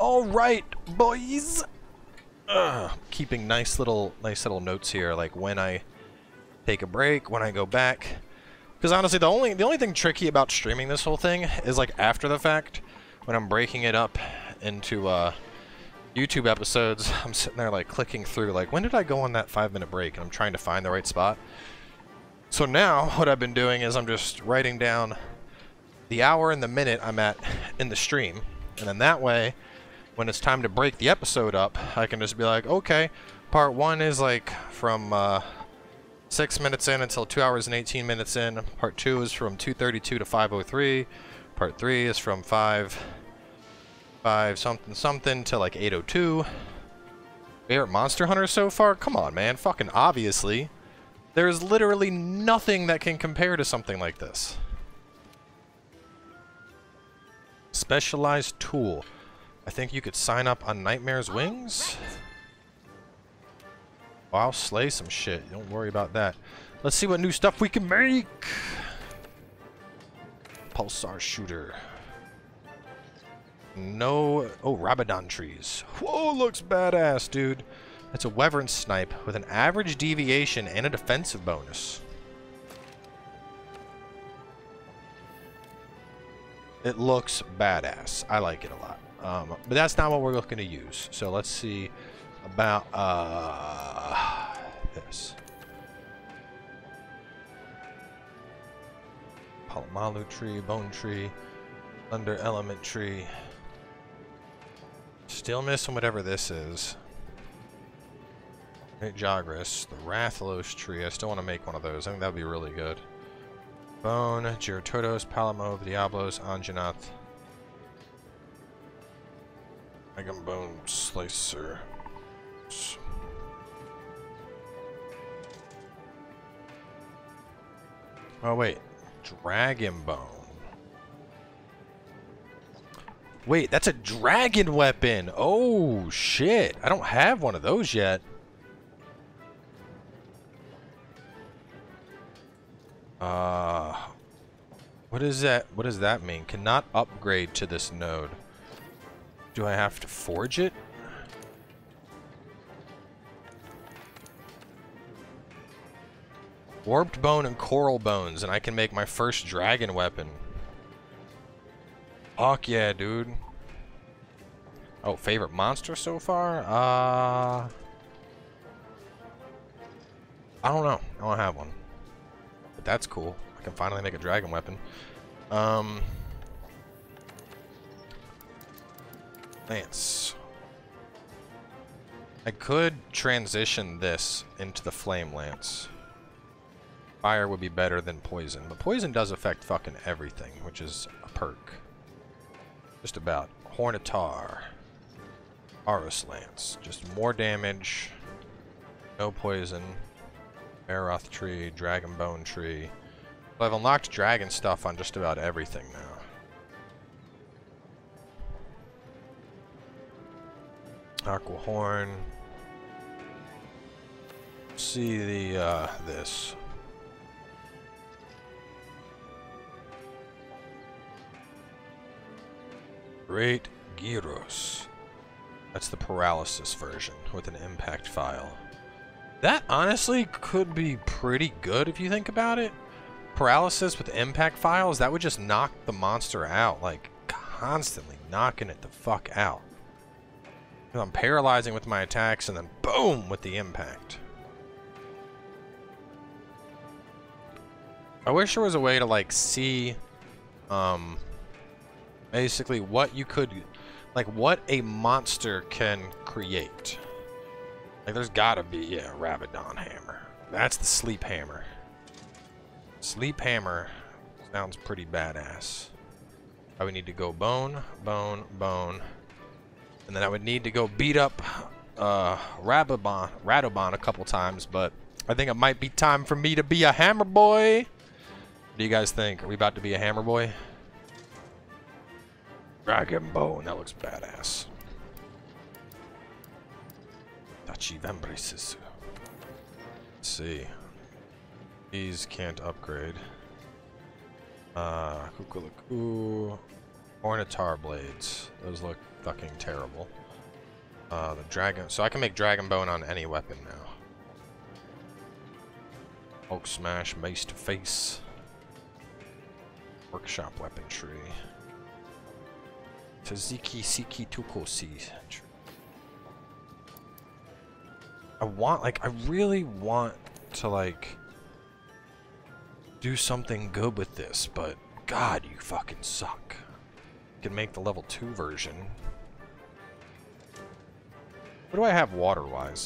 All right, boys. Keeping nice little notes here, like when I take a break, when I go back. Because honestly, the only thing tricky about streaming this whole thing is like after the fact, when I'm breaking it up into YouTube episodes. I'm sitting there like clicking through, like when did I go on that 5-minute break? And I'm trying to find the right spot. So now what I've been doing is I'm just writing down the hour and the minute I'm at in the stream, and then that way, when it's time to break the episode up, I can just be like, okay, part 1 is like from 6 minutes in until 2 hours and 18 minutes in. Part 2 is from 2:32 to 5:03. Part 3 is from 5 something something to like 8:02. Favorite Monster Hunter so far? Come on, man. Fucking obviously. There's literally nothing that can compare to something like this. Specialized tool. I think you could sign up on Nightmare's Wings. Oh, I'll slay some shit. Don't worry about that. Let's see what new stuff we can make. Pulsar shooter. No. Oh, Rabadon trees. Whoa, looks badass, dude. That's a Wyvern snipe with an average deviation and a defensive bonus. It looks badass. I like it a lot. But that's not what we're looking to use. So let's see about this. Palomalu tree, bone tree, thunder element tree. Still missing whatever this is. Great Jagras, the Rathalos tree. I still want to make one of those. I think that'd be really good. Bone, Gyrotodos, Palamo, Diablos, Anjanath. Megan Bone Slicer. Oh wait, Dragon Bone. Wait, that's a dragon weapon. Oh shit, I don't have one of those yet. What is that? What does that mean? Cannot upgrade to this node. Do I have to forge it? Warped bone and coral bones, and I can make my first dragon weapon. Fuck yeah, dude. Oh, favorite monster so far? I don't know. I don't have one. But that's cool. I can finally make a dragon weapon. Lance. I could transition this into the flame lance. Fire would be better than poison, but poison does affect fucking everything, which is a perk. Just about. Hornitar. Aros Lance. Just more damage. No poison. Aeroth tree. Dragon bone tree. Well, I've unlocked dragon stuff on just about everything now. Aqua Horn. See the, this. Great Gyros. That's the paralysis version with an impact file. That honestly could be pretty good if you think about it. Paralysis with impact files, that would just knock the monster out, like constantly knocking it the fuck out. I'm paralyzing with my attacks and then boom with the impact. I wish there was a way to like see basically what you could, like what a monster can create. Like there's gotta be, yeah, Rabadon hammer. That's the sleep hammer. Sleep hammer sounds pretty badass. I would need to go bone, bone, bone. And then I would need to go beat up Radobon a couple times, but I think it might be time for me to be a hammer boy. What do you guys think? Are we about to be a hammer boy? Dragon bone, that looks badass. Tachi Vambrisis. Let's see. These can't upgrade. Kukulaku. Ornitar blades. Those look fucking terrible. The dragon. So I can make dragon bone on any weapon now. Hulk smash, mace to face. Workshop weapon tree. Taziki Siki Tukosi. I really want to, like, do something good with this, but God, you fucking suck. You can make the level 2 version. What do I have water-wise?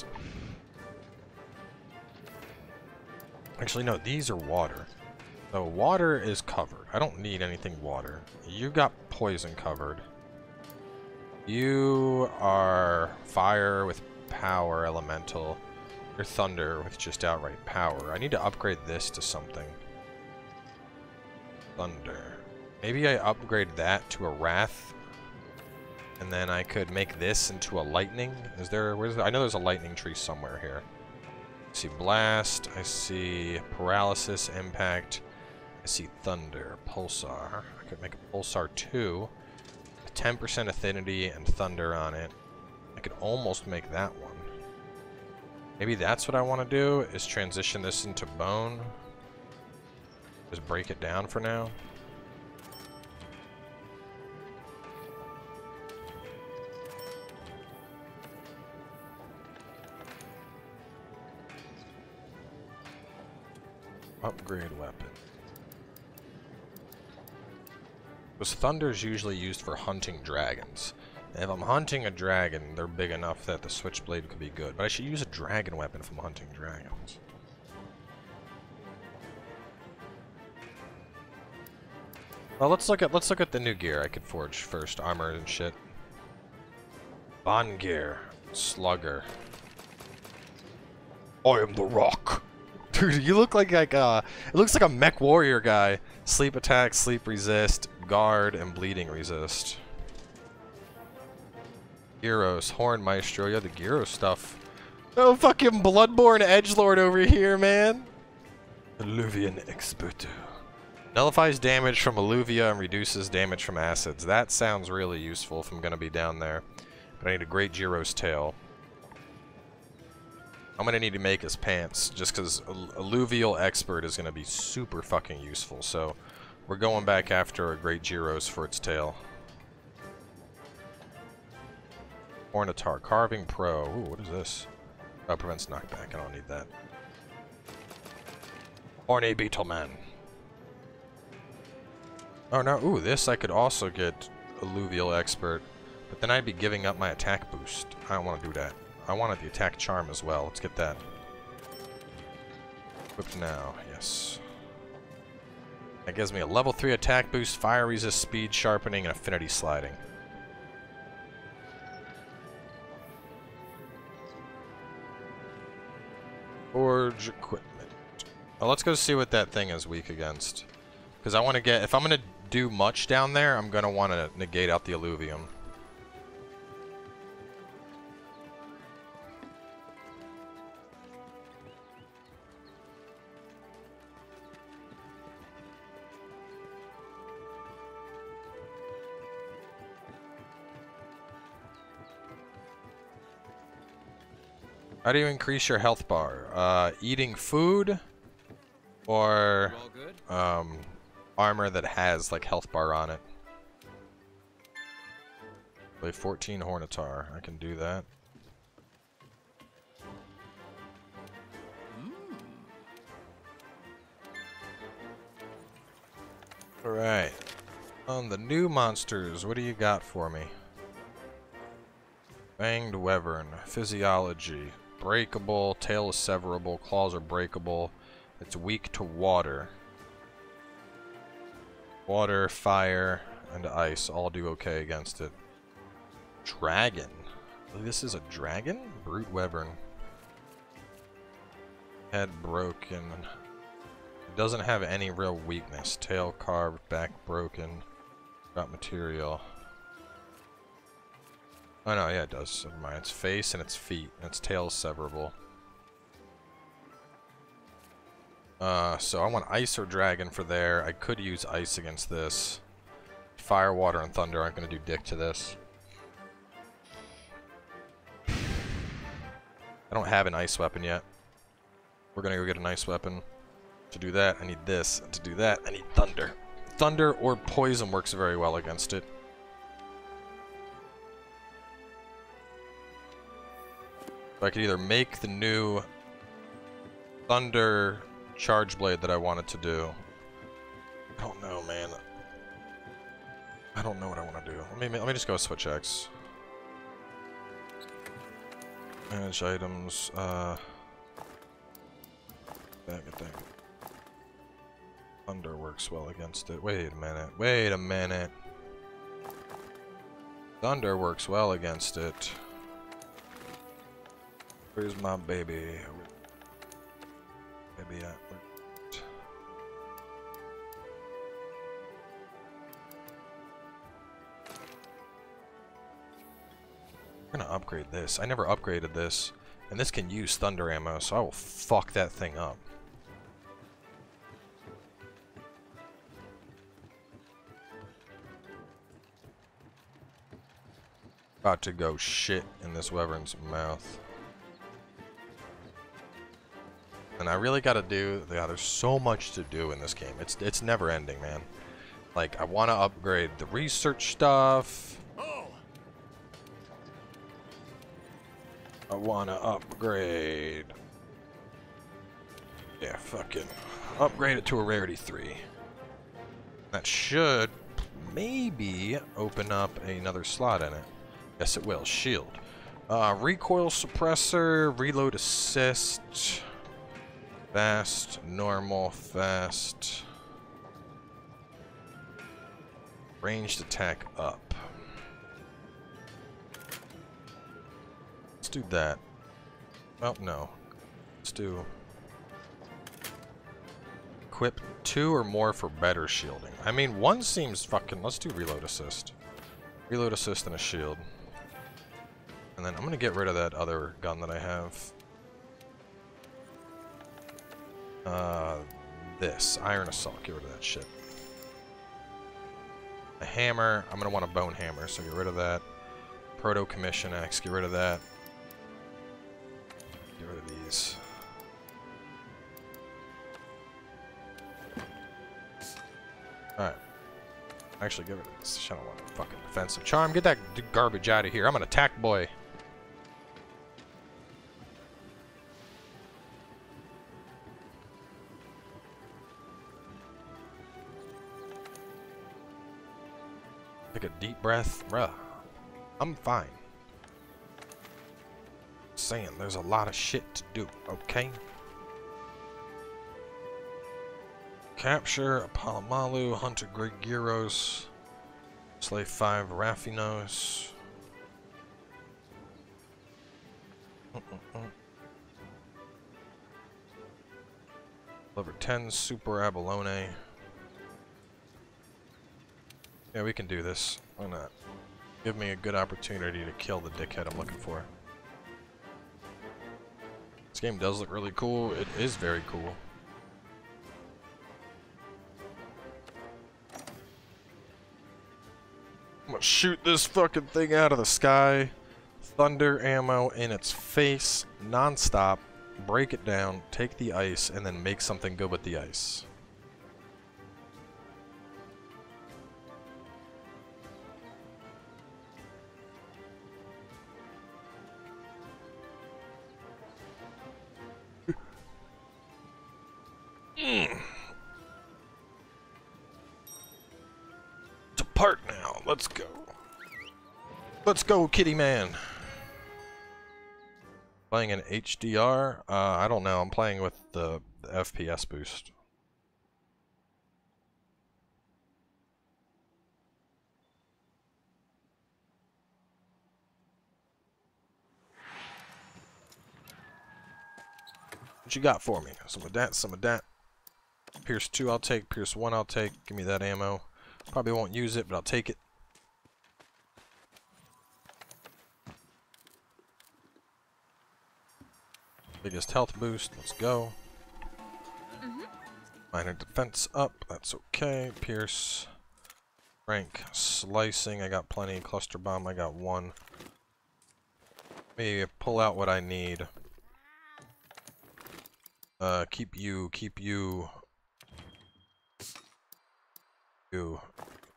Actually, no, these are water. So water is covered. I don't need anything water. You got poison covered. You are fire with power elemental. You're thunder with just outright power. I need to upgrade this to something. Thunder. Maybe I upgrade that to a wrath. And then I could make this into a lightning. Is there, I know there's a lightning tree somewhere here. I see blast, I see paralysis, impact, I see thunder, pulsar. I could make a pulsar 2, 10% affinity and thunder on it. I could almost make that one. Maybe that's what I want to do, is transition this into bone. Just break it down for now. Upgrade weapon. Because thunder's usually used for hunting dragons. And if I'm hunting a dragon, they're big enough that the switchblade could be good. But I should use a dragon weapon if I'm hunting dragons. Well, let's look at the new gear I could forge first. Armor and shit. Bond gear. Slugger. I am the rock. Dude, you look like it looks like a mech warrior guy. Sleep attack, sleep resist, guard, and bleeding resist. Gyros, Horn Maestro, yeah, the Gyros stuff. Oh, fucking Bloodborne edgelord over here, man. Alluvian Expert. Nullifies damage from Alluvia and reduces damage from acids. That sounds really useful if I'm gonna be down there. But I need a great Gyros tail. I'm gonna need to make his pants, just because Alluvial Expert is gonna be super fucking useful. So we're going back after a great Gyros for its tail. Ornitar Carving Pro. Ooh, what is this? Oh, prevents knockback. I don't need that. Horny Beetleman. Oh no, ooh, this I could also get Alluvial Expert, but then I'd be giving up my attack boost. I don't want to do that. I wanted the attack charm as well. Let's get that. Equipped now, yes. That gives me a level 3 attack boost, fire resist, speed sharpening, and affinity sliding. Forge equipment. Well, let's go see what that thing is weak against. Because I want to get, if I'm going to do much down there, I'm going to want to negate out the alluvium. How do you increase your health bar? Eating food or armor that has like health bar on it. Play 14 Hornitar. I can do that. Alright. On the new monsters, what do you got for me? Fanged Wyvern, Physiology. Breakable, tail is severable, claws are breakable. It's weak to water. Water, fire, and ice all do okay against it. Dragon. This is a dragon? Brute Wyvern. Head broken. It doesn't have any real weakness. Tail carved, back broken. Got material. Oh no, yeah it does. Never mind. Its face and its feet. And its tail is severable. So I want ice or dragon for there. I could use ice against this. Fire, water, and thunder aren't going to do dick to this. I don't have an ice weapon yet. We're going to go get an ice weapon. To do that, I need this. And to do that, I need thunder. Thunder or poison works very well against it. So I could either make the new thunder charge blade that I wanted to do. I don't know, man. I don't know what I want to do. Let me just go Switch X. Manage items. Dang it. Thunder works well against it. Wait a minute. Wait a minute. Thunder works well against it. Where's my baby? Baby at? We're gonna upgrade this. I never upgraded this. And this can use thunder ammo, so I will fuck that thing up. About to go shit in this wyvern's mouth. And I really gotta do... Yeah, there's so much to do in this game. It's never ending, man. Like, I want to upgrade the research stuff. I want to upgrade... Yeah, fucking... Upgrade it to a rarity 3. That should maybe open up another slot in it. Yes, it will. Shield. Recoil suppressor, reload assist... Fast, normal, fast. Ranged attack up. Let's do that. Oh, no. Let's do... Equip 2 or more for better shielding. I mean, 1 seems fucking... Let's do reload assist. Reload assist and a shield. And then I'm gonna get rid of that other gun that I have. This. Iron Assault. Get rid of that shit. A hammer. I'm going to want a bone hammer, so get rid of that. Proto Commission Axe. Get rid of that. Get rid of these. Alright. Actually, get rid of this. I don't want a fucking defensive charm. Get that garbage out of here. I'm an attack boy. Take a deep breath. Bruh. I'm fine. Saying there's a lot of shit to do, okay? Capture Apollomalu, Hunter Great Gyros, slay 5 Raffinos. Level 10 Super Abalone. Yeah, we can do this. Why not? Give me a good opportunity to kill the dickhead I'm looking for. This game does look really cool. It is very cool. I'm gonna shoot this fucking thing out of the sky. Thunder ammo in its face, non-stop. Break it down, take the ice, and then make something good with the ice. Depart now. Let's go. Let's go, kitty man. Playing an HDR? I don't know. I'm playing with the FPS boost. What you got for me? Some of that, some of that. Pierce 2 I'll take, Pierce 1 I'll take. Give me that ammo. Probably won't use it, but I'll take it. Biggest health boost, let's go. Minor defense up, that's okay. Pierce. Rank slicing, I got plenty. Cluster bomb, I got one. Maybe pull out what I need. Keep you. You.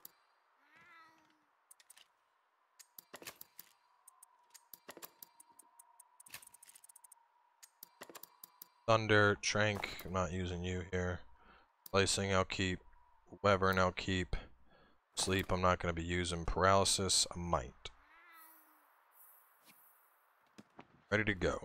Thunder, Trank, I'm not using you here. Slicing, I'll keep. Wyvern, I'll keep. Sleep, I'm not going to be using. Paralysis, I might. Ready to go.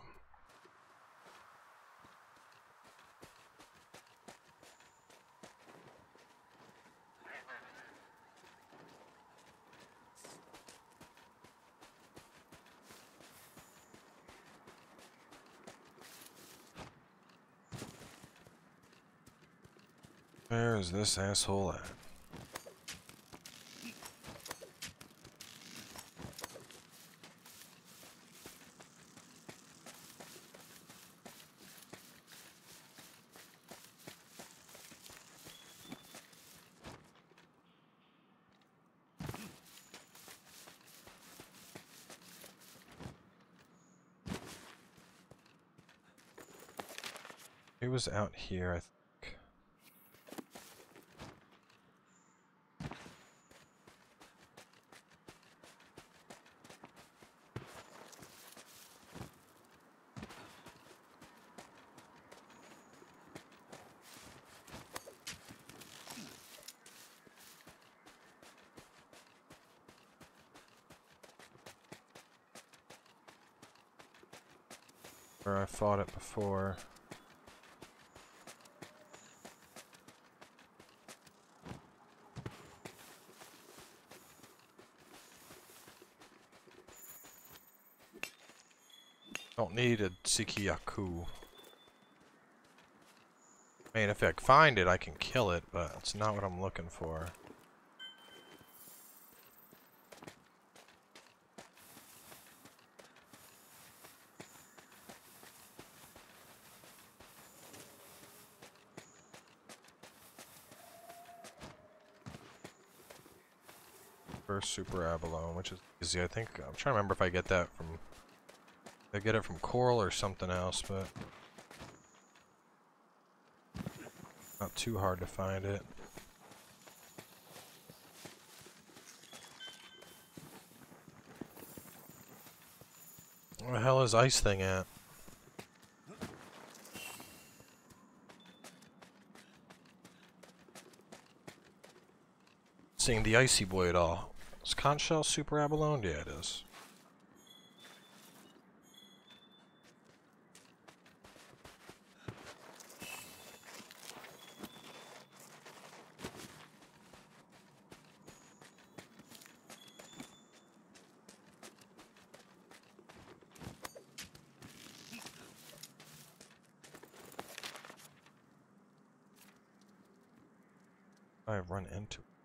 Where is this asshole at? He was out here, I think. Where I fought it before. Don't need a Tsikiyaku. I mean, if I find it, I can kill it, but it's not what I'm looking for. First super abalone, which is easy. I think I'm trying to remember if I get that from. I get it from coral or something else, but not too hard to find it. Where the hell is Ice Thing at? Seeing the Icy Boy at all. Is conch shell super abalone? Yeah, it is. I've run into it.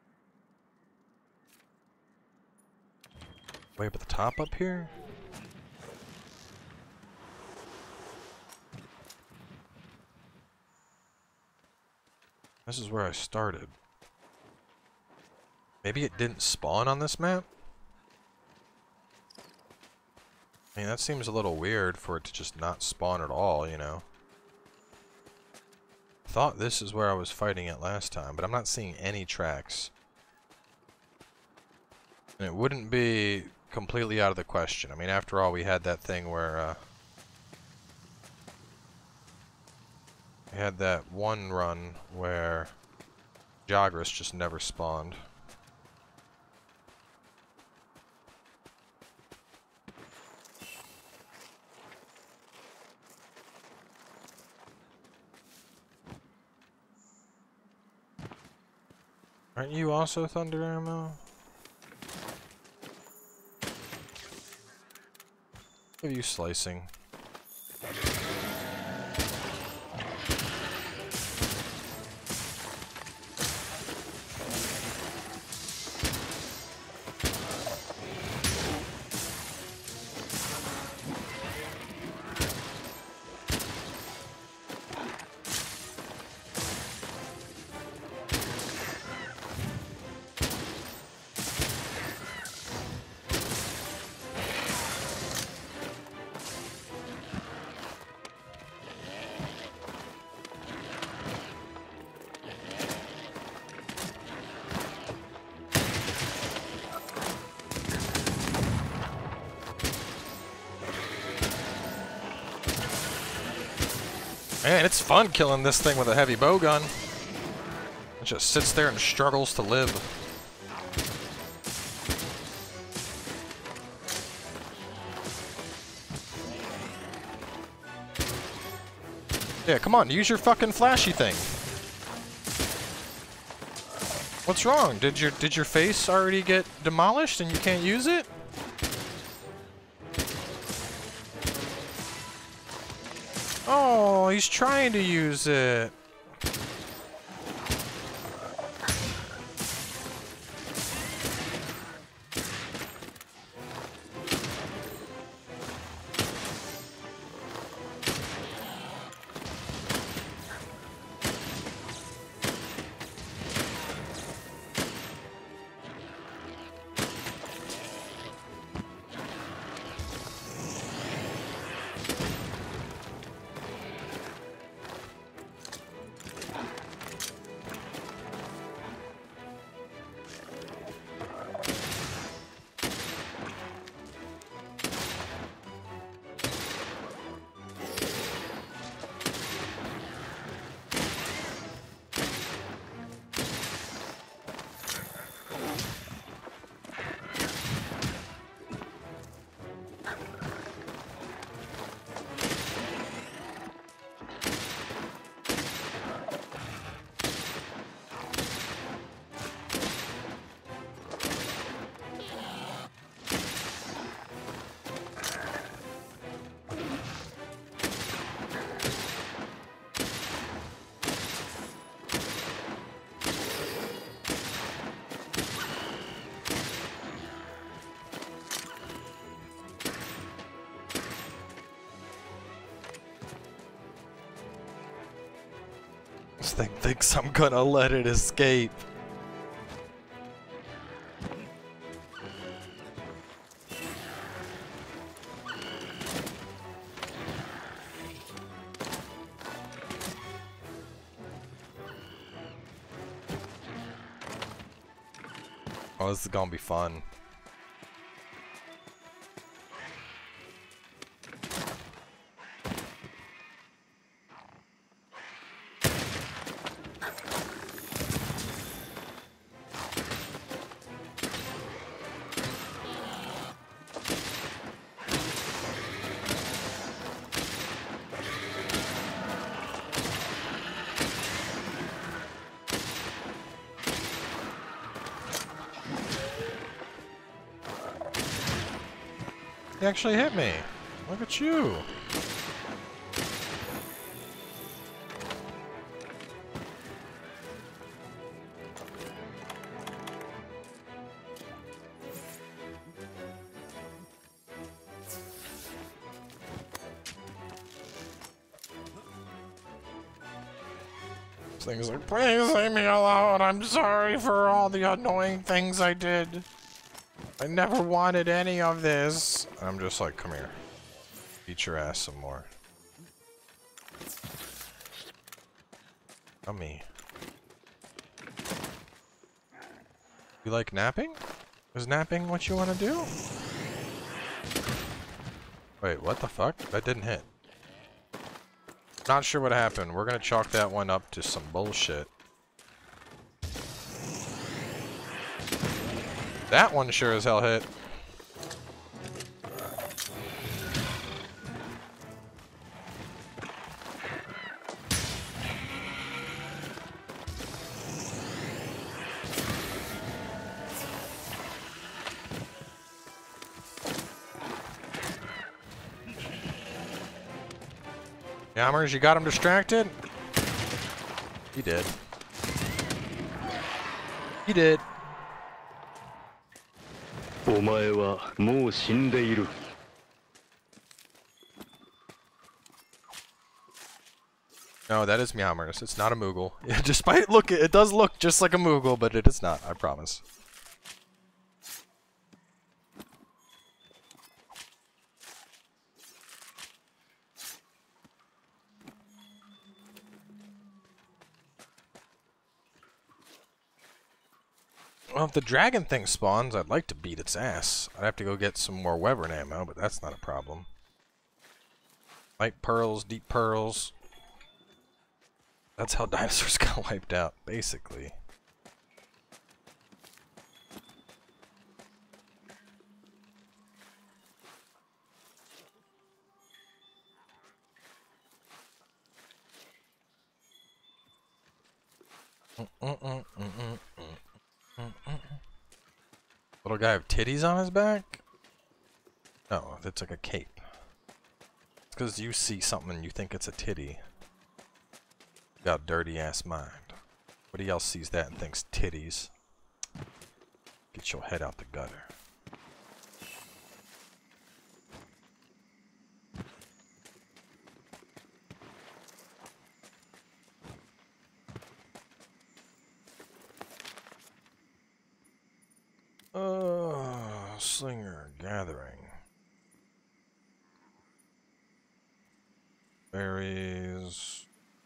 Way up at the top up here? This is where I started. Maybe it didn't spawn on this map? I mean, that seems a little weird for it to just not spawn at all, you know? I thought this is where I was fighting it last time, but I'm not seeing any tracks. And it wouldn't be completely out of the question. I mean, after all, we had that thing where, we had that one run where Jagras just never spawned. Aren't you also thunder ammo? What are you slicing? Man, it's fun killing this thing with a heavy bow gun. It just sits there and struggles to live. Yeah, come on, use your fucking flashy thing. What's wrong? Did your face already get demolished and you can't use it? Oh, he's trying to use it. This thing thinks I'm gonna let it escape. Oh, this is gonna be fun. He actually hit me. Look at you. This thing is like, please leave me alone. I'm sorry for all the annoying things I did. I never wanted any of this. I'm just like, come here. Beat your ass some more. Dummy. You like napping? Is napping what you want to do? Wait, what the fuck? That didn't hit. Not sure what happened. We're gonna chalk that one up to some bullshit. That one sure as hell hit. Yammers, you got him distracted? He did. He did. No, that is Meowmers. It's not a Moogle. Despite it does look just like a Moogle, but it is not, I promise. Well, if the dragon thing spawns, I'd like to beat its ass. I'd have to go get some more Wyvern ammo, but that's not a problem. Light pearls, deep pearls. That's how dinosaurs got wiped out, basically. Little guy have titties on his back? No, that's like a cape. It's because you see something and you think it's a titty. You got a dirty ass mind. Everybody else sees that and thinks titties. Get your head out the gutter. Slinger gathering. Berries.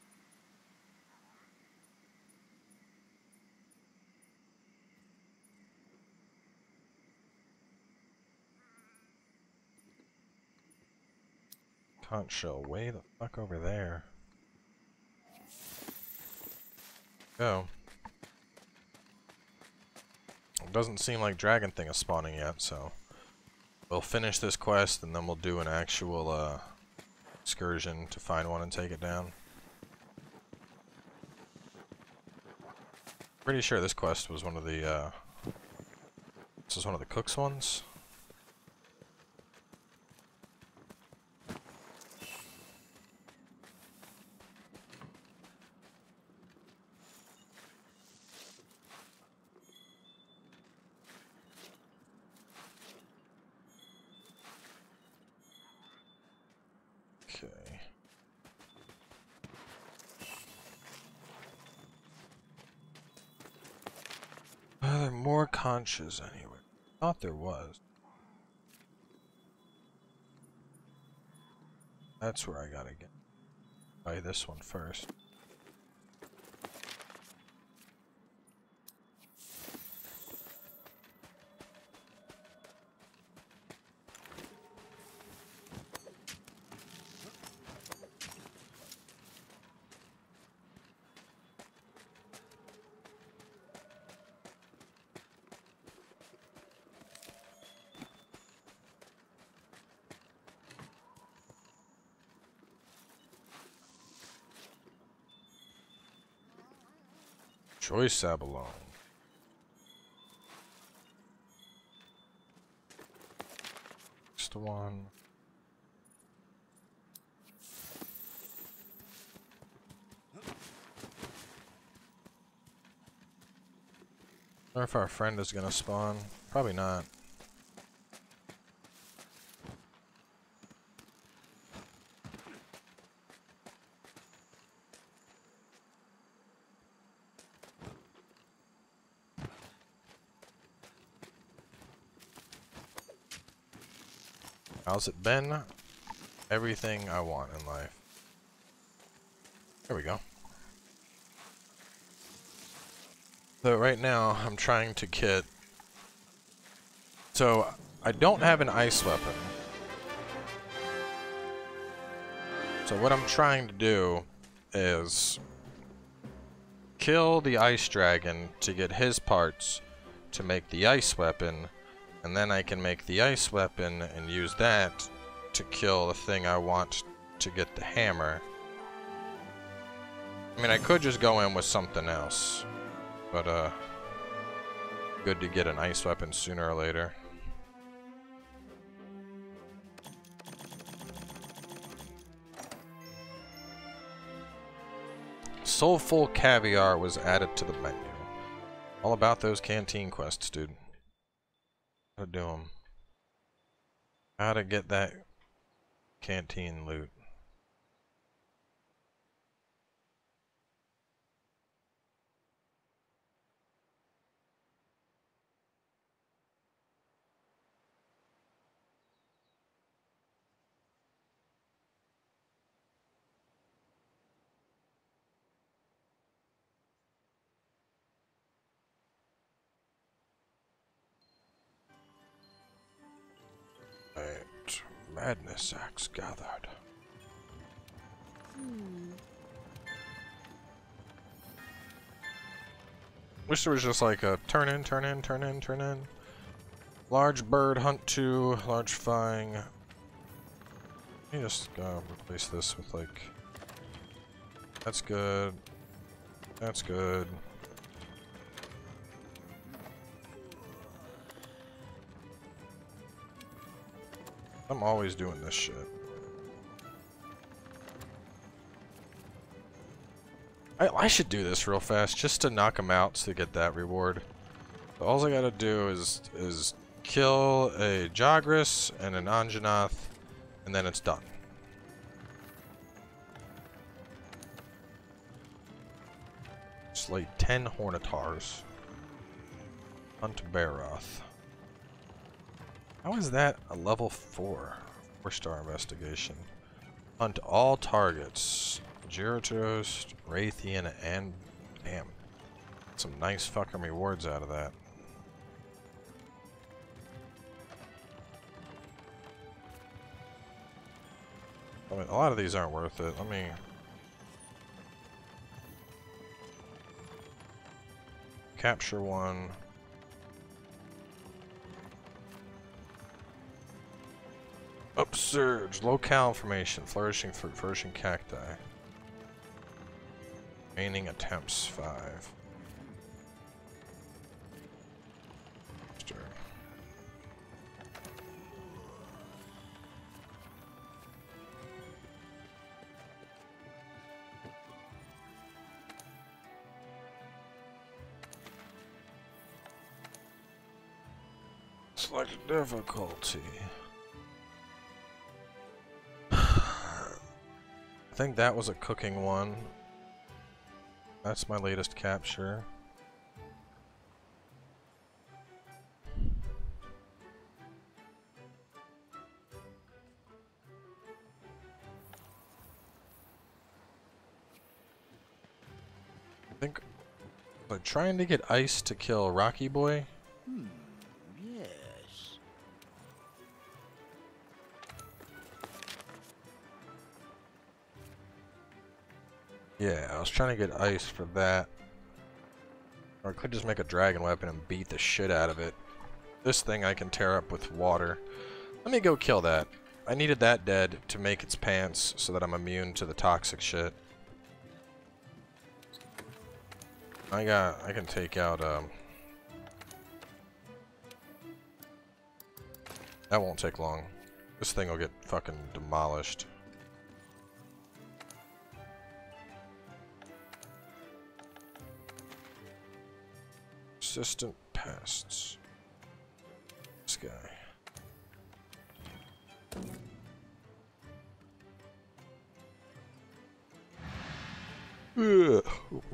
Conch shell way the fuck over there. Go. It doesn't seem like dragon thing is spawning yet, so we'll finish this quest and then we'll do an actual excursion to find one and take it down. Pretty sure this quest was one of the this is one of the cook's ones. Are there more conches anywhere? I thought there was. That's where I gotta get. Try this one first. Choice abalone. Next one. I wonder if our friend is gonna spawn. Probably not. How's it been? Everything I want in life. There we go. So right now I'm trying to get... So I don't have an ice weapon. So what I'm trying to do is kill the ice dragon to get his parts to make the ice weapon. And then I can make the ice weapon and use that to kill the thing I want to get the hammer. I mean, I could just go in with something else. But, good to get an ice weapon sooner or later. Soulful caviar was added to the menu. All about those canteen quests, dude. How to do them. How to get that canteen loot. Right. Madness axe gathered. Wish there was just like a turn in, turn in, turn in, turn in. Large bird, hunt 2, large flying. Let me just replace this with like... That's good. That's good. I'm always doing this shit. I should do this real fast just to knock him out to get that reward. So all I gotta do is kill a Jagras and an Anjanath, and then it's done. Slay 10 Hornitars. Hunt Baroth. How is that a level 4? 4-star investigation. Hunt all targets. Gyarados, Raytheon, and... Damn. Some nice fucking rewards out of that. I mean, a lot of these aren't worth it. Let me... Capture one. Upsurge. Locale information. Flourishing fruit. Flourishing cacti. Remaining attempts 5. Select difficulty. I think that was a cooking one. That's my latest capture. I think I'm trying to get Ice to kill Rocky Boy. Yes. Yeah, I was trying to get Ice for that. Or I could just make a dragon weapon and beat the shit out of it. This thing I can tear up with water. Let me go kill that. I needed that dead to make its pants so that I'm immune to the toxic shit. I can take out, that won't take long. This thing will get fucking demolished. Persistent pests. This guy. Ugh.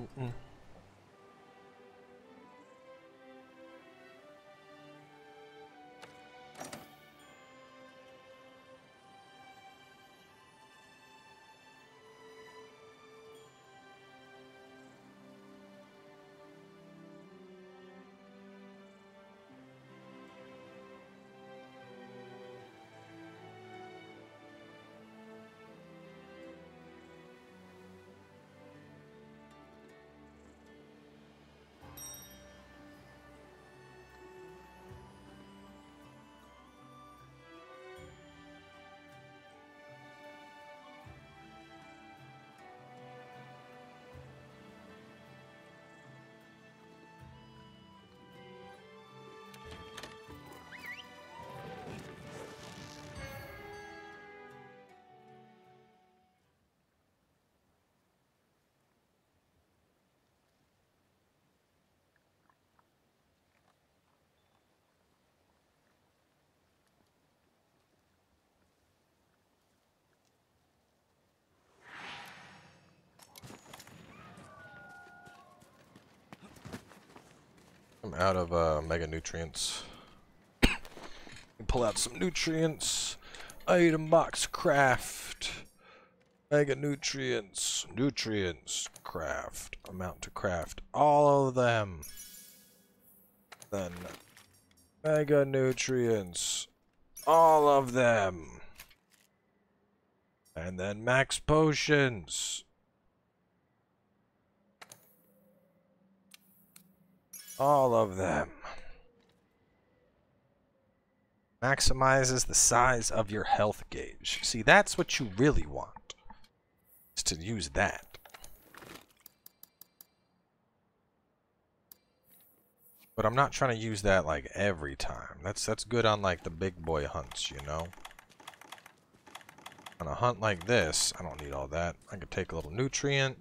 I'm out of mega nutrients. Pull out some nutrients. Item box craft. Mega nutrients. Nutrients craft. Amount to craft all of them. Then mega nutrients. All of them. And then max potions. All of them. Maximizes the size of your health gauge. See, that's what you really want. Is to use that. But I'm not trying to use that like every time. That's good on like the big boy hunts, you know? On a hunt like this, I don't need all that. I could take a little nutrient.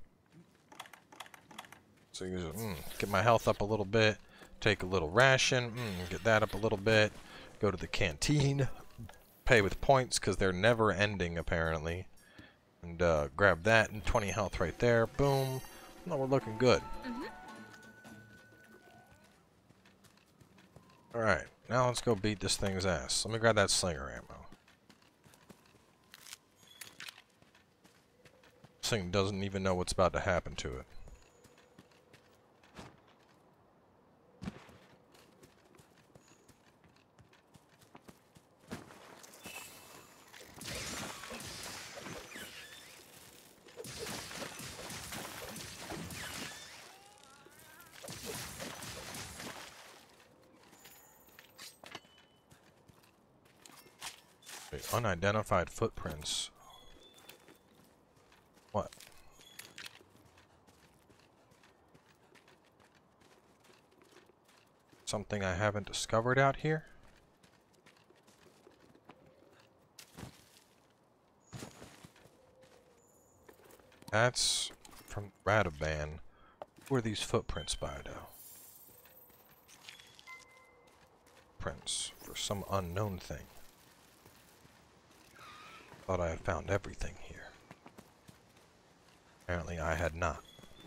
So use it, get my health up a little bit. Take a little ration, get that up a little bit. Go to the canteen. Pay with points because they're never ending apparently. And grab that and 20 health right there. Boom. No, we're looking good. Alright, now let's go beat this thing's ass. Let me grab that slinger ammo. This thing doesn't even know what's about to happen to it. Unidentified footprints. What? Something I haven't discovered out here? That's from Radaban. Who are these footprints by, though? Prints for some unknown thing. Thought I had found everything here. Apparently I had not.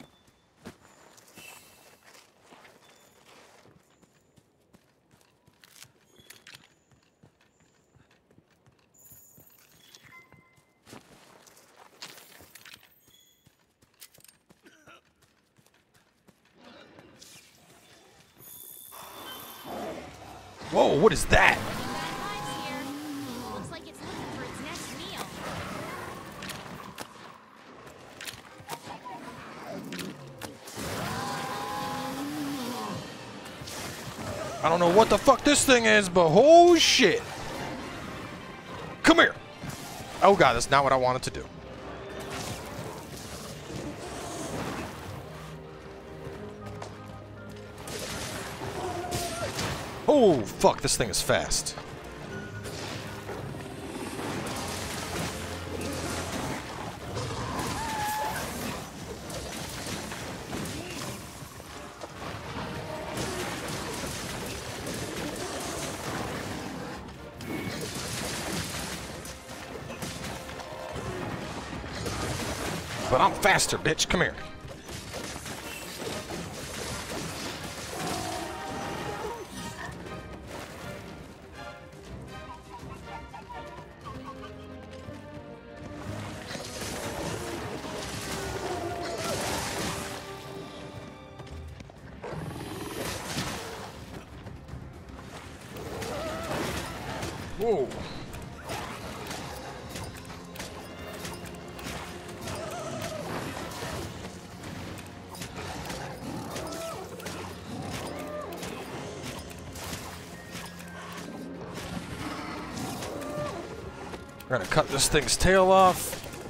Whoa, what is that? I don't know what the fuck this thing is, but oh shit. Come here. Oh god, that's not what I wanted to do. Oh fuck, this thing is fast. But I'm faster, bitch. Come here. Whoa. We're gonna cut this thing's tail off.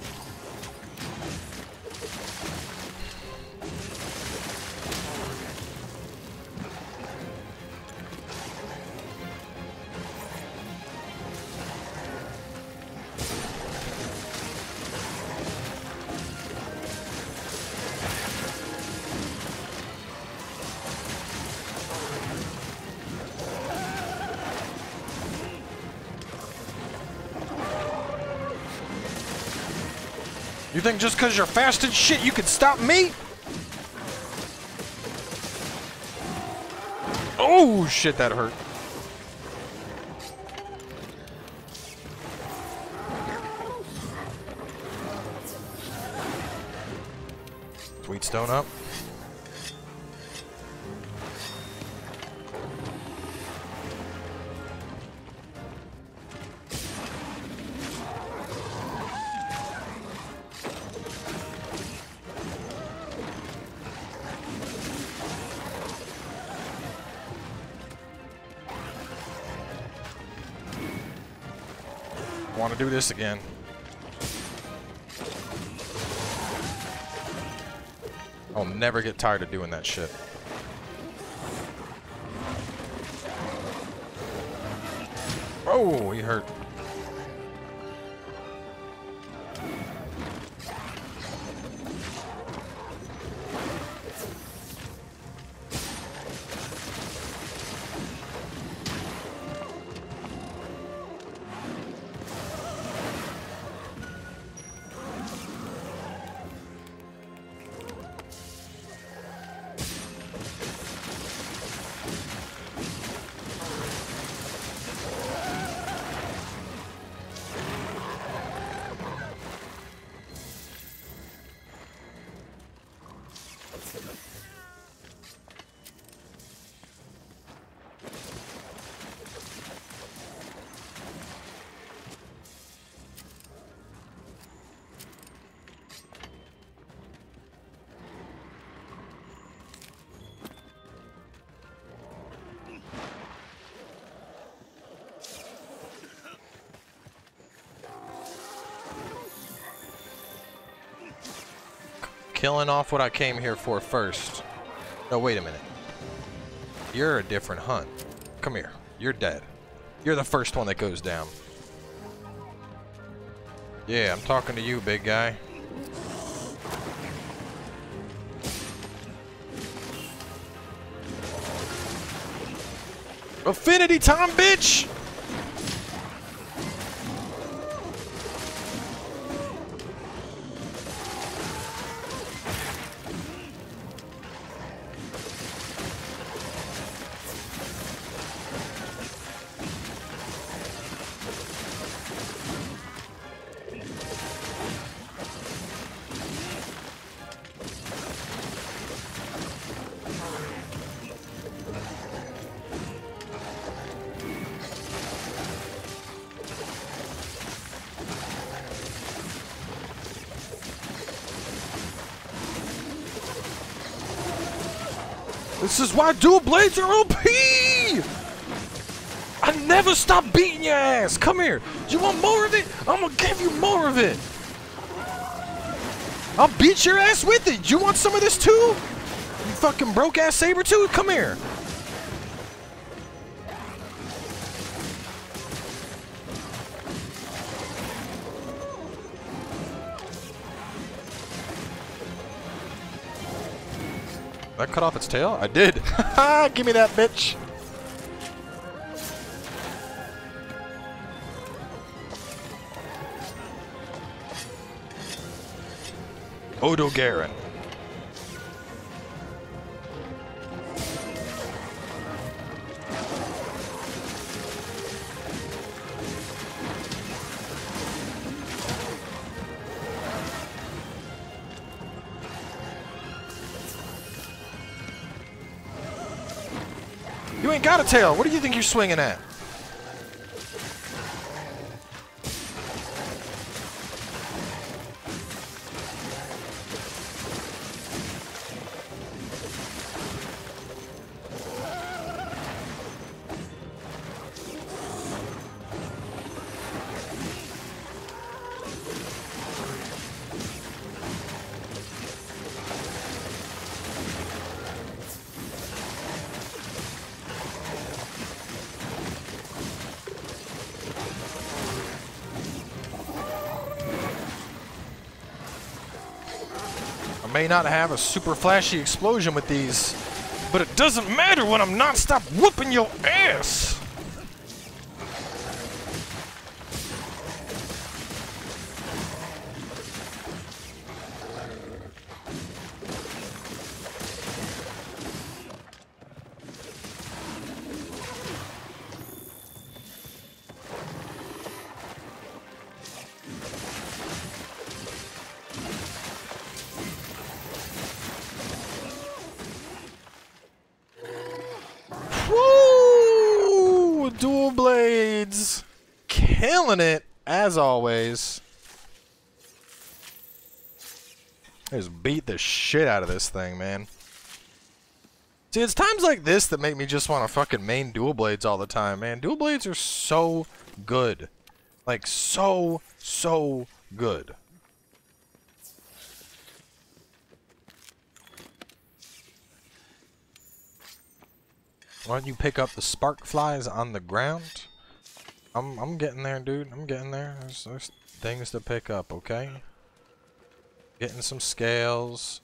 You think just because you're fast and shit you can stop me? Oh shit, that hurt. Sweet stone up. Want to do this again. I'll never get tired of doing that shit. Oh, he hurt. Killing off what I came here for first. No, wait a minute. You're a different hunt. Come here. You're dead. You're the first one that goes down. Yeah, I'm talking to you, big guy. Affinity time, bitch! This is why dual blades are OP! I never stop beating your ass! Come here! You want more of it? I'm gonna give you more of it! I'll beat your ass with it! You want some of this too? You fucking broke ass saber tooth? Come here! Did I cut off its tail? I did. Haha, give me that bitch. Odo Garen. You ain't got a tail. What do you think you're swinging at? I may not have a super flashy explosion with these, but it doesn't matter when I'm non-stop whooping your ass! Woo! Dual blades. Killing it, as always. Just beat the shit out of this thing, man. See, it's times like this that make me just want to fucking main dual blades all the time, man. Dual blades are so good. Like, so good. Why don't you pick up the spark flies on the ground? I'm getting there, dude. I'm getting there. There's things to pick up, okay? Getting some scales.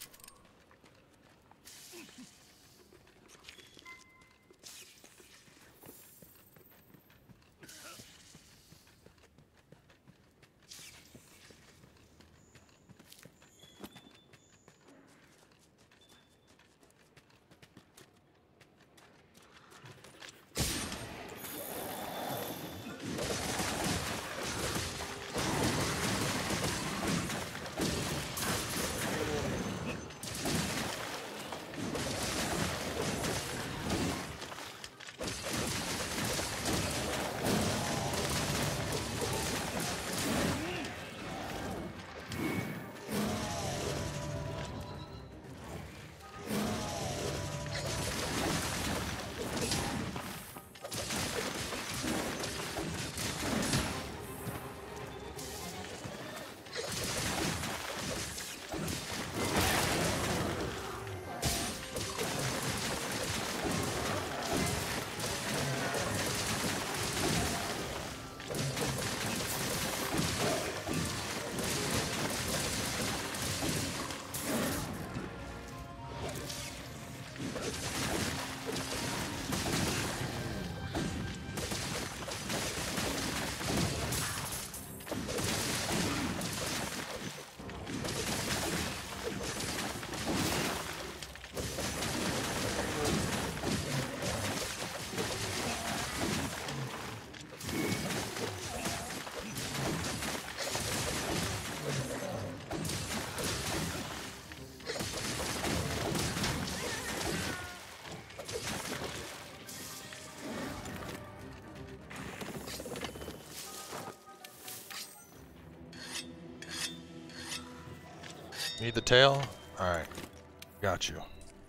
Need the tail? Alright. Got you.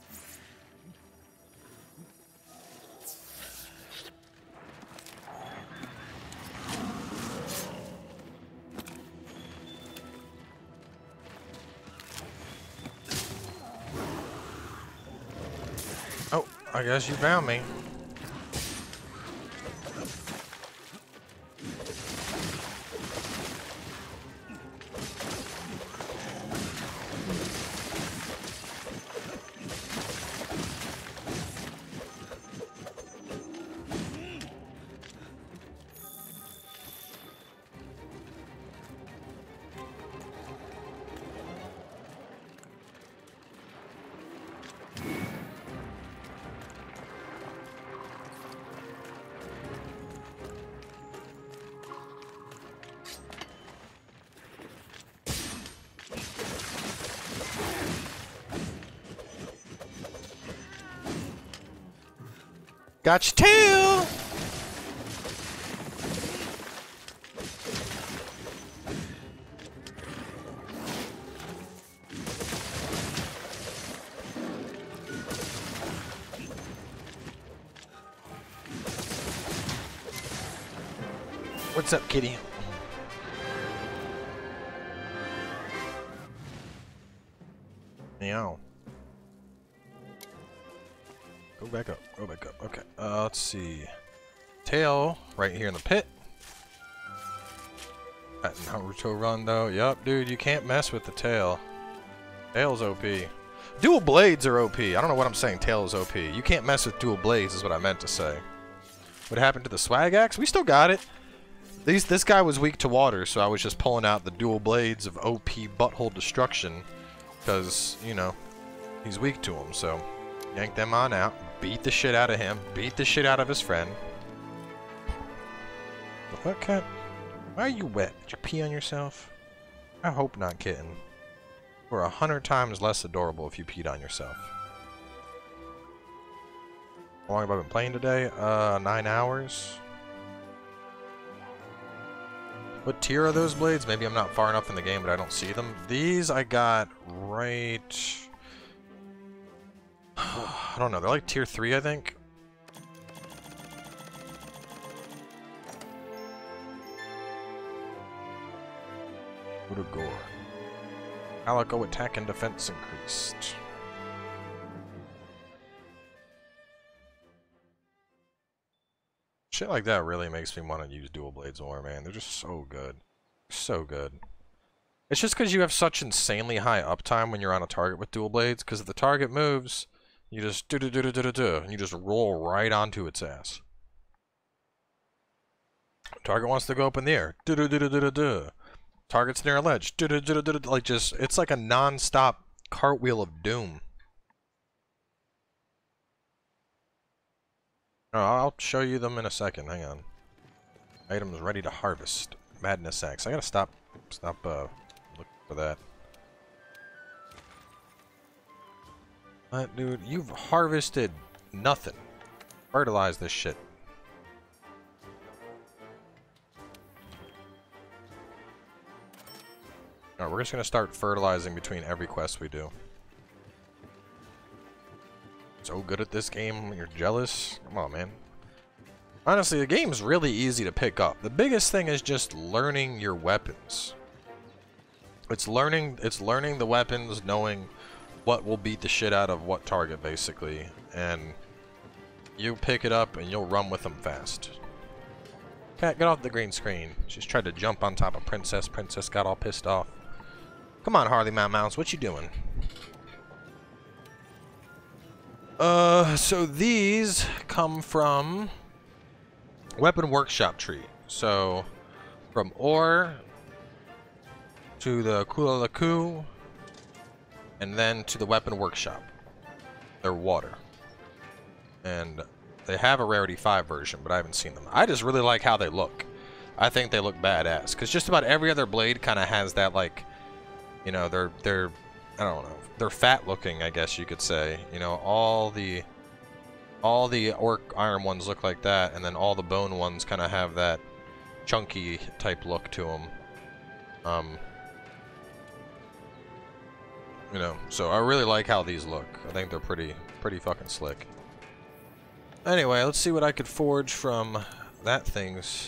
Oh, I guess you found me. Got you too! What's up, kitty? Meow. Go back up. Go back up. Okay. Let's see. Tail right here in the pit. That Naruto run though. Yup, dude. You can't mess with the tail. Tail's OP. Dual blades are OP. I don't know what I'm saying. Tail is OP. You can't mess with dual blades is what I meant to say. What happened to the swag axe? We still got it. This guy was weak to water, so I was just pulling out the dual blades of OP butthole destruction. Because, you know, he's weak to them, so yank them on out. Beat the shit out of him. Beat the shit out of his friend. What cat? Why are you wet? Did you pee on yourself? I hope not, kitten. We're 100 times less adorable if you peed on yourself. How long have I been playing today? 9 hours. What tier are those blades? Maybe I'm not far enough in the game, but I don't see them. These I got right... I don't know. They're like tier 3, I think. Udagore. Calico attack and defense increased. Shit like that really makes me want to use dual blades more, man. They're just so good. So good. It's just because you have such insanely high uptime when you're on a target with dual blades, because if the target moves, you just do-do-do-do-do-do, and you just roll right onto its ass. Target wants to go up in the air. Do-do-do-do-do-do. Target's near a ledge. Do-do-do-do-do-do. Like, just, it's like a non-stop cartwheel of doom. Oh, I'll show you them in a second. Hang on. Items ready to harvest. Madness axe. I gotta stop looking for that. What, dude? You've harvested nothing. Fertilize this shit. Alright, we're just gonna start fertilizing between every quest we do. So good at this game, you're jealous? Come on, man. Honestly, the game's really easy to pick up. The biggest thing is just learning your weapons. It's learning the weapons, knowing what will beat the shit out of what target, basically. And you pick it up and you'll run with them fast. Cat, get off the green screen. She's tried to jump on top of Princess. Princess got all pissed off. Come on, Harley Mouse, what you doing? So these come from Weapon Workshop tree. So from ore to the Kulalaku and then to the Weapon Workshop. They're water. And they have a Rarity 5 version, but I haven't seen them. I just really like how they look. I think they look badass. Because just about every other blade kind of has that, like, you know, they're I don't know. They're fat looking, I guess you could say. You know, all the orc iron ones look like that, and then all the bone ones kind of have that chunky type look to them. You know, so I really like how these look. I think they're pretty fucking slick. Anyway, let's see what I could forge from that thing's.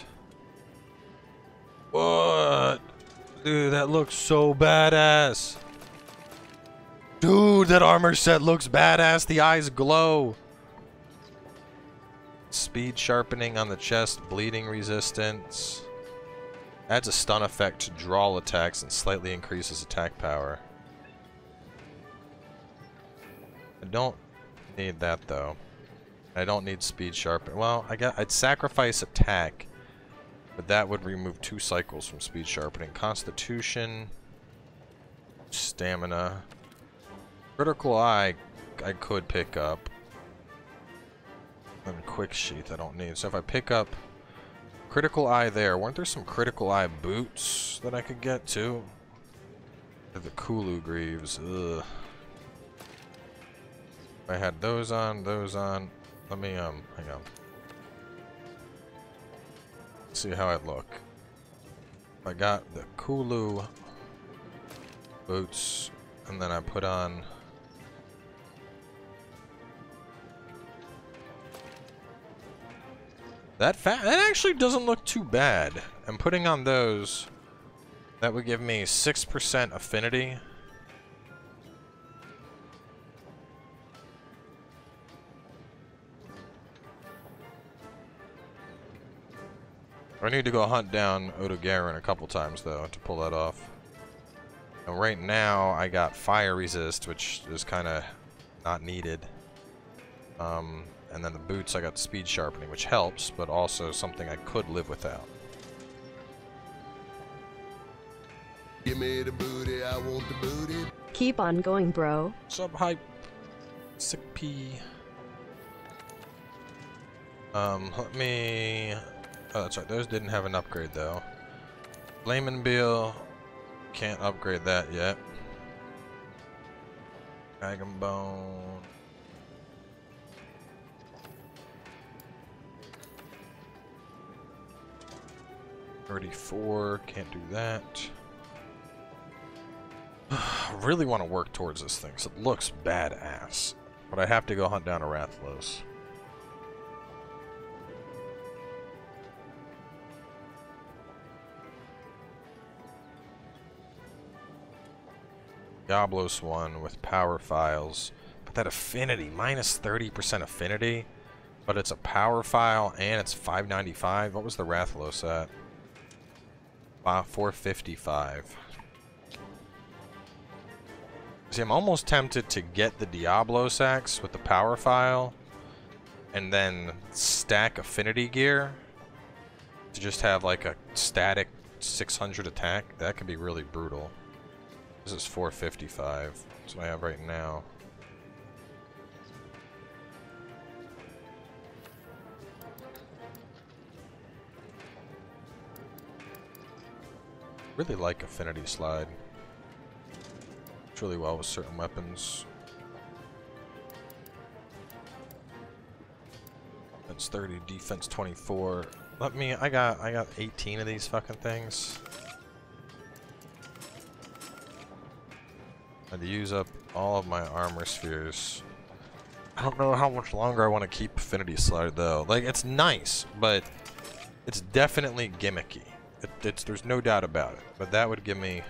What? Dude, that looks so badass. Dude, that armor set looks badass. The eyes glow. Speed sharpening on the chest, bleeding resistance. Adds a stun effect to draw attacks and slightly increases attack power. I don't need that though. I don't need speed sharpen. Well, I'd sacrifice attack, but that would remove 2 cycles from speed sharpening. Constitution, stamina. Critical eye I could pick up. And quick sheath I don't need. So if I pick up critical eye there, weren't there some critical eye boots that I could get too? The Kulu Greaves. Ugh. I had those on. Let me hang on. See how I look. I got the Kulu boots, and then I put on that actually doesn't look too bad. I'm putting on those. That would give me 6% affinity. I need to go hunt down Odogaron a couple times though to pull that off. And right now I got fire resist, which is kind of not needed. And then the boots I got speed sharpening, which helps, but also something I could live without. Give me the booty, I want the booty. Keep on going, bro. Sub hype. Sick P. Let me. Oh, that's right. Those didn't have an upgrade though. Flamin' Beal. Can't upgrade that yet. Dragon Bone. $34. Can't do that. I really want to work towards this thing, so it looks badass. But I have to go hunt down a Rathlos. Diablos 1 with power files. But that affinity, minus 30% affinity. But it's a power file and it's $595. What was the Rathalos at? $455. See, I'm almost tempted to get the Diablos axe with the power file and then stack affinity gear to just have like a static 600 attack. That could be really brutal. This is $455. That's what I have right now. Really like affinity slide. It's really well with certain weapons. Defense 30, defense 24. I got 18 of these fucking things. I had to use up all of my armor spheres. I don't know how much longer I want to keep affinity slide though. Like, it's nice, but it's definitely gimmicky. There's no doubt about it. But that would give me...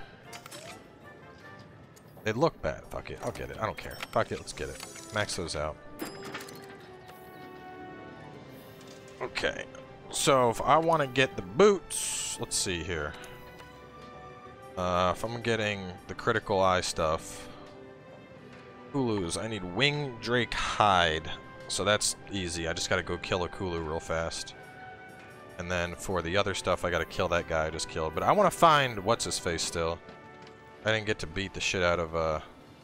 They look bad. Fuck it. I'll get it. I don't care. Fuck it. Let's get it. Max those out. Okay. So, if I want to get the boots... Let's see here. If I'm getting the critical eye stuff... Kulus. I need wing drake hide. So that's easy. I just gotta go kill a Kulu real fast. And then for the other stuff, I gotta kill that guy I just killed. But I want to find what's-his-face still. I didn't get to beat the shit out of,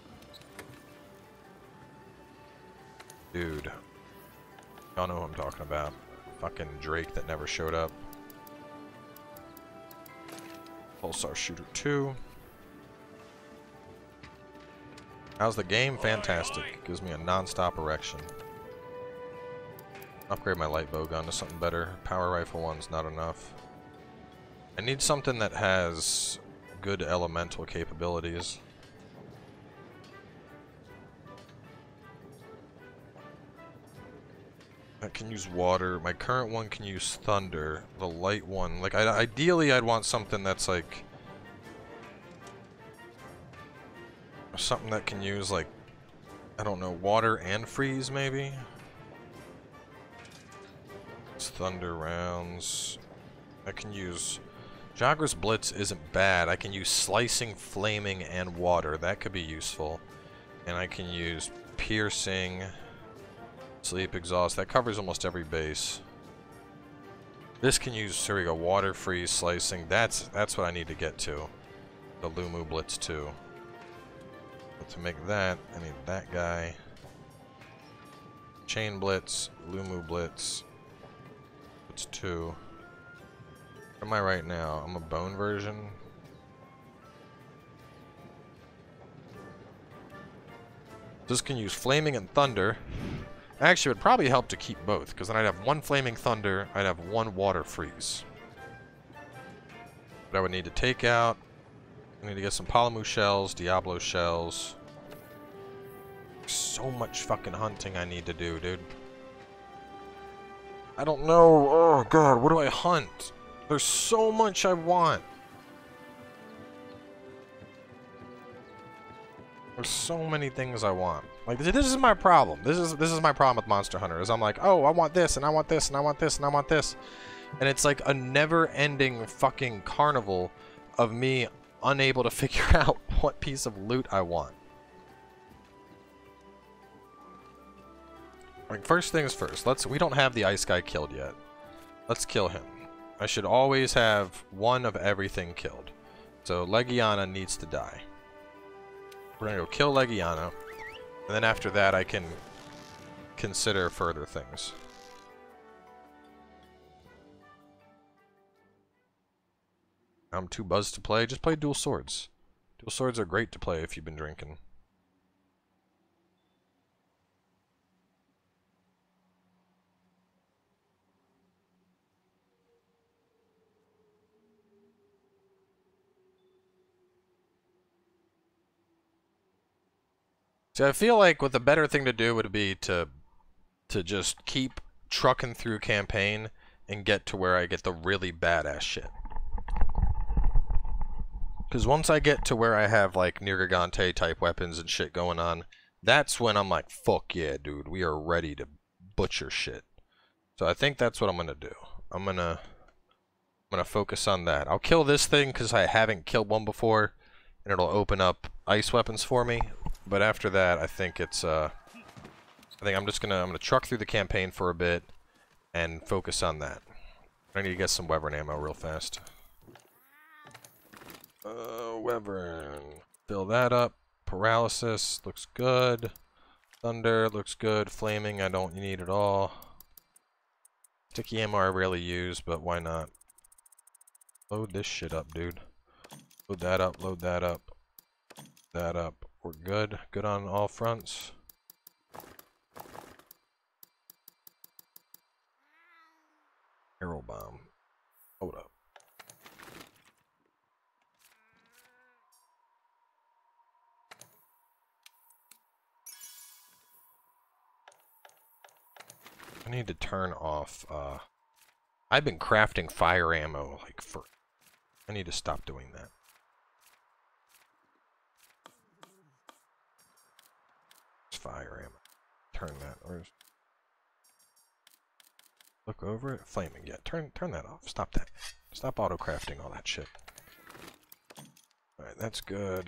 dude. Y'all know who I'm talking about. Fucking Drake that never showed up. Pulsar Shooter 2. How's the game? Fantastic. Gives me a non-stop erection. Upgrade my light bow gun to something better. Power rifle one's not enough. I need something that has good elemental capabilities. I can use water. My current one can use thunder. The light one, like, ideally I'd want something that's like something that can use, like, I don't know, water and freeze maybe. Thunder rounds. I can use Jagras Blitz isn't bad. I can use slicing, flaming, and water. That could be useful. And I can use piercing, sleep, exhaust. That covers almost every base. This can use, here we go, water, freeze, slicing. That's what I need to get to. The Lumu Blitz too. But to make that, I need that guy. Chain Blitz, Lumu Blitz. It's 2. Where am I right now? I'm a bone version. This can use flaming and thunder. Actually, it would probably help to keep both, because then I'd have 1 flaming thunder, I'd have 1 water freeze. But I would need to take out... I need to get some Palamu shells, Diablo shells. So much fucking hunting I need to do, dude. I don't know. Oh god, what do I hunt? There's so much I want. There's so many things I want. Like, this is my problem. This is my problem with Monster Hunter. Is I'm like, oh, I want this, and I want this, and I want this, and I want this, and it's like a never-ending fucking carnival of me unable to figure out what piece of loot I want. Like, first things first, we don't have the ice guy killed yet. Let's kill him. I should always have 1 of everything killed. So Legiana needs to die. We're gonna go kill Legiana, and then after that I can consider further things. I'm too buzzed to play. Just play dual swords. Dual swords are great to play if you've been drinking. So I feel like what the better thing to do would be to just keep trucking through campaign and get to where I get the really badass shit. Because once I get to where I have like Nergigante type weapons and shit going on, that's when I'm like, fuck yeah, dude, we are ready to butcher shit. So I think that's what I'm gonna do. I'm gonna focus on that. I'll kill this thing because I haven't killed one before, and it'll open up ice weapons for me. But after that, I think it's I think I'm gonna truck through the campaign for a bit and focus on that. I need to get some Wyvern ammo real fast. Wyvern. Fill that up. Paralysis looks good. Thunder looks good. Flaming I don't need at all. Sticky ammo I rarely use, but why not? Load this shit up, dude. Load that up, load that up. That up. We're good. Good on all fronts. Arrow bomb. Hold up. I need to turn off, I've been crafting fire ammo, like, for... I need to stop doing that. It's fire ammo. Turn that, or... Look over it. Flaming, yeah. Turn that off. Stop that. Stop auto-crafting all that shit. Alright, that's good.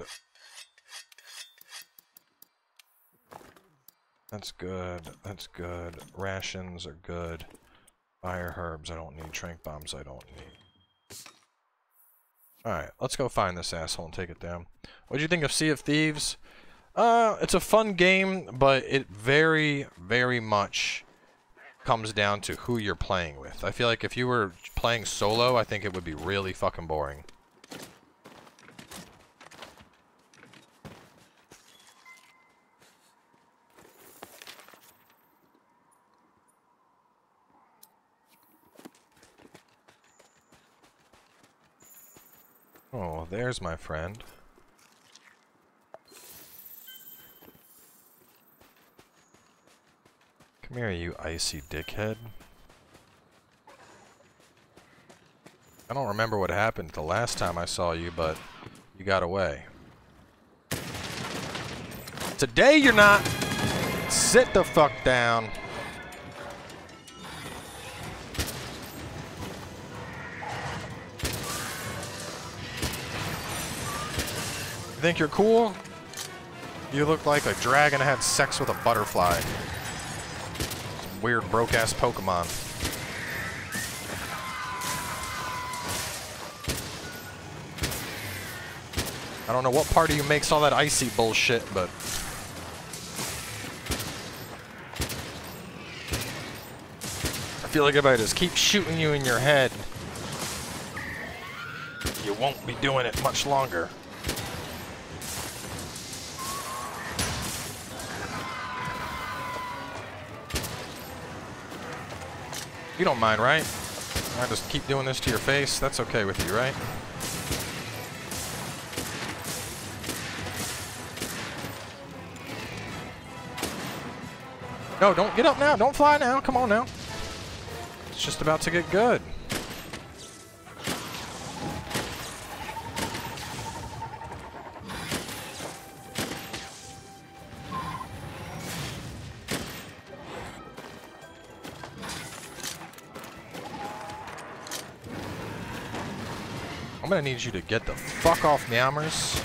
That's good. That's good. Rations are good. Fire herbs I don't need. Trank bombs I don't need. Alright, let's go find this asshole and take it down. What do you think of Sea of Thieves? It's a fun game, but it very, very much comes down to who you're playing with. I feel like if you were playing solo, I think it would be really fucking boring. Oh, there's my friend. Come here, you icy dickhead. I don't remember what happened the last time I saw you, but you got away. Today you're not! Sit the fuck down. Think you're cool? You look like a dragon had sex with a butterfly. Some weird broke-ass Pokemon. I don't know what part of you makes all that icy bullshit, but... I feel like if I just keep shooting you in your head, you won't be doing it much longer. You don't mind, right? I just keep doing this to your face. That's okay with you, right? No, don't get up now. Don't fly now. Come on now. It's just about to get good. I'm gonna need you to get the fuck off Meowmers.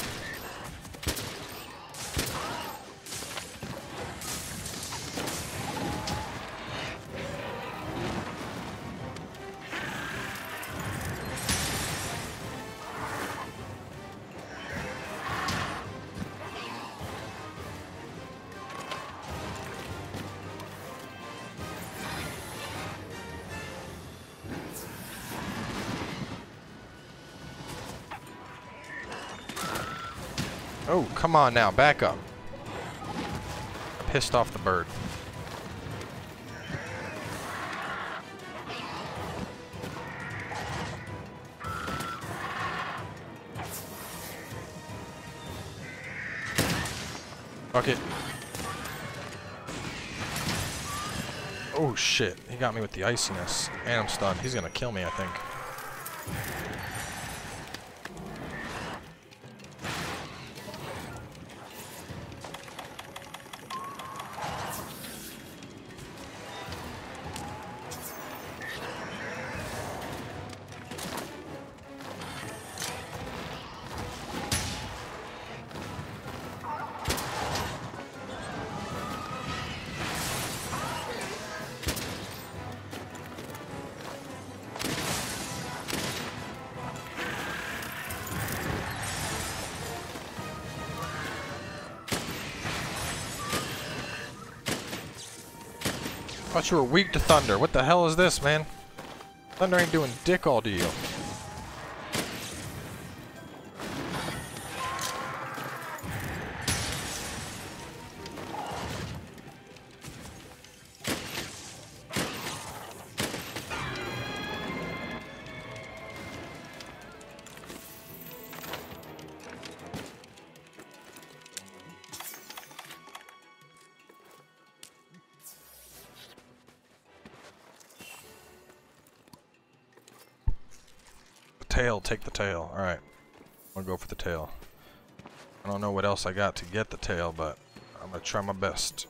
Oh, come on now, back up. Pissed off the bird. Fuck it. Oh shit, he got me with the iciness. And I'm stunned. He's gonna kill me, I think. Thought you were weak to thunder. What the hell is this, man? Thunder ain't doing dick all to you. Tail, take the tail. Alright. I'm gonna go for the tail. I don't know what else I got to get the tail, but I'm gonna try my best.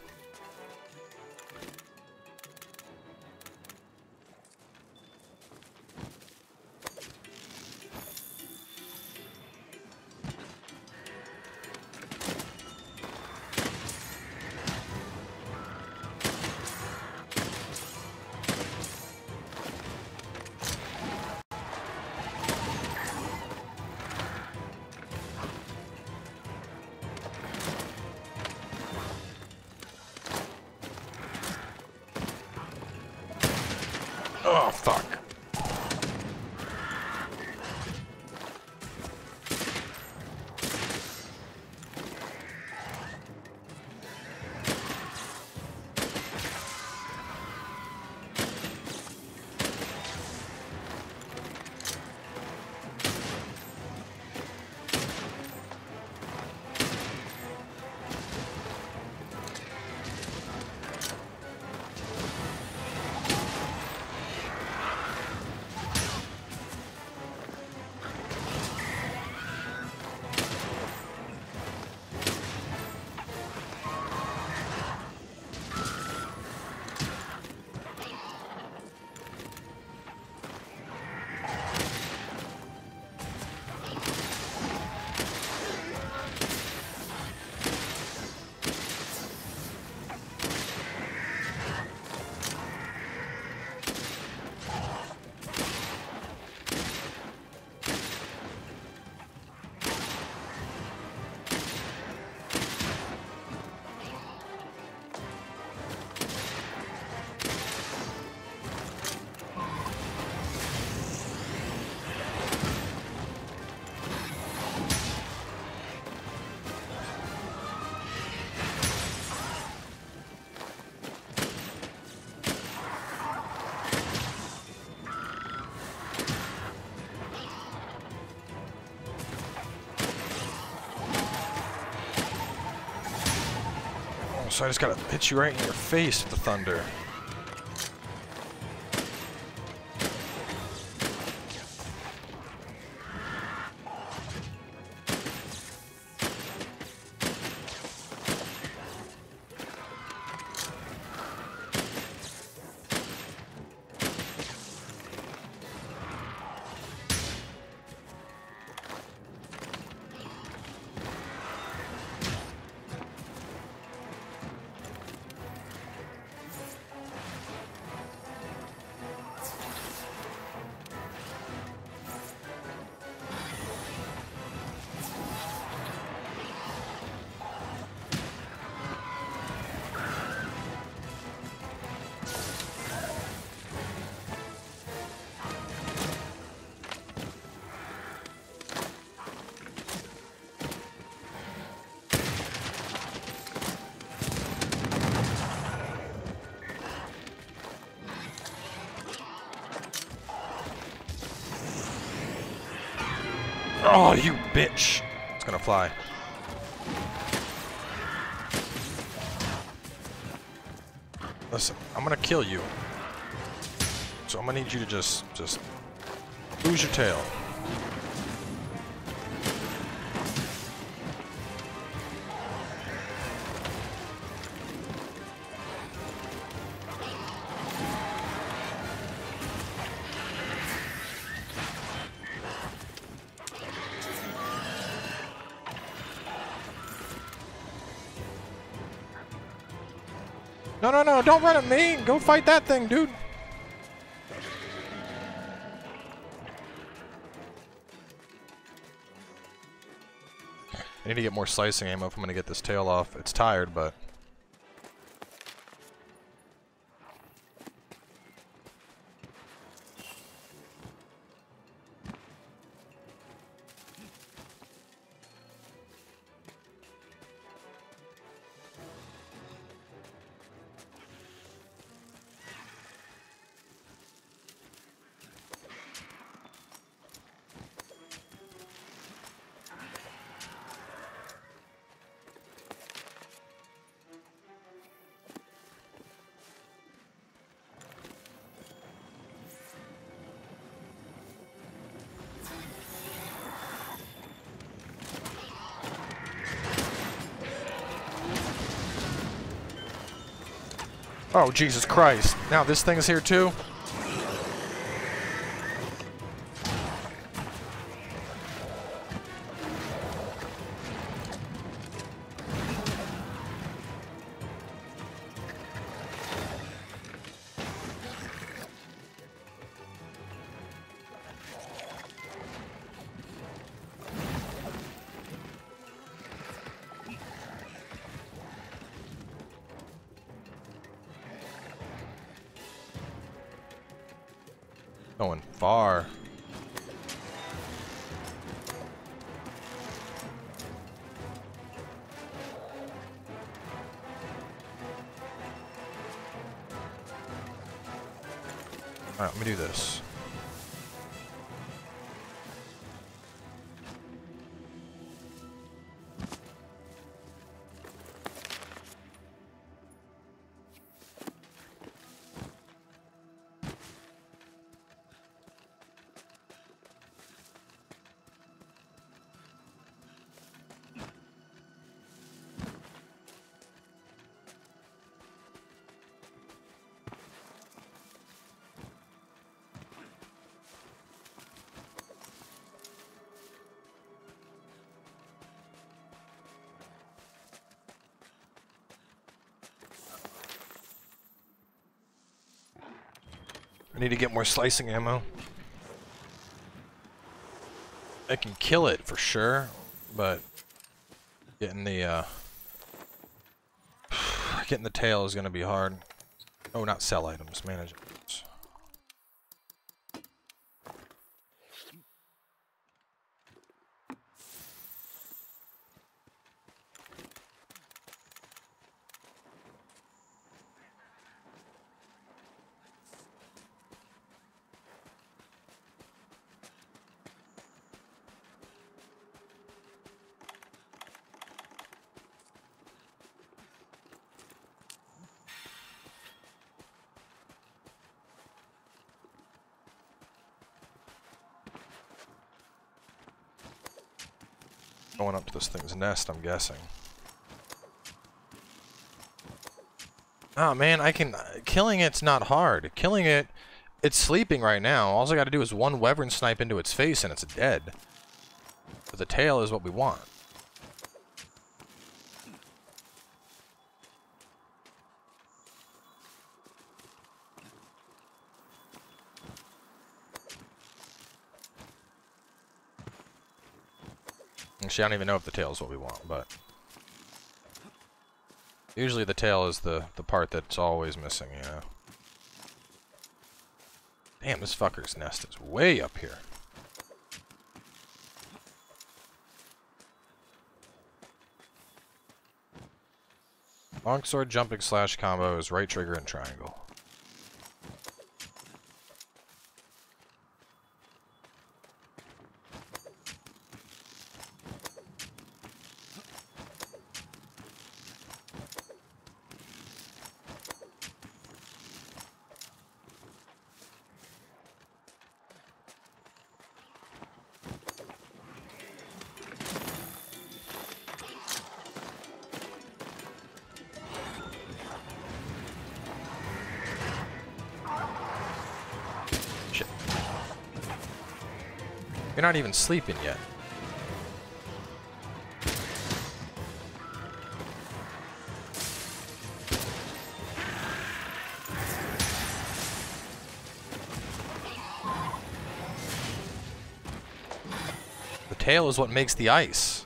Oh, fuck. So I just gotta hit you right in your face with the thunder. Oh, you bitch! It's gonna fly. Listen, I'm gonna kill you. So I'm gonna need you to just lose your tail. No, no, no, don't run at me! Go fight that thing, dude! I need to get more slicing ammo if I'm gonna get this tail off. It's tired, but... Oh, Jesus Christ. Now this thing's here too? Going far. Alright, let me do this. I need to get more slicing ammo. I can kill it for sure, but getting the getting the tail is gonna be hard. Oh, not sell items, manage items. Going up to this thing's nest, I'm guessing. Oh man, I can... killing it's not hard. Killing it, it's sleeping right now. All I gotta do is one wyvern snipe into its face and it's dead. But the tail is what we want. Actually, I don't even know if the tail is what we want, but... usually the tail is the part that's always missing, you know? Damn, this fucker's nest is way up here. Longsword jumping slash combo is right trigger and triangle. You're not even sleeping yet. The tail is what makes the ice.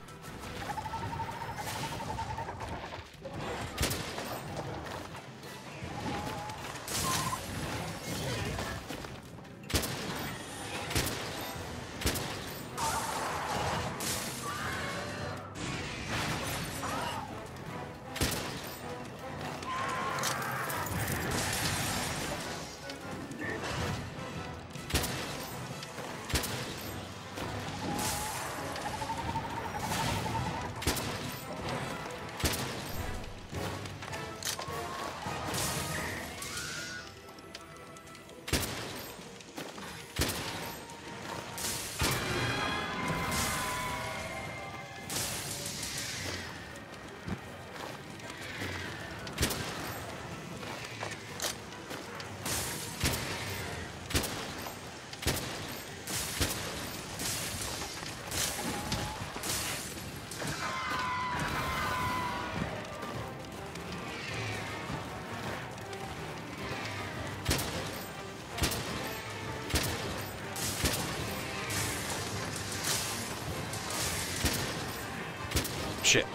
shit.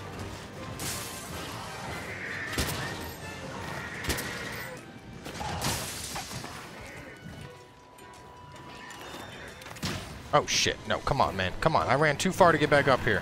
Oh shit, no, come on, man. Come on, I ran too far to get back up here.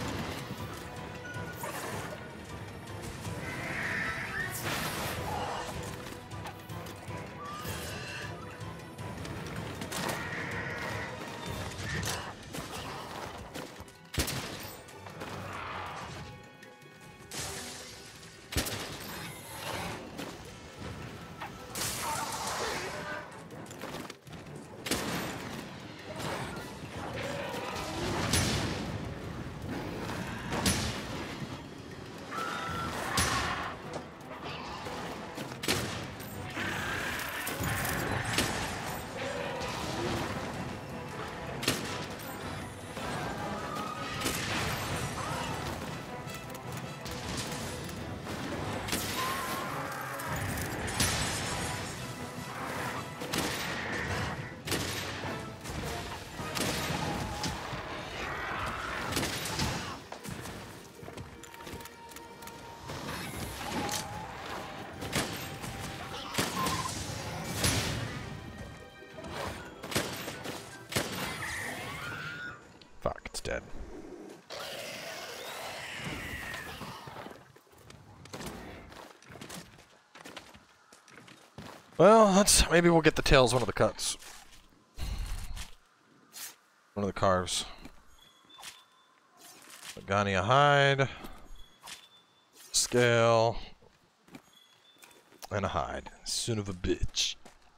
Fuck, it's dead. Well, maybe we'll get the tails one of the cuts. One of the carves. Agania hide. Scale. And a hide. Son of a bitch.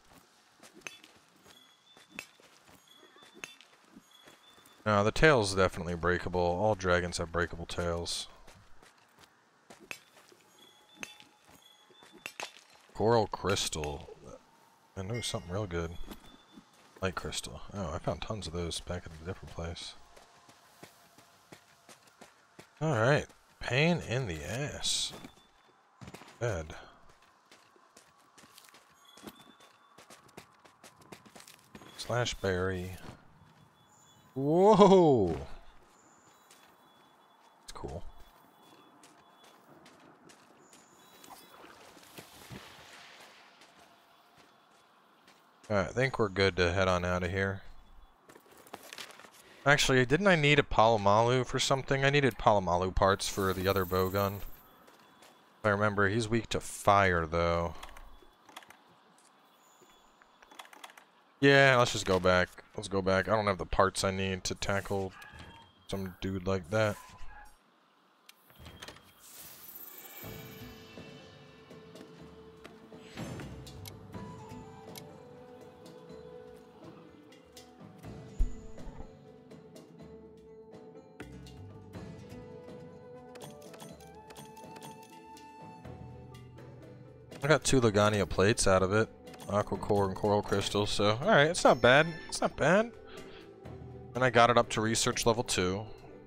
No, the tail's definitely breakable. All dragons have breakable tails. Coral crystal. I know something real good. Light crystal. Oh, I found tons of those back in a different place. Alright. Pain in the ass. Bed. Slash berry. Whoa! That's cool. Alright, I think we're good to head on out of here. Actually, didn't I need a Palomalu for something? I needed Palomalu parts for the other bowgun. If I remember, he's weak to fire, though. Yeah, let's just go back. Let's go back. I don't have the parts I need to tackle some dude like that. I got 2 Logania plates out of it. Aqua core and coral crystal, so alright, it's not bad. It's not bad. And I got it up to research level 2.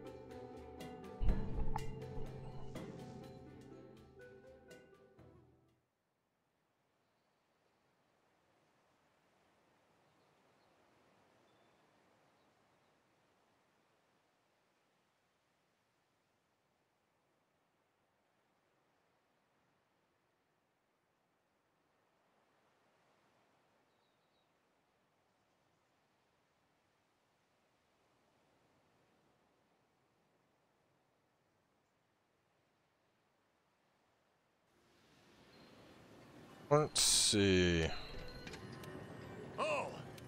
Let's see. Oh!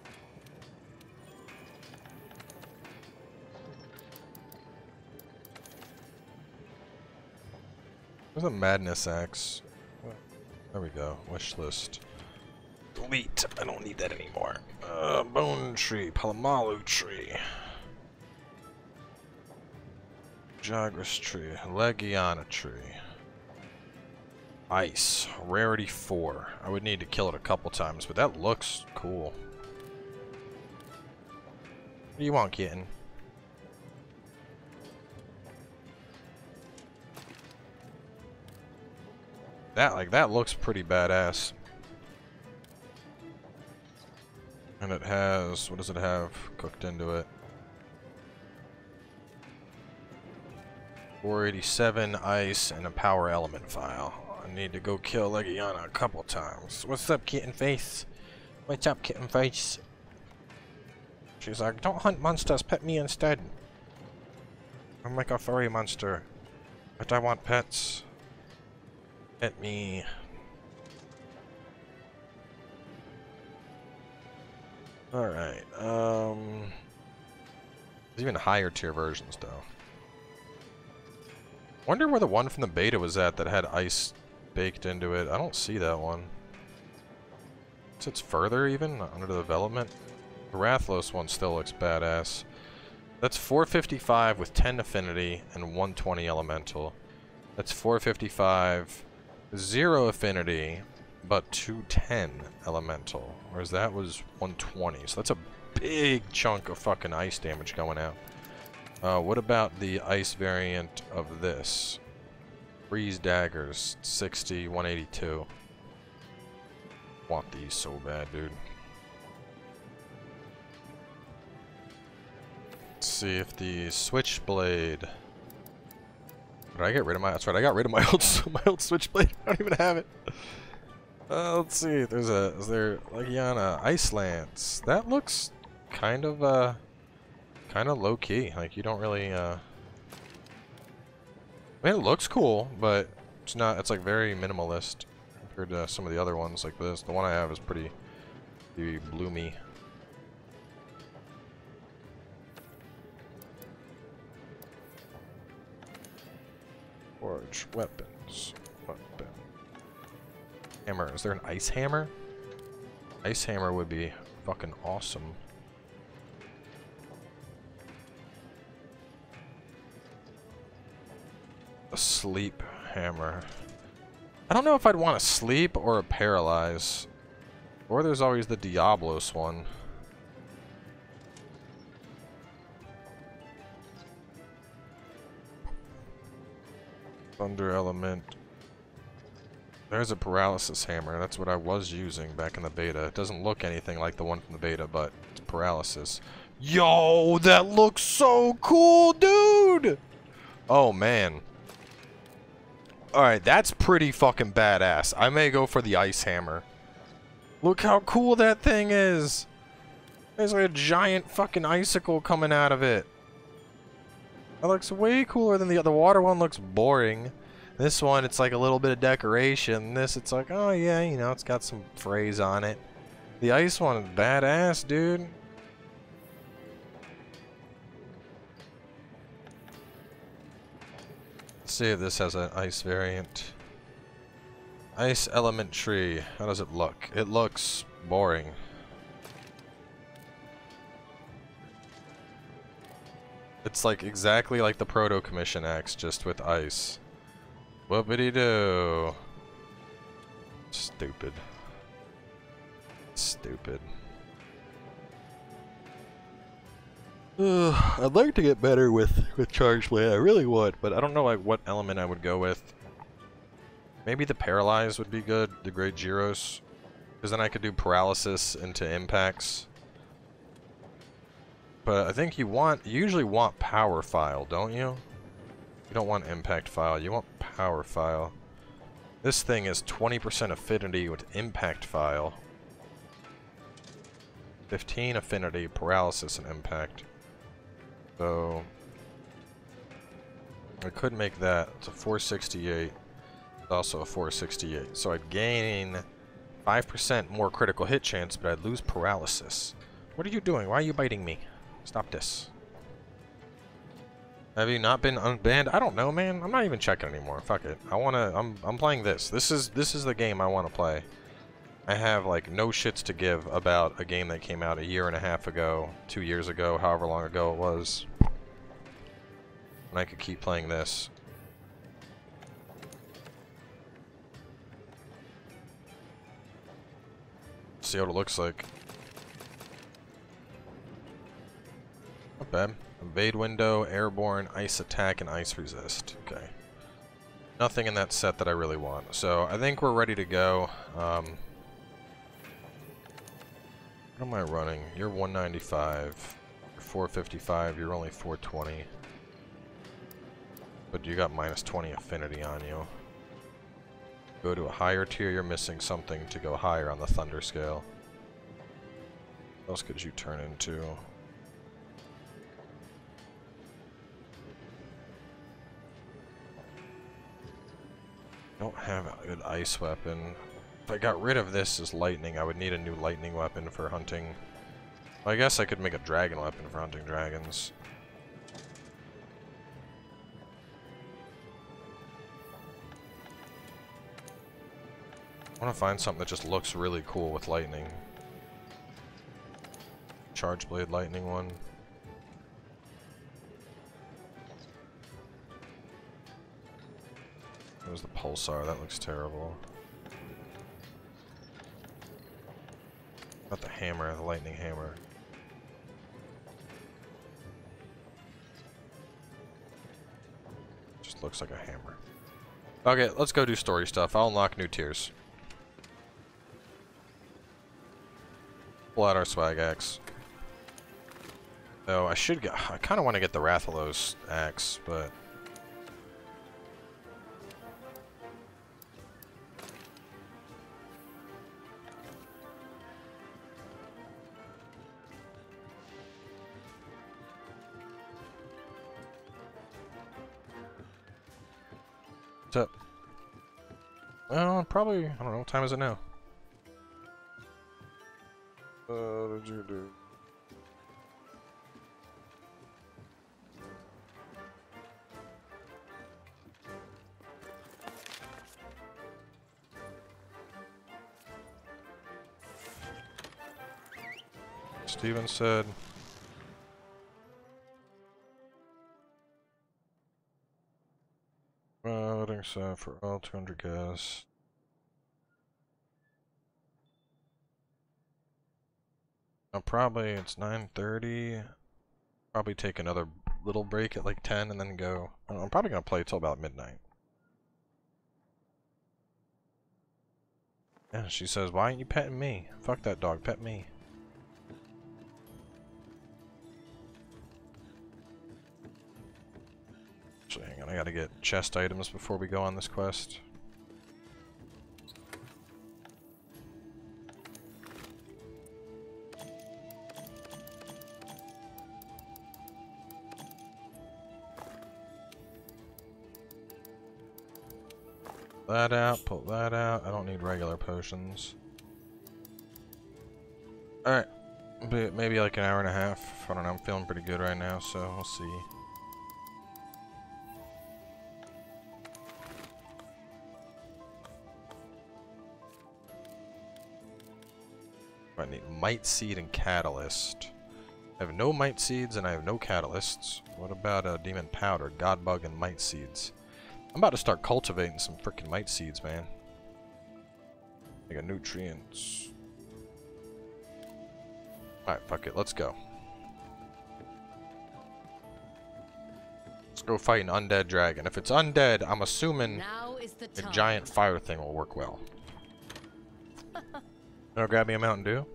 There's a madness axe. There we go. Wish list. Delete. I don't need that anymore. Bone tree. Palomalu tree. Jagras tree. Legiana tree. Ice. Rarity 4. I would need to kill it a couple times, but that looks cool. What do you want, kitten? That looks pretty badass. And it has, what does it have cooked into it? 487 ice and a power element file. I need to go kill Legiana a couple times. What's up, kitten face? What's up, kitten face? She's like, don't hunt monsters, pet me instead. I'm like a furry monster, but I want pets. Pet me. Alright, there's even higher tier versions though. Wonder where the one from the beta was at that had ice baked into it. I don't see that one. So it's further even, under the development. The Rathlos one still looks badass. That's 455 with 10 affinity and 120 elemental. That's 455, 0 affinity, but 210 elemental. Whereas that was 120. So that's a big chunk of fucking ice damage going out. What about the ice variant of this? Freeze daggers, 60, 182. Want these so bad, dude. Let's see if the switchblade. Did I get rid of my? That's right. I got rid of my old switchblade. I don't even have it. Let's see. Is there Legiana Ice Lance? That looks kind of low key. Like you don't really. I mean, it looks cool, but it's not. It's like very minimalist compared to some of the other ones like this. The one I have is pretty bloomy. Forge weapons. Weapon. Hammer. Is there an ice hammer? Ice hammer would be fucking awesome. A sleep hammer. I don't know if I'd want a sleep or a paralyze. Or there's always the Diablos one. Thunder element. There's a paralysis hammer. That's what I was using back in the beta. It doesn't look anything like the one from the beta, but it's paralysis. Yo, that looks so cool, dude! Oh, man. Alright, that's pretty fucking badass. I may go for the ice hammer. Look how cool that thing is! There's like a giant fucking icicle coming out of it. That looks way cooler than the other. The water one looks boring. This one, it's like a little bit of decoration. This, it's like, oh yeah, you know, it's got some phrase on it. The ice one is badass, dude. Let's see if this has an ice variant. Ice element tree. How does it look? It looks boring. It's like exactly like the Proto Commission Axe, just with ice. Whoopity-doo. Stupid. Stupid. I'd like to get better with Charge Blade. I really would, but I don't know like what element I would go with. Maybe the Paralyze would be good, the Great Gyros. Because then I could do Paralysis into impacts. But I think you usually want Power File, don't you? You don't want Impact File, you want Power File. This thing is 20% affinity with Impact File. 15 affinity, Paralysis, and Impact. So I could make that. It's a 468. It's also a 468. So I'd gain 5% more critical hit chance, but I'd lose Paralysis. What are you doing? Why are you biting me? Stop this. Have you not been unbanned? I don't know, man. I'm not even checking anymore. Fuck it. I'm playing this. This is the game I want to play. I have like no shits to give about a game that came out a year and a half ago, 2 years ago, however long ago it was. And I could keep playing this. See what it looks like. Not bad. Evade window, airborne, ice attack, and ice resist. Okay. Nothing in that set that I really want. So I think we're ready to go. What am I running? You're 195. You're 455. You're only 420. But you got minus 20 affinity on you. Go to a higher tier, you're missing something to go higher on the thunder scale. What else could you turn into? Don't have a good ice weapon. If I got rid of this as lightning, I would need a new lightning weapon for hunting. Well, I guess I could make a dragon weapon for hunting dragons. I want to find something that just looks really cool with lightning. Charge blade lightning one. There's the pulsar, that looks terrible. Not the hammer, the lightning hammer. Just looks like a hammer. Okay, let's go do story stuff. I'll unlock new tiers. Pull out our swag axe. Though I should get. I kind of want to get the Rathalos axe, but. What's up? Well, probably. I don't know. What time is it now? What did you do? Steven said. Loading set for all 200 gas. Probably it's 9:30. Probably take another little break at like 10 and then go. I don't know, I'm probably gonna play till about midnight. Yeah, she says, "Why aren't you petting me? Fuck that dog, pet me." Actually, hang on, I gotta get chest items before we go on this quest. That out, pull that out. I don't need regular potions. Alright. Maybe like an hour and a half. I don't know, I'm feeling pretty good right now, so we'll see. I need Might Seed and Catalyst. I have no Might Seeds and I have no Catalysts. What about Demon Powder, God Bug, and Might Seeds? I'm about to start cultivating some freaking Might Seeds, man. I got nutrients. Alright, fuck it, let's go. Let's go fight an undead dragon. If it's undead, I'm assuming the giant fire thing will work well. Wanna grab me a Mountain Dew?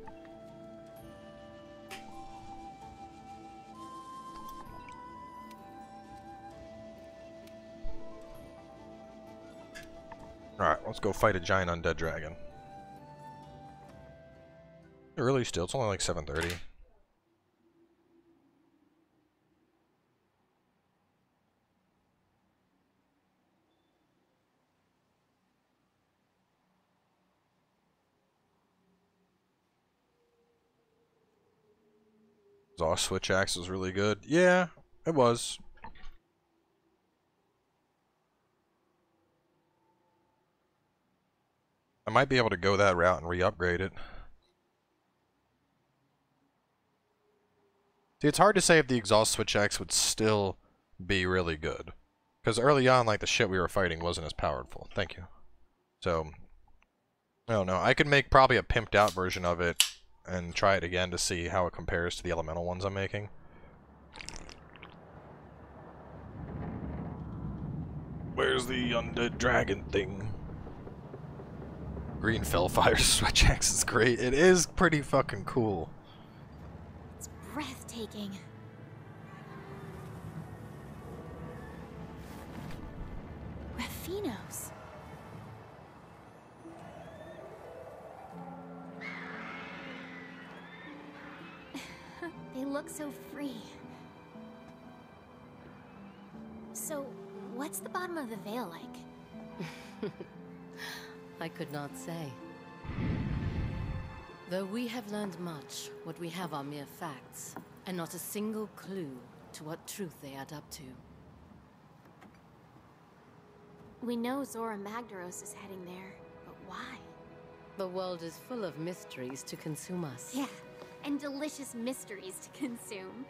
Alright, let's go fight a giant undead dragon. Early still, it's only like 7:30. Exhaust switch axe was really good. Yeah, it was. I might be able to go that route and re-upgrade it. See, it's hard to say if the exhaust switch axe would still be really good. Because early on, like, the shit we were fighting wasn't as powerful. Thank you. So, I don't know. I could make probably a pimped out version of it and try it again to see how it compares to the elemental ones I'm making. Where's the undead dragon thing? Green Fellfire switch axe is great. It is pretty fucking cool. It's breathtaking. chinos. They look so free. So, what's the bottom of the veil like? I could not say. Though we have learned much, what we have are mere facts, and not a single clue to what truth they add up to. We know Zora Magdaros is heading there, but why? The world is full of mysteries to consume us. Yeah, and delicious mysteries to consume.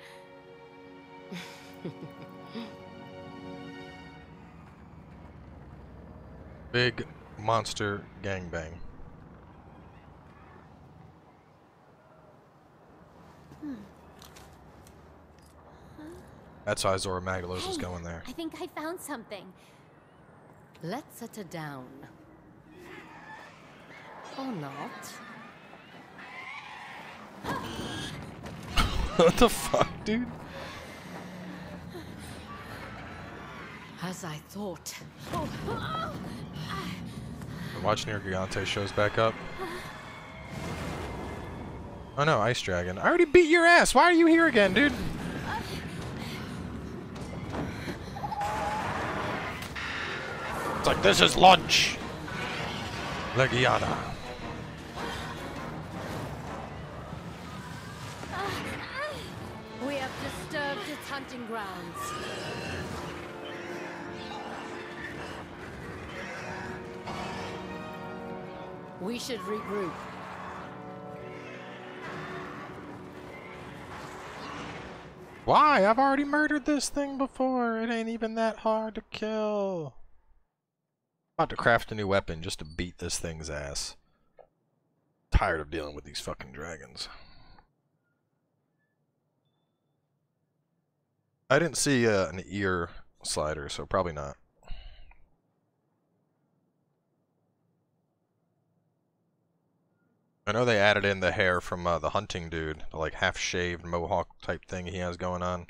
Big monster gangbang. That's why Zora Magdalos is going there. I think I found something. Let's set her down. Or not. What the fuck, dude? As I thought. Watching your Gigante shows back up. Oh no, Ice Dragon. I already beat your ass! Why are you here again, dude? It's like, this is lunch! Legiana. We have disturbed its hunting grounds. We should regroup. Why? I've already murdered this thing before. It ain't even that hard to kill. About to craft a new weapon just to beat this thing's ass. Tired of dealing with these fucking dragons. I didn't see an ear slider, so probably not. I know they added in the hair from the hunting dude, the like half-shaved mohawk type thing he has going on.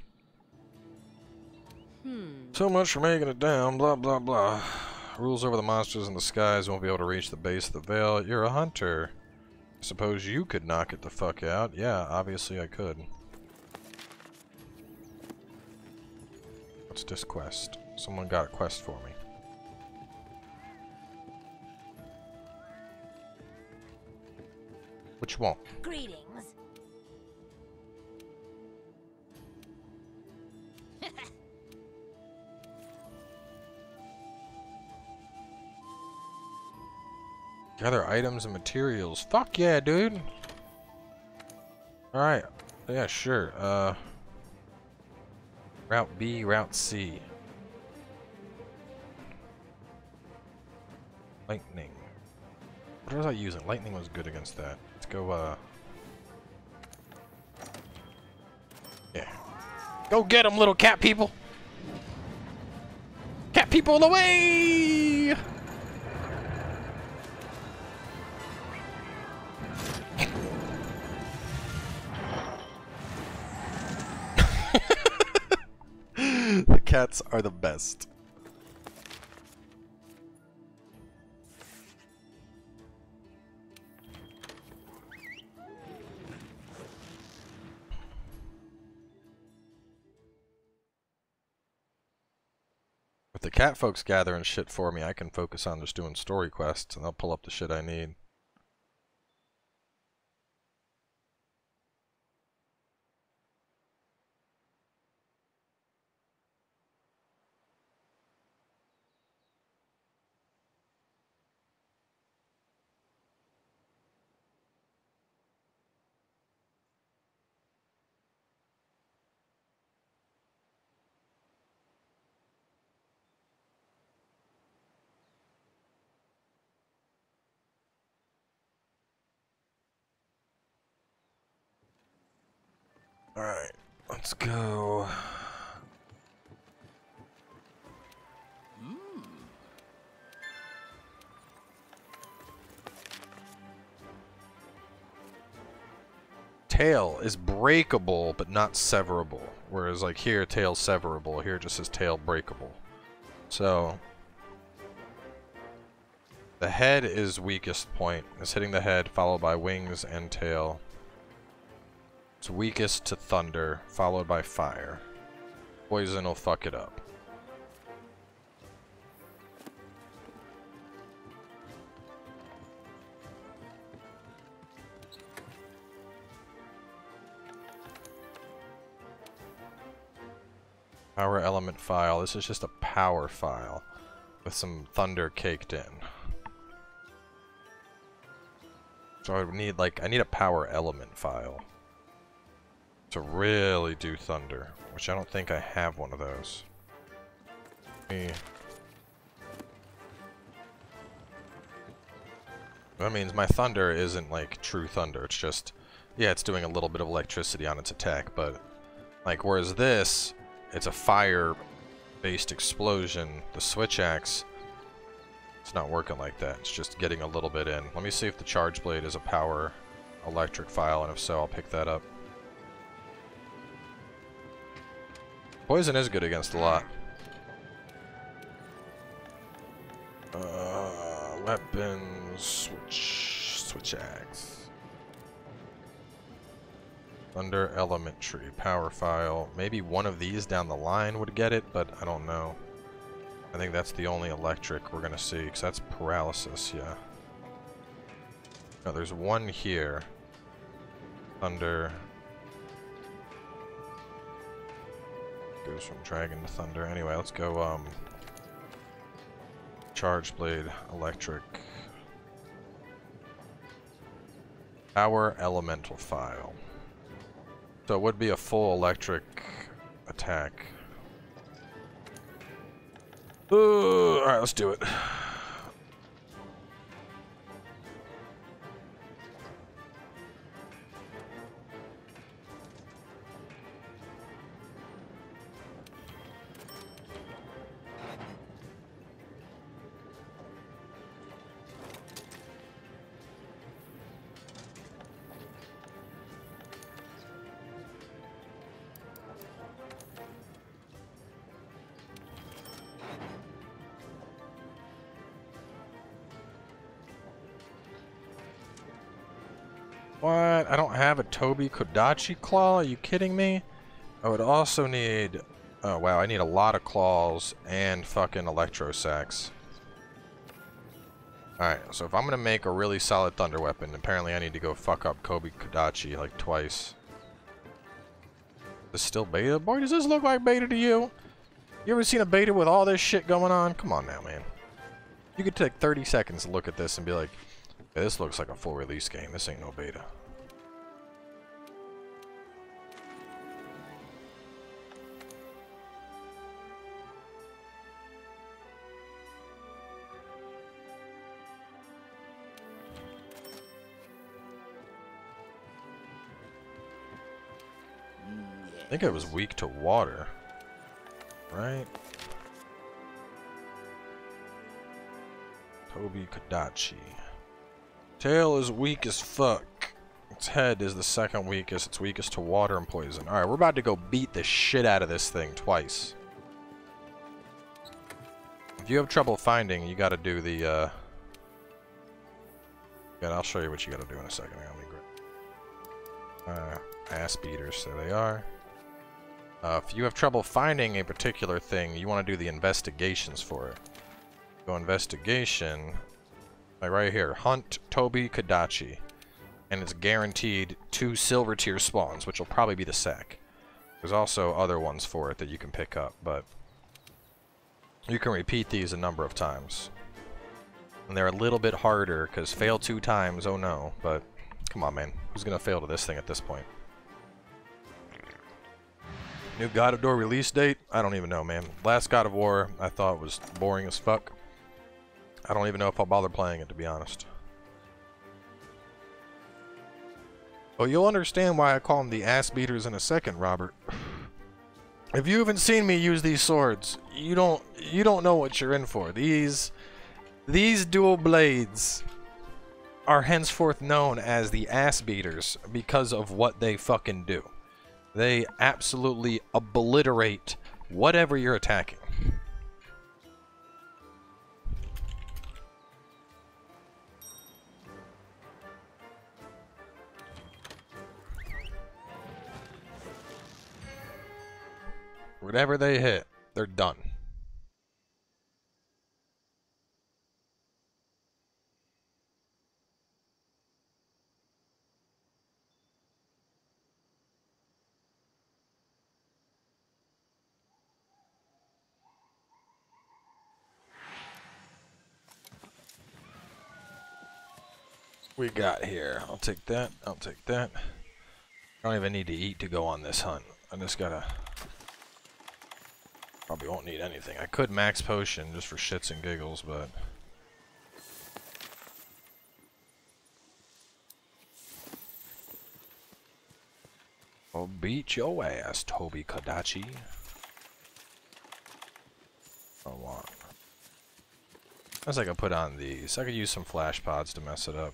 So much for making it down, blah blah blah. Rules over the monsters in the skies, won't be able to reach the base of the veil. You're a hunter. Suppose you could knock it the fuck out. Yeah, obviously I could. What's this quest? Someone got a quest for me. Which one? Greetings. Gather items and materials. Fuck yeah, dude. Alright. Yeah, sure. Route B, Route C. Lightning. What was I using? Lightning was good against that. Let's go, yeah. Go get them, little cat people! Cat people away! The cats are the best. If the cat folks gathering shit for me, I can focus on just doing story quests and they'll pull up the shit I need. Alright, let's go. Tail is breakable, but not severable. Whereas like here, tail severable. Here it just says tail breakable. So, The head is weakest point. It's hitting the head, followed by wings and tail. It's weakest to thunder, followed by fire. Poison will fuck it up. Power element file. This is just a power file with some thunder caked in. So I would need I need a power element file to really do thunder, which I don't think I have one of those. That means my thunder isn't like true thunder. It's just, yeah, it's doing a little bit of electricity on its attack, but like whereas this, it's a fire-based explosion. The switch axe, it's not working like that. It's just getting a little bit in. Let me see if the charge blade is a power electric file, and if so, I'll pick that up. Poison is good against a lot. Weapons, switch axe. Thunder element tree, power file. Maybe one of these down the line would get it, but I don't know. I think that's the only electric we're gonna see, because that's paralysis, yeah. No, there's one here. Thunder. Goes from dragon to thunder. Anyway, let's go, charge blade, electric. Power elemental file. So it would be a full electric attack. Alright, let's do it. What? I don't have a Toby Kodachi claw? Are you kidding me? I would also need... Oh wow, I need a lot of claws and fucking electro sacks. Alright, so if I'm gonna make a really solid thunder weapon, apparently I need to go fuck up Toby Kodachi like twice. Is this still beta? Boy, does this look like beta to you? You ever seen a beta with all this shit going on? Come on now, man. You could take 30 seconds to look at this and be like, yeah, this looks like a full release game. This ain't no beta. I think it was weak to water, right? Toby Kodachi. Tail is weak as fuck. Its head is the second weakest. It's weakest to water and poison. Alright, we're about to go beat the shit out of this thing twice. If you have trouble finding, you gotta do the, yeah, I'll show you what you gotta do in a second. Let me grab ass beaters, there they are. If you have trouble finding a particular thing, you want to do the investigations for it. Go investigation, like right here, hunt Toby Kodachi, and it's guaranteed 2 silver tier spawns, which will probably be the sack. There's also other ones for it that you can pick up, but you can repeat these a number of times. And they're a little bit harder, because fail 2 times, oh no, but come on man, who's gonna fail to this thing at this point? New God of War release date? I don't even know, man. Last God of War I thought was boring as fuck. I don't even know if I'll bother playing it, to be honest. Well, you'll understand why I call them the ass beaters in a second, Robert. If you haven't seen me use these swords, you don't know what you're in for. These dual blades are henceforth known as the ass beaters because of what they fucking do. They absolutely obliterate whatever you're attacking. Whatever they hit, they're done. We got here. I'll take that. I'll take that. I don't even need to eat to go on this hunt. I just gotta... Probably won't need anything. I could max potion just for shits and giggles, but... I'll beat your ass, Toby Kadachi. Hold on. As I could put on these. I could use some flash pods to mess it up.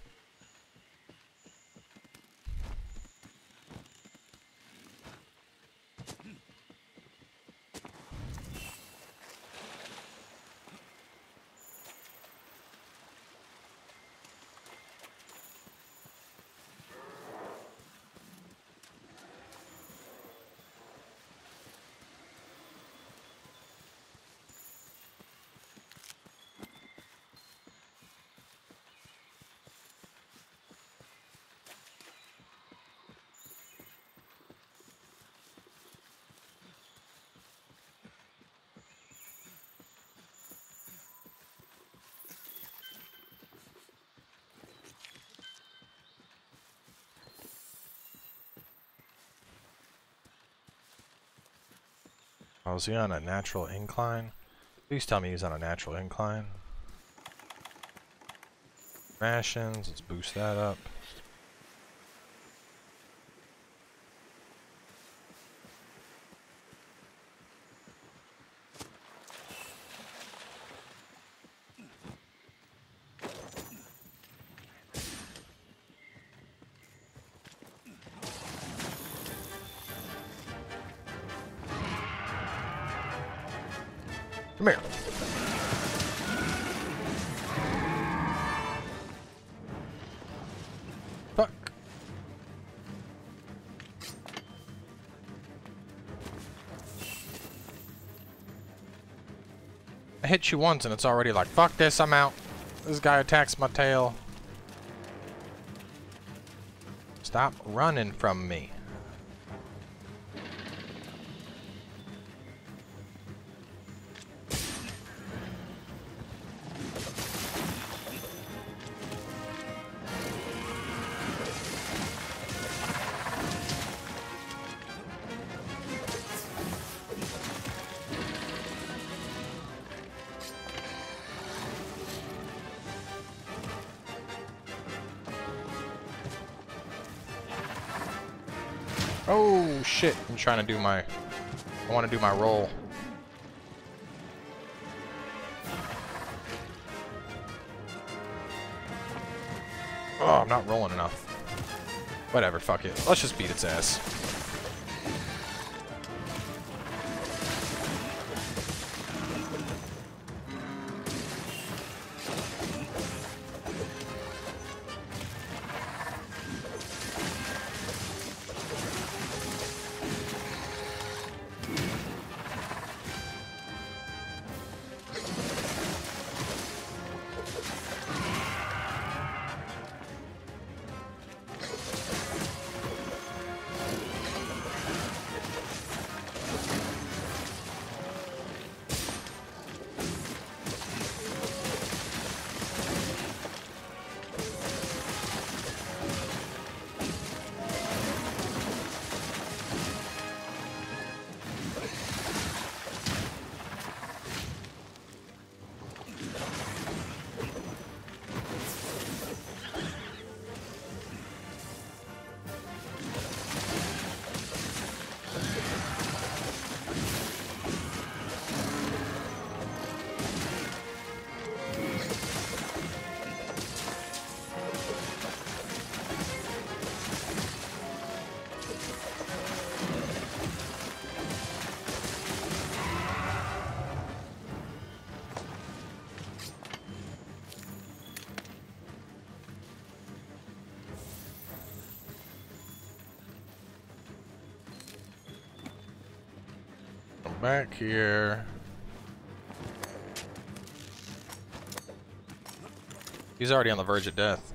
Oh, is he on a natural incline? Please tell me he's on a natural incline. Rations, let's boost that up. Come here. Fuck. I hit you once and it's already like, fuck this, I'm out. This guy attacks my tail. Stop running from me. Oh shit, I'm trying to do my... I want to do my roll. Oh, I'm not rolling enough. Whatever, fuck it. Let's just beat its ass. back here. He's already on the verge of death.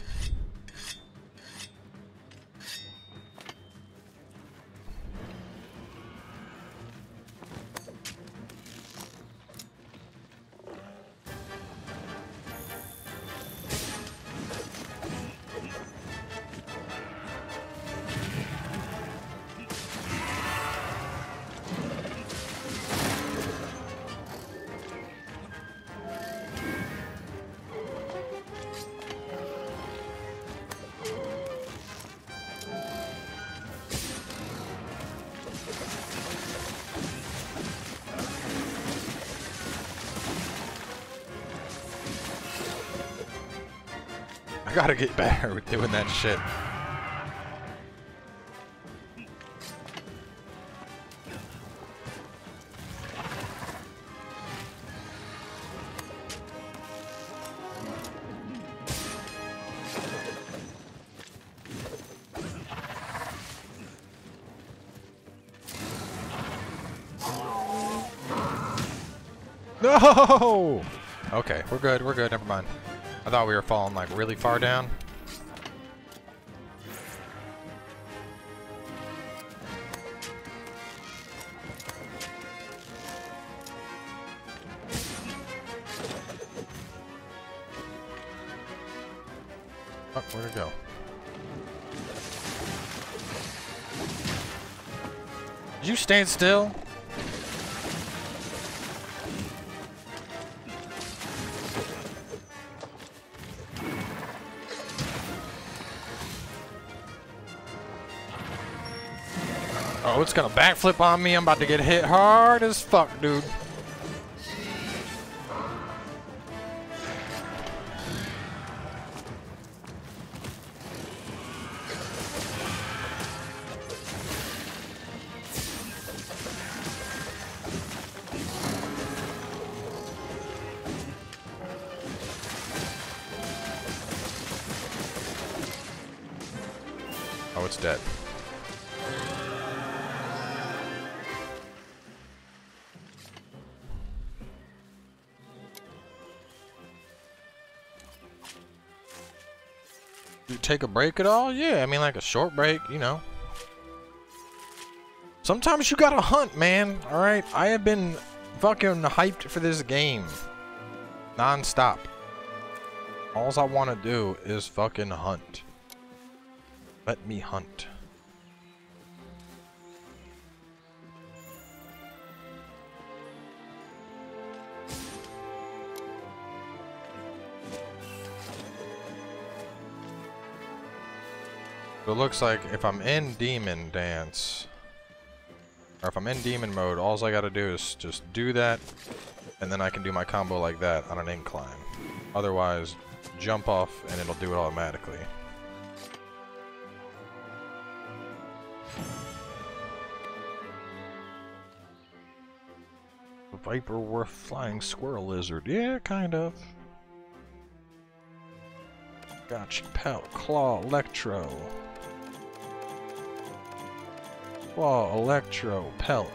I gotta get better with doing that shit. No! Okay, we're good, never mind. I thought we were falling like really far down. Oh, where'd it go? Did you stand still? Oh, it's gonna backflip on me. I'm about to get hit hard as fuck, dude. Oh, it's dead. You take a break at all? Yeah, I mean like a short break, you know. Sometimes you gotta hunt, man. Alright? I have been fucking hyped for this game. Non-stop. All I want to do is fucking hunt. Let me hunt. So it looks like if I'm in demon dance, or if I'm in demon mode, all I gotta do is just do that, and then I can do my combo like that on an incline. Otherwise, jump off and it'll do it automatically. Viper Wolf Flying Squirrel Lizard. Yeah, kind of. Gotcha. Pelt. Claw. Electro. Claw. Electro. Pelt.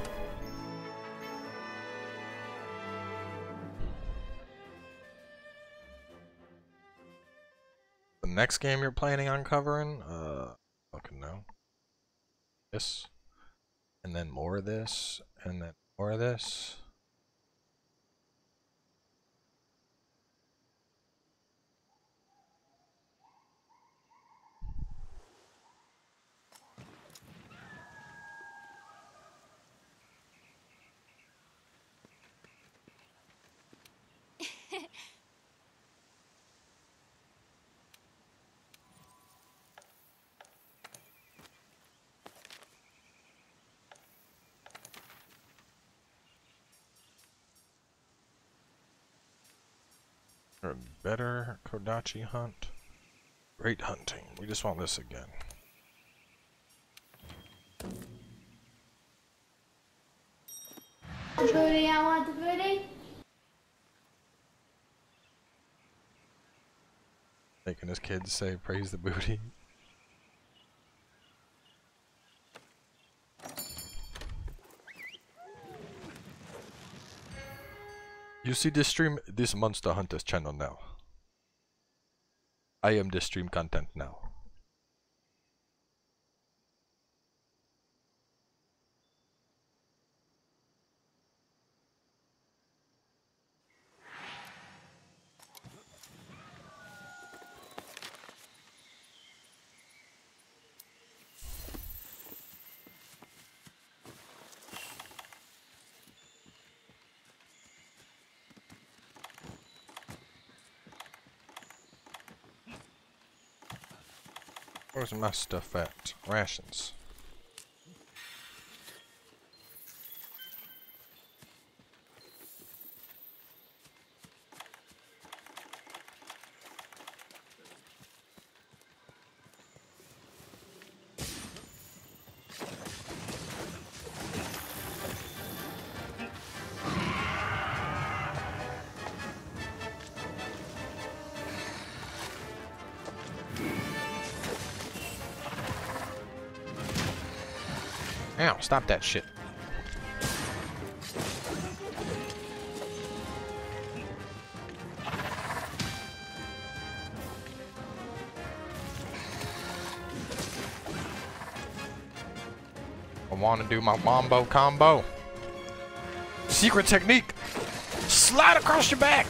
The next game you're planning on covering? Fucking no. This. And then more of this. And then more of this. Or better Kodachi hunt. Great hunting. We just want this again. Booty, I want the booty. Making his kids say praise the booty. You see this stream, this Monster Hunters channel now. I am the stream content now. Where's my stuff at? Rations. Ow, stop that shit. I want to do my mambo combo. Secret technique. Slide across your back.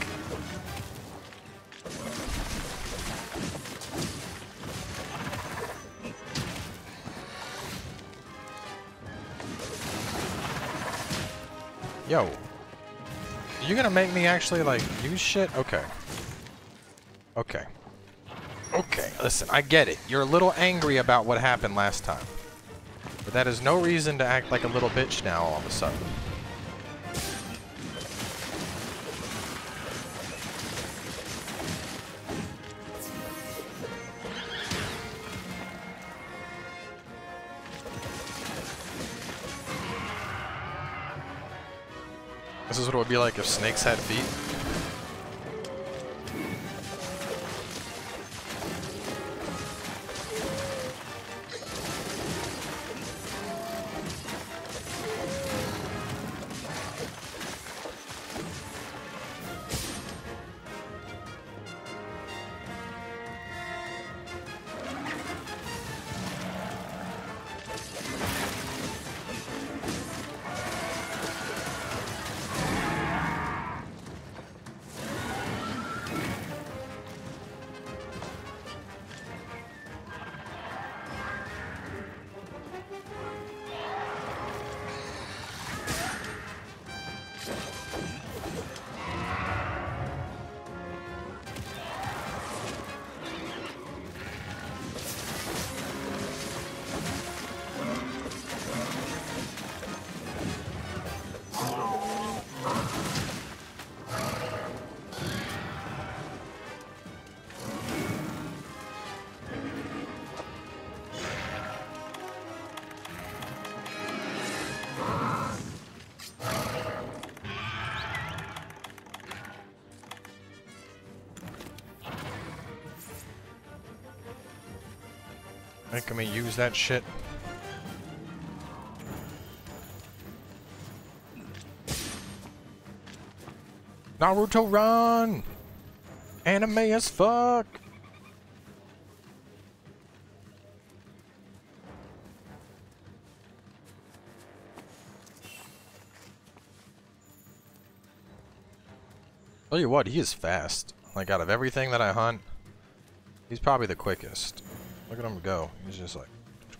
Yo, you gonna make me actually, like, use shit? Okay. Okay. Okay, listen, I get it. You're a little angry about what happened last time. But that is no reason to act like a little bitch now all of a sudden. This is what it would be like if snakes had feet. Making me use that shit. Naruto run! Anime as fuck! Tell you what, he is fast. Like, out of everything that I hunt, he's probably the quickest. Look at him go. He's just like...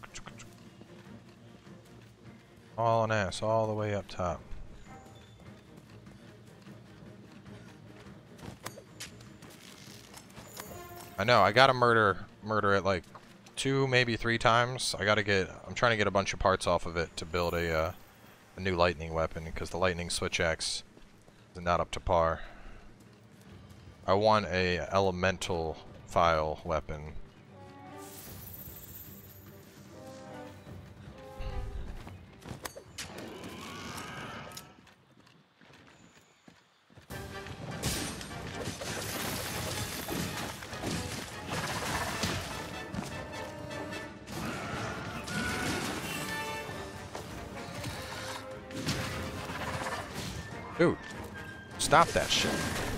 all an ass, all the way up top. I know, I gotta murder it like 2, maybe 3 times. I'm trying to get a bunch of parts off of it to build a new lightning weapon, because the lightning switch axe is not up to par. I want a elemental file weapon. Dude, Stop that shit.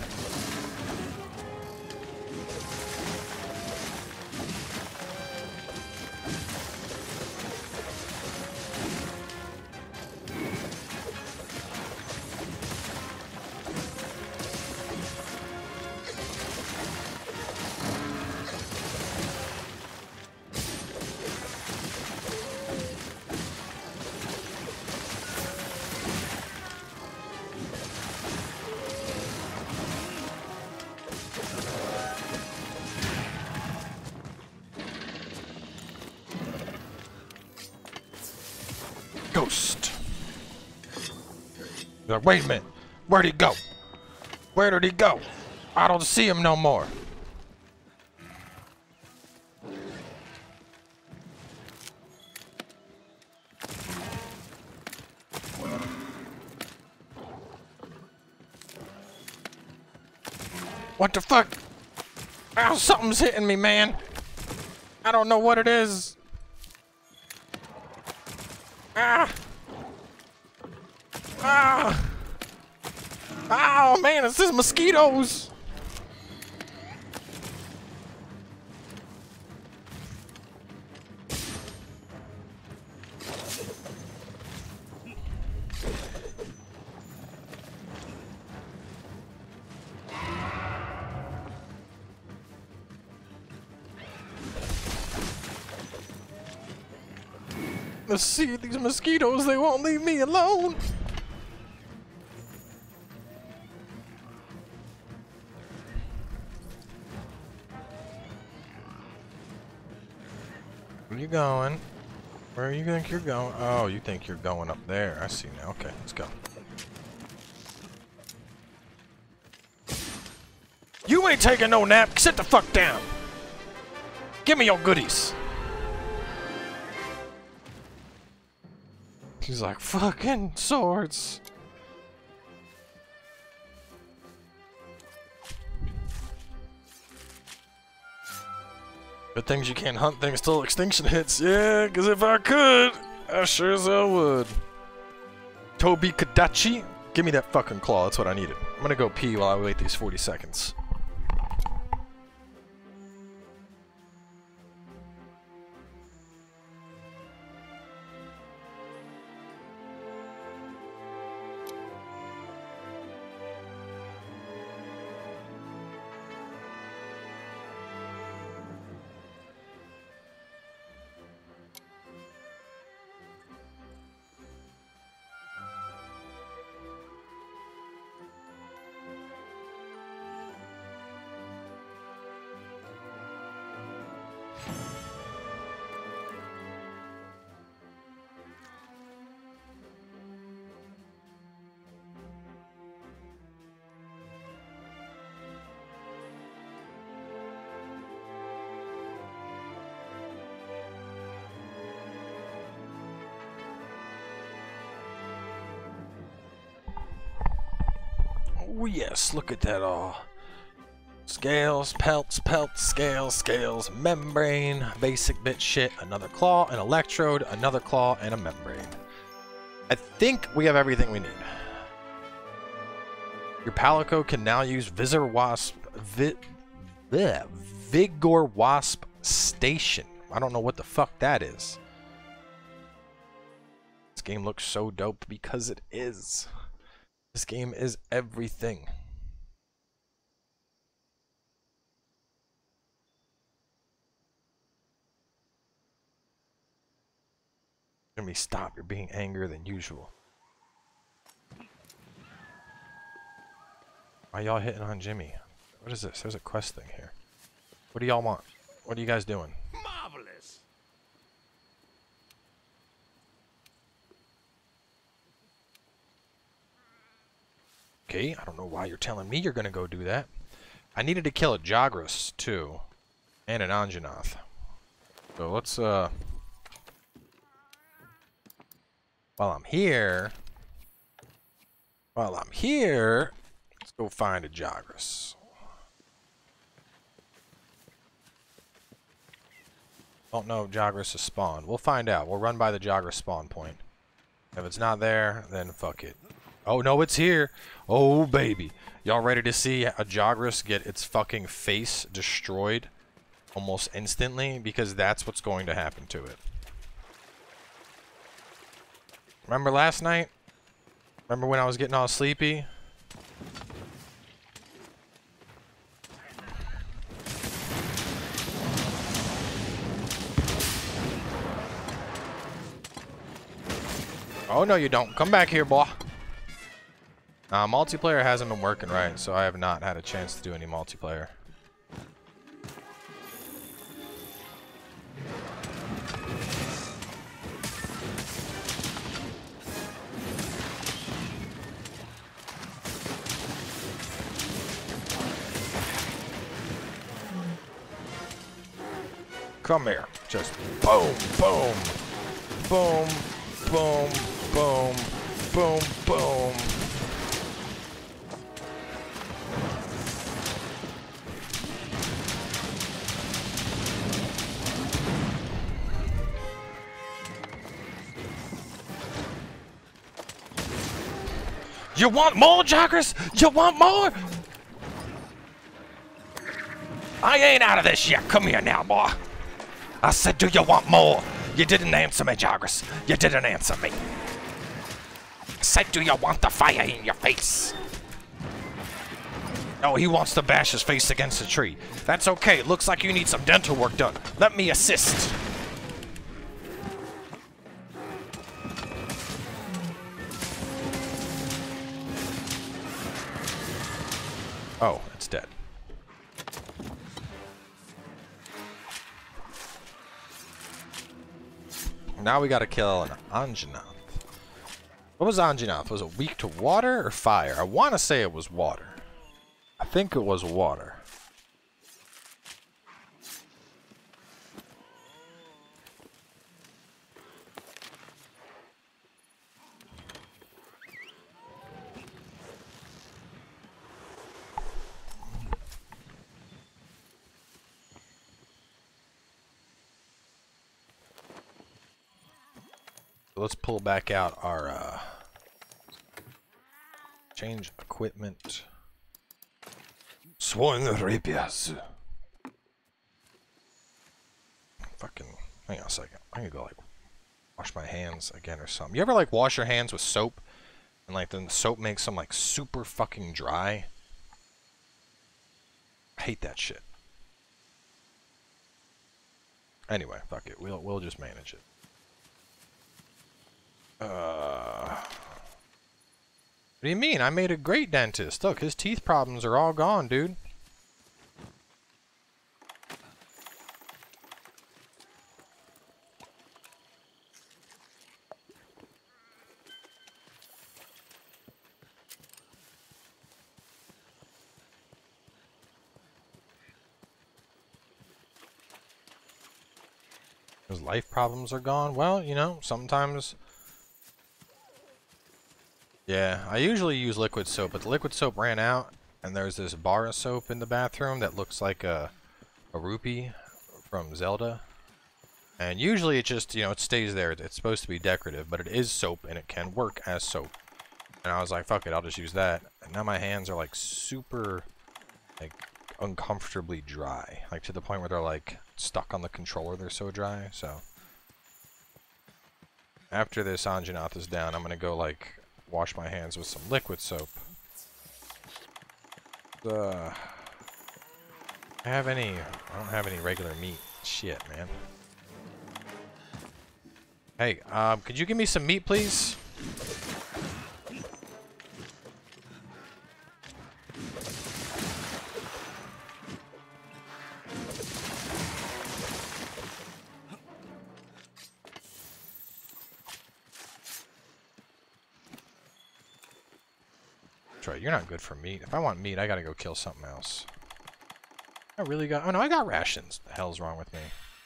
Ghost. You're like, wait a minute. Where'd he go? Where did he go? I don't see him no more. What the fuck? Ow, something's hitting me, man. I don't know what it is. Ah! Ah! Oh man, it's just mosquitoes! Let's see these mosquitoes, they won't leave me alone. Where are you going? Where do you think you're going? Oh, you think you're going up there. I see now. Okay, let's go. You ain't taking no nap. Sit the fuck down. Give me your goodies. He's like, fucking swords. Good things you can't hunt things till extinction hits. Yeah, because if I could, I sure as hell would. Tobi Kadachi? Give me that fucking claw. That's what I needed. I'm gonna go pee while I wait these 40 seconds. Oh yes, look at that all. Scales, pelts, scales, scales, membrane, basic bit shit, another claw, an electrode, another claw, and a membrane. I think we have everything we need. Your Palico can now use Vigor Wasp Station. I don't know what the fuck that is. This game looks so dope because it is. This game is everything. Jimmy, stop. You're being angrier than usual. Why y'all hitting on Jimmy? What is this? There's a quest thing here. What do y'all want? What are you guys doing? Marvelous. Okay, I don't know why you're telling me you're gonna go do that. I needed to kill a Jagras too, and an Anjanath. So let's while I'm here, let's go find a Jagras. Don't know if Jagras is spawned. We'll find out. We'll run by the Jagras spawn point. If it's not there, then fuck it. Oh, no, it's here. Oh, baby. Y'all ready to see a Jagras get its fucking face destroyed almost instantly? Because that's what's going to happen to it. Remember last night? Remember when I was getting all sleepy? Oh, no, you don't. Come back here, boy. Multiplayer hasn't been working right, so I have not had a chance to do any multiplayer. Come here. Just boom, boom, boom, boom, boom, boom, boom. You want more, Jagras? You want more? I ain't out of this yet. Come here now, boy. I said, do you want more? You didn't answer me, Jagras. You didn't answer me. I said, do you want the fire in your face? Oh, he wants to bash his face against a tree. That's okay. Looks like you need some dental work done. Let me assist. Oh, it's dead. Now we gotta kill an Anjanath. What was Anjanath? Was it weak to water or fire? I want to say it was water. I think it was water. Let's pull back out our change equipment. Swing rapiers. Fucking hang on a second. I can go like wash my hands again or something. You ever like wash your hands with soap and like then the soap makes them like super fucking dry? I hate that shit. Anyway, fuck it. We'll just manage it. What do you mean? I made a great dentist. Look, his teeth problems are all gone, dude. His life problems are gone. Well, you know, sometimes... Yeah, I usually use liquid soap, but the liquid soap ran out, and there's this bar of soap in the bathroom that looks like a rupee from Zelda. And usually it just, you know, it stays there. It's supposed to be decorative, but it is soap, and it can work as soap. And I was like, fuck it, I'll just use that. And now my hands are, like, super, like, uncomfortably dry. Like, to the point where they're, like, stuck on the controller. They're so dry, so. After this Anjanath is down, I'm gonna go, like... wash my hands with some liquid soap. I don't have any regular meat. Shit, man. Hey, could you give me some meat, please? Right, you're not good for meat. If I want meat, I gotta go kill something else. I really got... Oh no, I got rations. The hell's wrong with me?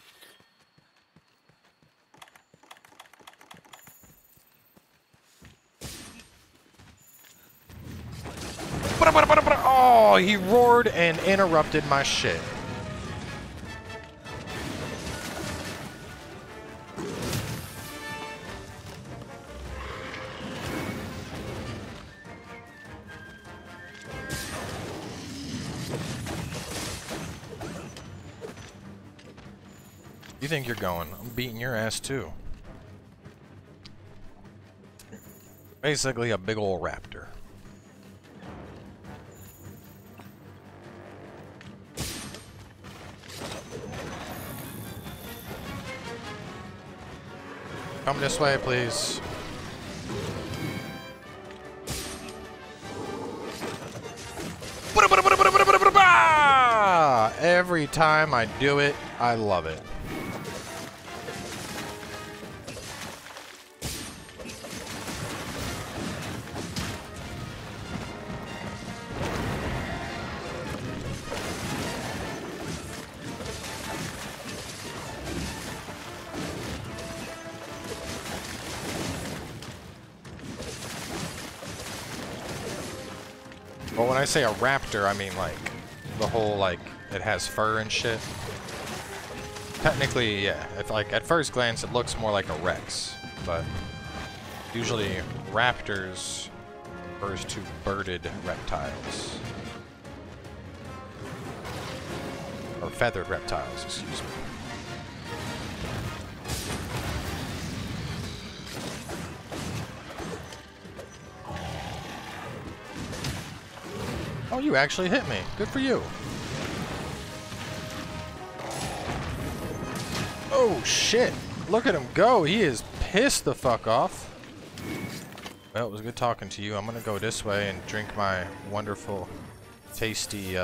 Oh, he roared and interrupted my shit. You think you're going? I'm beating your ass too. Basically a big ol' raptor. Come this way, please. Every time I do it, I love it. But when I say a raptor, I mean like the whole like it has fur and shit. Technically, yeah. If like at first glance it looks more like a Rex, but usually raptors refers to birded reptiles. Or feathered reptiles, excuse me. Oh, you actually hit me. Good for you. Oh, shit. Look at him go. He is pissed the fuck off. Well, it was good talking to you. I'm gonna go this way and drink my wonderful, tasty,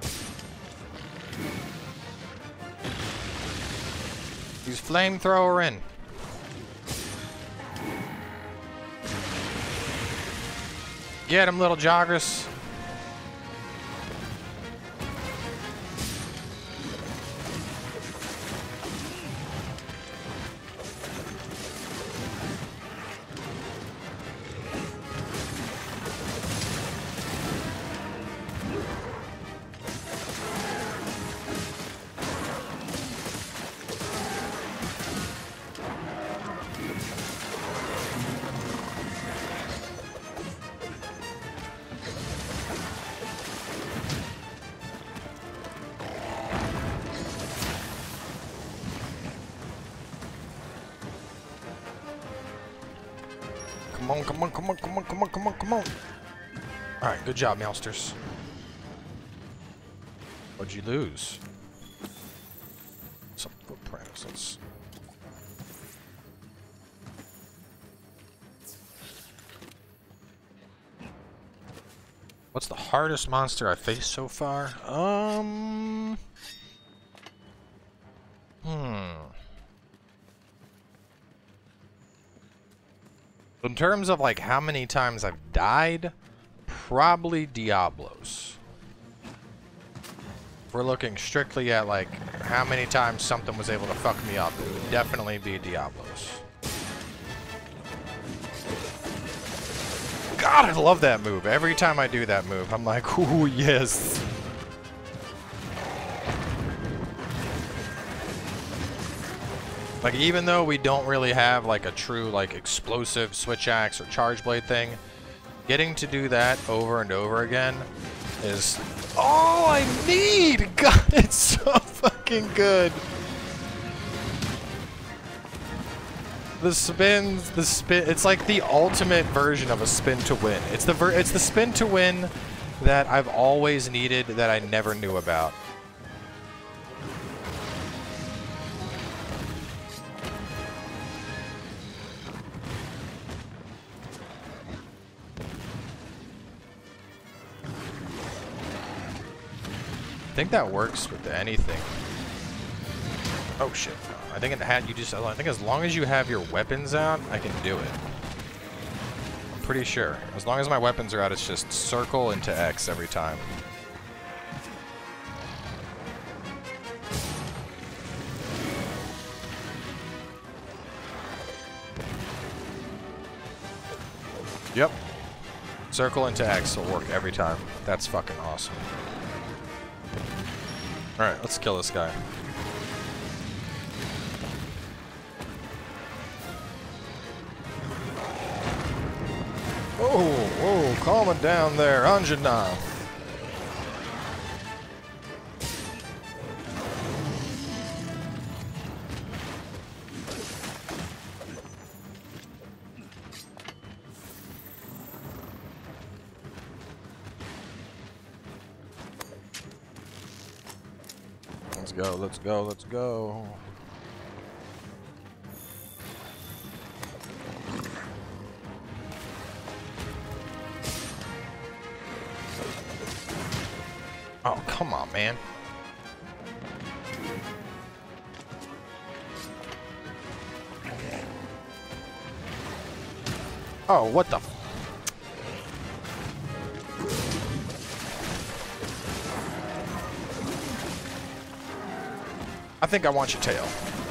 Use flamethrower in. Get him, little joggers. Come on, come on, come on, come on, come on, come on, come on. Alright, good job, Meowsters. What'd you lose? Some footprints. Let's... What's the hardest monster I've faced so far? In terms of like how many times I've died, probably Diablos. If we're looking strictly at like how many times something was able to fuck me up, it would definitely be Diablos. God, I love that move. Every time I do that move, I'm like, ooh, yes. Like, even though we don't really have, like, a true, like, explosive switch axe or charge blade thing, getting to do that over and over again is all I need! God, it's so fucking good! The spins, it's like the ultimate version of a spin to win. It's the spin to win that I've always needed that I never knew about. I think that works with anything. Oh shit. I think I think as long as you have your weapons out, I can do it. I'm pretty sure. As long as my weapons are out, it's just circle into X every time. Yep. Circle into X will work every time. That's fucking awesome. Alright, let's kill this guy. Oh, calm it down there, Anjanath. go, let's go, let's go. Oh, come on, man. Oh, what the f— I think I want your tail.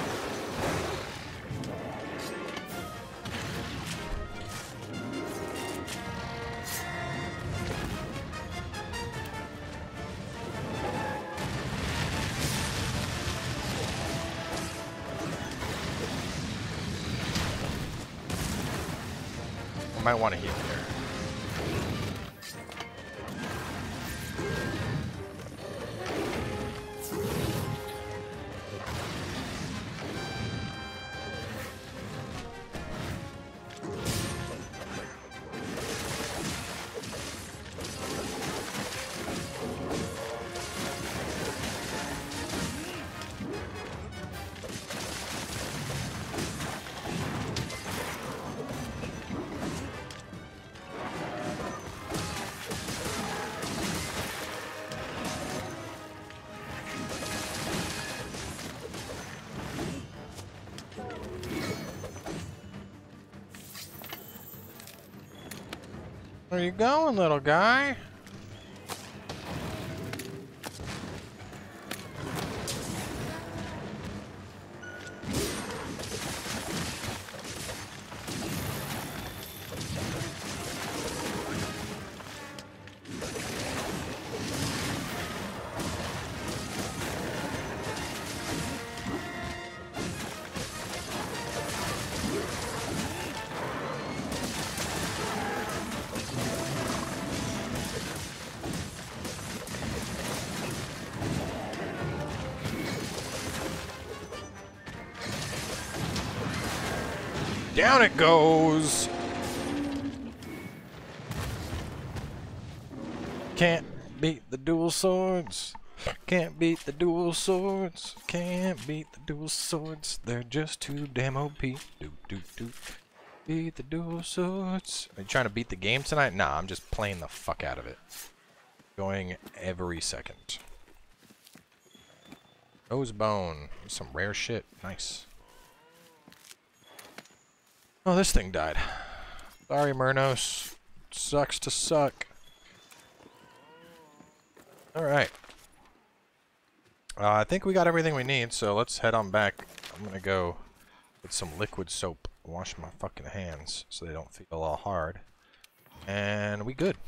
I might want to heal there. Where you going, little guy? Down it goes! Can't beat the dual swords. Can't beat the dual swords. Can't beat the dual swords. They're just too damn OP. Doop doop doop. Beat the dual swords. Are you trying to beat the game tonight? Nah, I'm just playing the fuck out of it. Going every second. Nose bone. Some rare shit. Nice. Oh, this thing died. Sorry, Myrnos. Sucks to suck. Alright. I think we got everything we need, so let's head on back. I'm gonna go get some liquid soap. Wash my fucking hands so they don't feel all hard. And we good.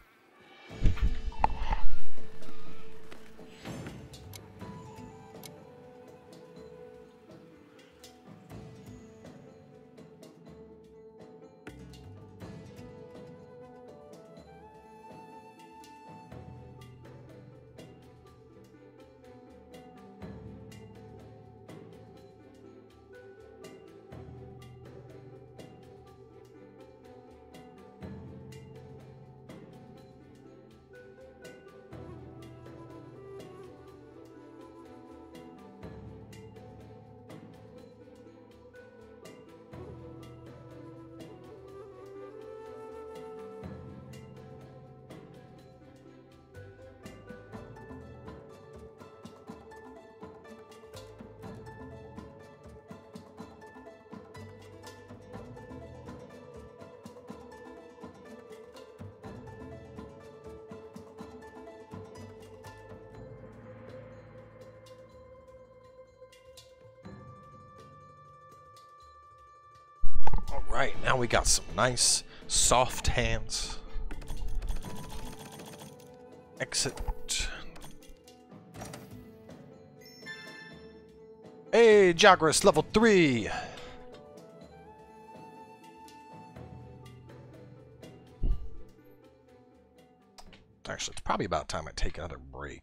Alright, now we got some nice, soft hands. Exit. Hey, Jagras, level 3! Actually, it's probably about time I take another break.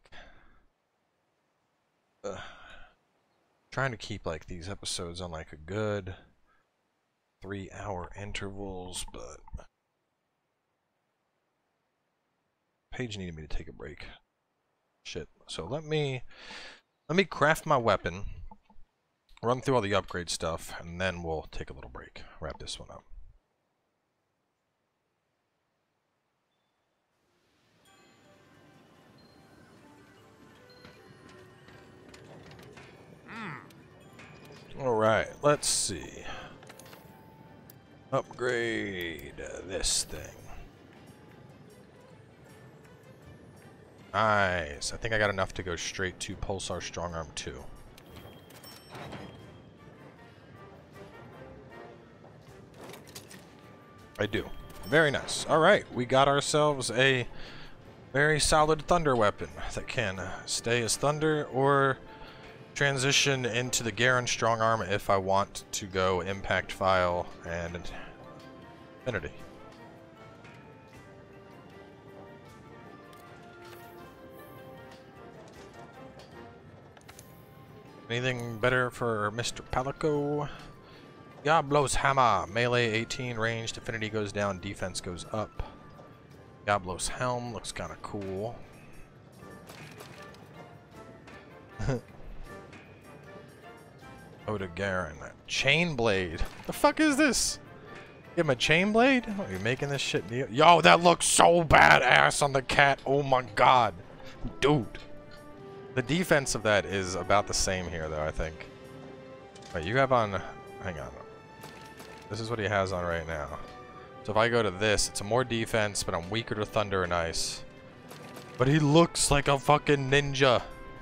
Trying to keep like these episodes on like a good 3-hour intervals, but Paige needed me to take a break. Shit. So let me Let me craft my weapon, run through all the upgrade stuff, and then we'll take a little break. Wrap this one up. Alright, let's see. Upgrade this thing. Nice. I think I got enough to go straight to Pulsar Strong Arm 2. I do. Very nice. Alright, we got ourselves a very solid thunder weapon that can stay as thunder or transition into the Garen Strong Arm if I want to go Impact File and Infinity. Anything better for Mr. Palico? Diablo's Hammer. Melee 18, ranged affinity goes down, defense goes up. Diablo's Helm looks kind of cool. Oda Garen. Chain Blade. The fuck is this? Give him a chain blade? Are you making this shit new? Yo, that looks so badass on the cat. Oh my god. Dude. The defense of that is about the same here, though, I think. Wait, you have on... Hang on. This is what he has on right now. So if I go to this, it's a more defense, but I'm weaker to thunder and ice. But he looks like a fucking ninja.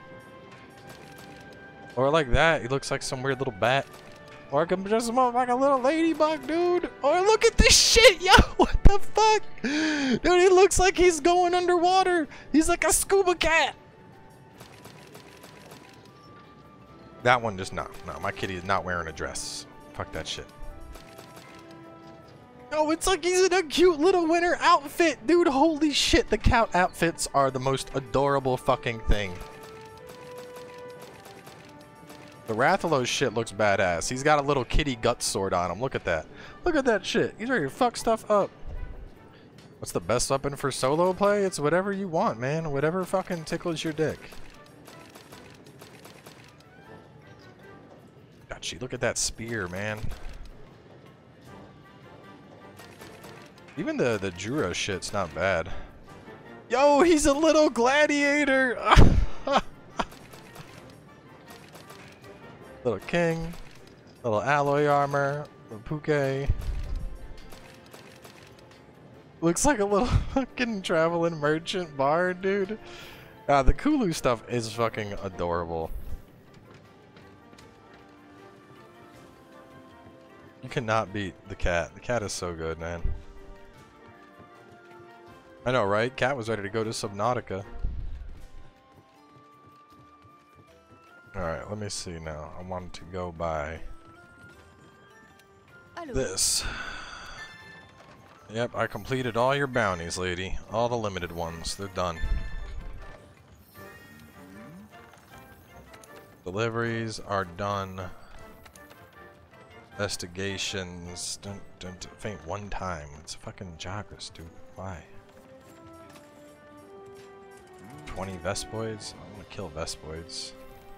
Or like that, he looks like some weird little bat. Or I can dress him up like a little ladybug, dude. Or look at this shit, yo! What the fuck? Dude, he looks like he's going underwater. He's like a scuba cat. That one just no, my kitty is not wearing a dress. Fuck that shit. Oh, it's like he's in a cute little winter outfit, dude. Holy shit, the cat outfits are the most adorable fucking thing. The Rathalos shit looks badass. He's got a little kitty gut sword on him. Look at that. Look at that shit. He's ready to fuck stuff up. What's the best weapon for solo play? It's whatever you want, man. Whatever fucking tickles your dick. Gotcha. Look at that spear, man. Even the Juro shit's not bad. Yo, he's a little gladiator! Little king, little alloy armor, little puke. Looks like a little fucking traveling merchant bard, dude. The Kulu stuff is fucking adorable. You cannot beat the cat. The cat is so good, man. I know, right? Cat was ready to go to Subnautica. Alright, let me see now. I want to go by this. Yep, I completed all your bounties, lady. All the limited ones. They're done. Deliveries are done. Investigations. Don't faint one time. It's fucking Jagras, dude. Why? 20 Vespoids? I'm gonna kill Vespoids.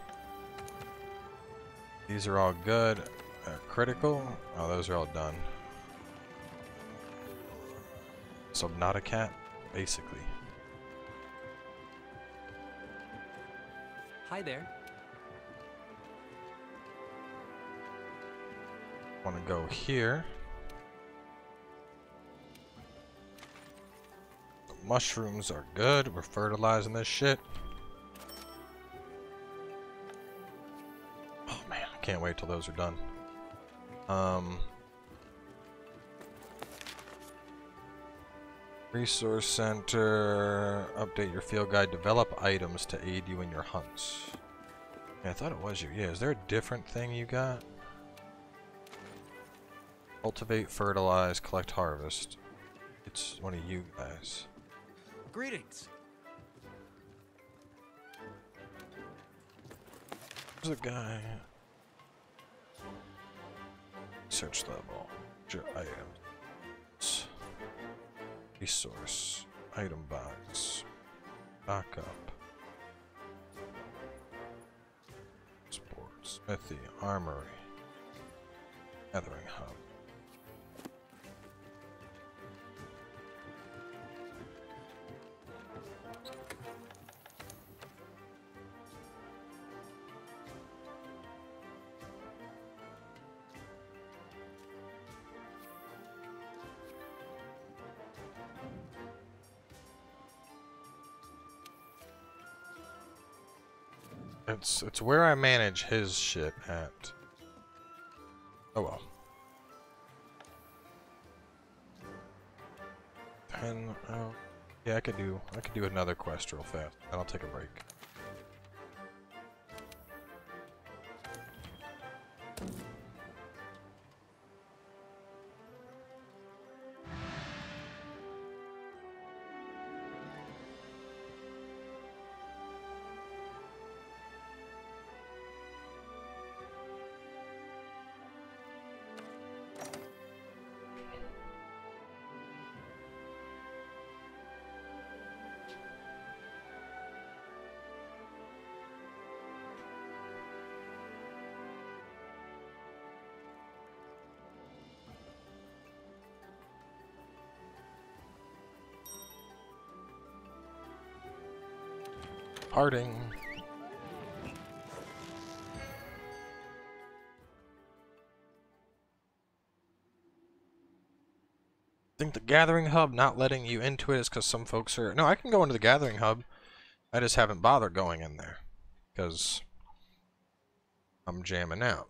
These are all good. Critical? Oh, those are all done. Subnautica, basically. Hi there. Want to go here. The mushrooms are good. We're fertilizing this shit. Oh man, I can't wait till those are done. Resource Center. Update your field guide. Develop items to aid you in your hunts. Yeah, I thought it was you. Yeah, is there a different thing you got? Cultivate, fertilize, collect, harvest. It's one of you guys. Greetings. There's a guy. Search level. Your items. Resource. Item box. Backup. Smithy, armory, gathering hub. It's where I manage his shit at. Oh well. 10. Oh, yeah, I could do another quest real fast. Then I'll take a break. Parting. I think the gathering hub not letting you into it is because some folks are... No, I can go into the gathering hub. I just haven't bothered going in there because I'm jamming out.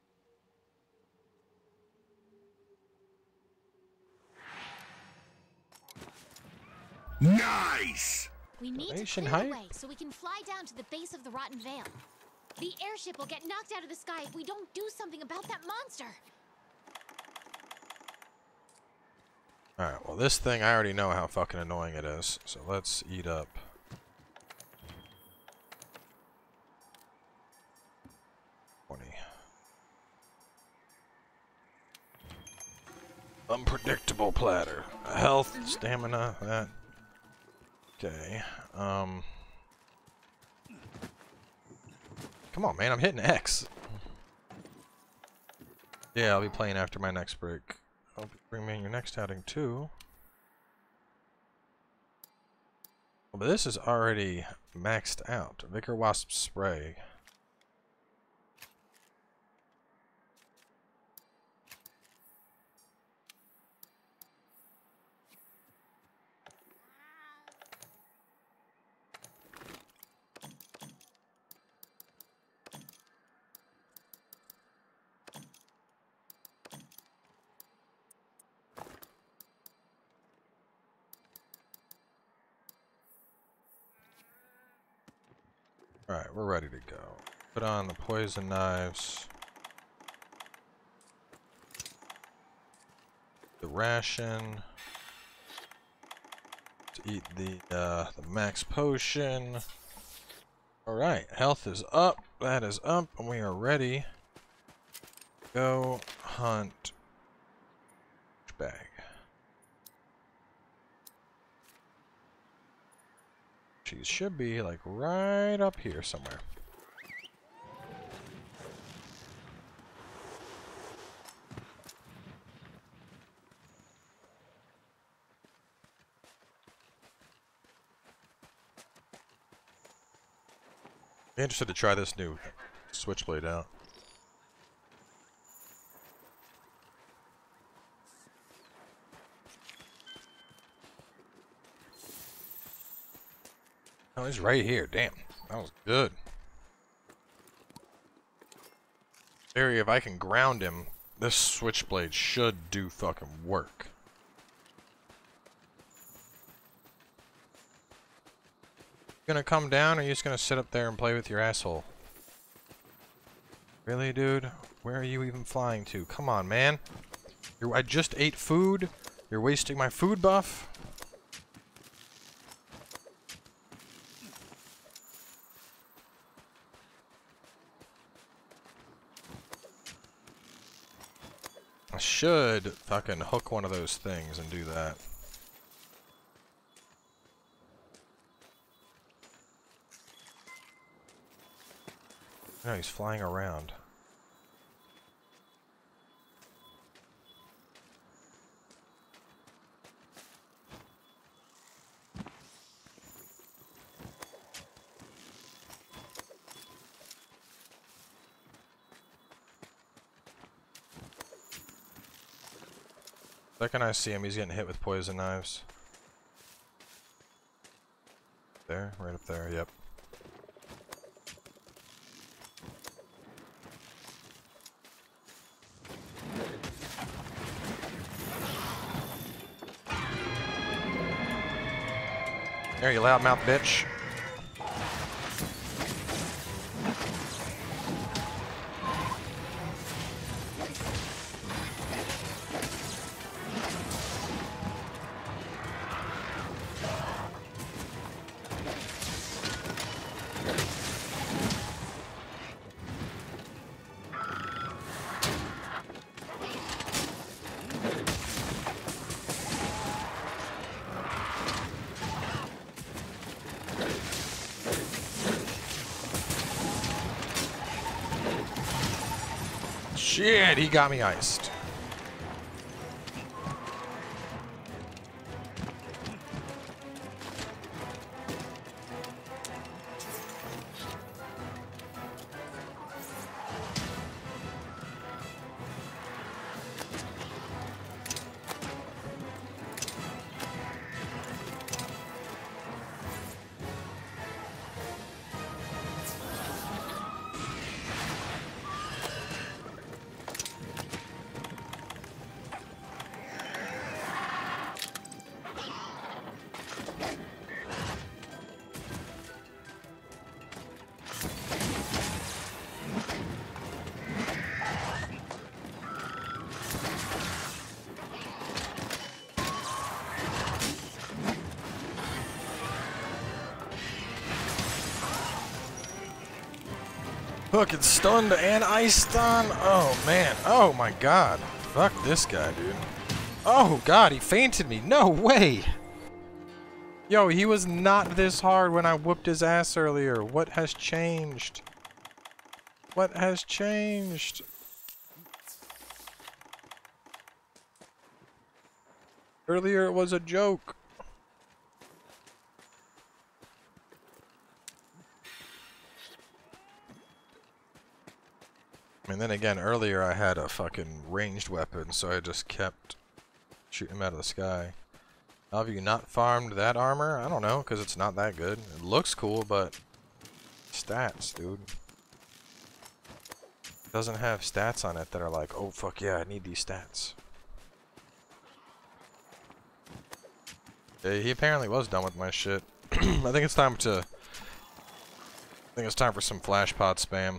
Nice! We need to Donation clear hype? the way so we can fly down to the base of the Rotten Vale. The airship will get knocked out of the sky if we don't do something about that monster. Alright, well this thing I already know how fucking annoying it is, so let's eat up. Unpredictable platter. Health, stamina, that. Okay. Come on, man, I'm hitting X. Yeah, I'll be playing after my next break. Hope you bring me in your next outing too. Well, but this is already maxed out. Vicar Wasp Spray. Alright, we're ready to go. Put on the poison knives. The ration. To eat the max potion. Alright, health is up. That is up, and we are ready. Go hunt bag. She should be like right up here somewhere. I'm interested to try this new switchblade out. Oh, he's right here. Damn. That was good. Area, if I can ground him, this switchblade should do fucking work. You gonna come down, or are you just gonna sit up there and play with your asshole? Really, dude? Where are you even flying to? Come on, man. I just ate food. You're wasting my food buff. I should fucking hook one of those things and do that. No, he's flying around. Second I see him, he's getting hit with poison knives. There, right up there, yep. There, you loudmouth bitch. Shit, he got me iced. Fucking stunned and ice stun. Oh man. Oh my god. Fuck this guy, dude. Oh god, he fainted me. No way. Yo, he was not this hard when I whooped his ass earlier. What has changed? What has changed? Earlier it was a joke. And then again, earlier I had a fucking ranged weapon, so I just kept shooting him out of the sky. How have you not farmed that armor? I don't know, because it's not that good. It looks cool, but stats, dude. It doesn't have stats on it that are like, oh fuck yeah, I need these stats. Yeah, he apparently was done with my shit. I think it's time to... I think it's time for some flash pod spam.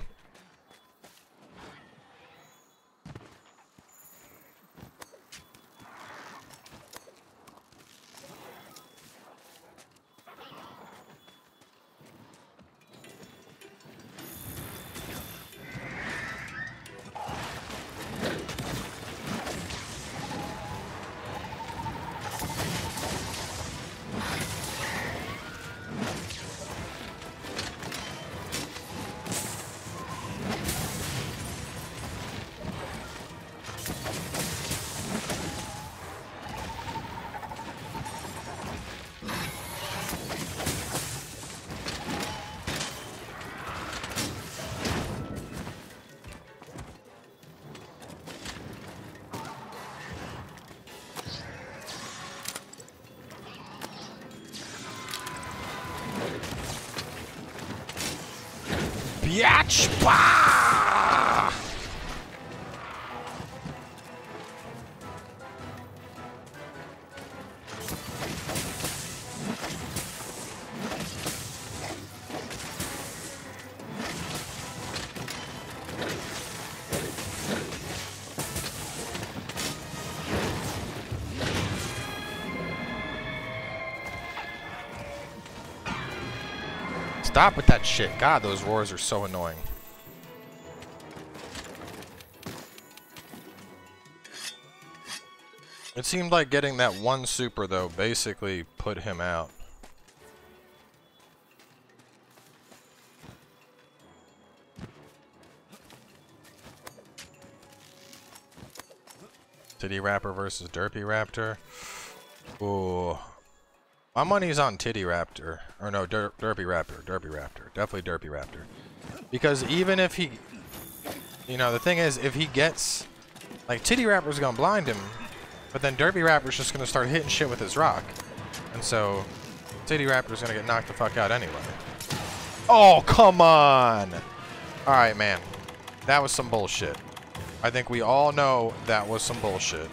Biatch! Bah! Stop with that shit. God, those roars are so annoying. It seemed like getting that one super, though, basically put him out. Titty Rapper versus Derpy Raptor. Ooh. My money's on Titty Raptor. Or no, Derpy Raptor. Derpy Raptor. Definitely Derpy Raptor. Because even if he... You know, the thing is, if he gets... Like, Titty Raptor's gonna blind him, but then Derpy Raptor's just gonna start hitting shit with his rock. And so, Titty Raptor's gonna get knocked the fuck out anyway. Oh, come on! Alright, man. That was some bullshit. I think we all know that was some bullshit.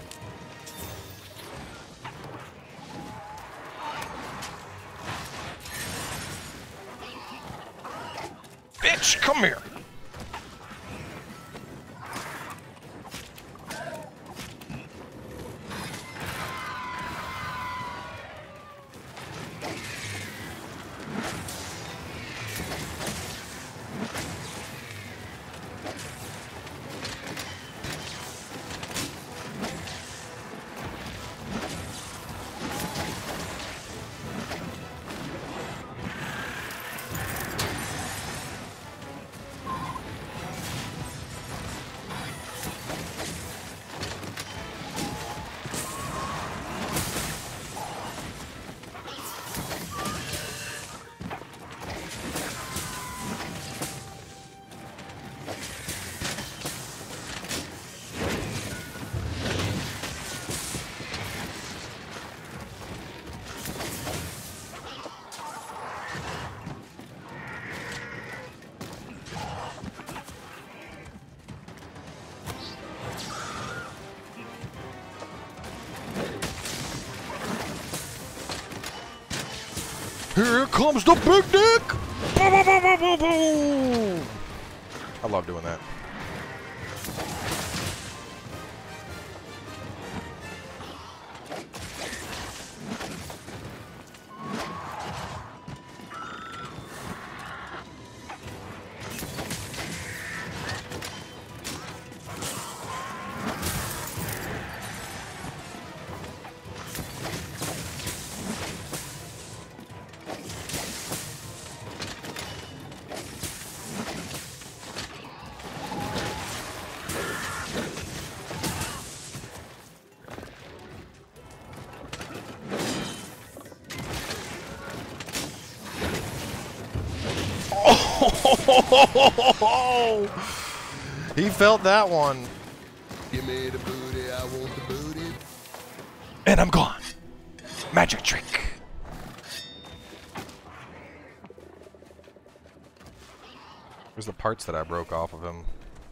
Bitch, come here! Here comes the big dick! Boom, boom, boom, boom, boom, boom. I love doing that. He felt that one. Give me the booty, I want the booty. And I'm gone. Magic trick. There's the parts that I broke off of him.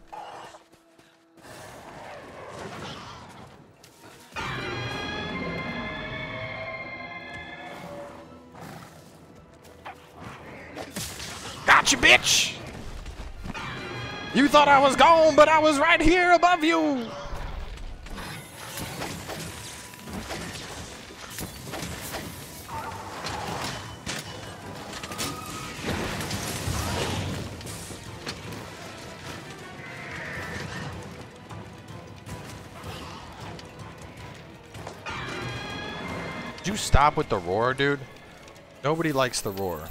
Gotcha, bitch! You thought I was gone, but I was right here above you! Did you stop with the roar, dude? Nobody likes the roar.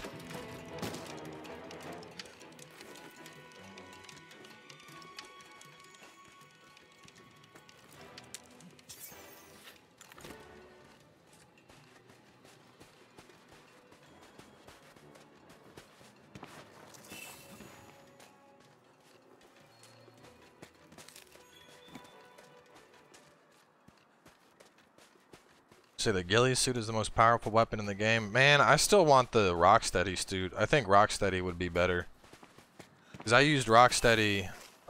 Say the ghillie suit is the most powerful weapon in the game. Man, I still want the Rocksteady suit. I think Rocksteady would be better. Because I used Rocksteady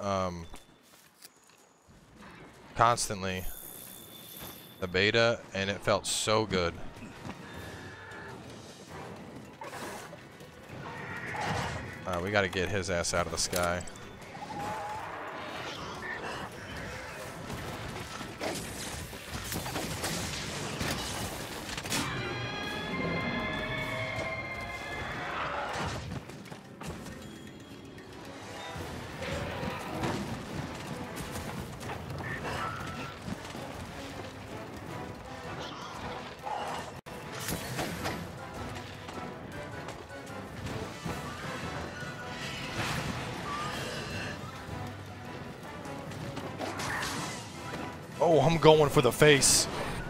constantly, the beta, and it felt so good. We gotta get his ass out of the sky. Oh, I'm going for the face.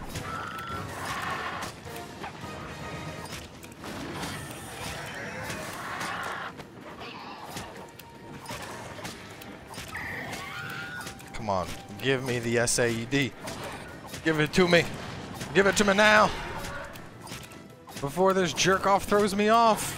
Come on, give me the SAED. Give it to me. Give it to me now. Before this jerk off throws me off.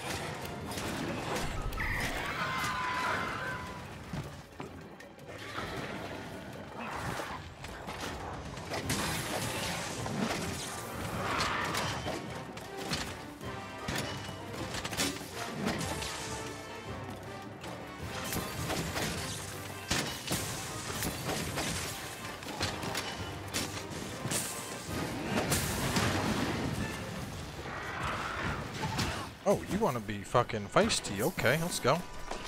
Oh, you want to be fucking feisty? Okay, let's go.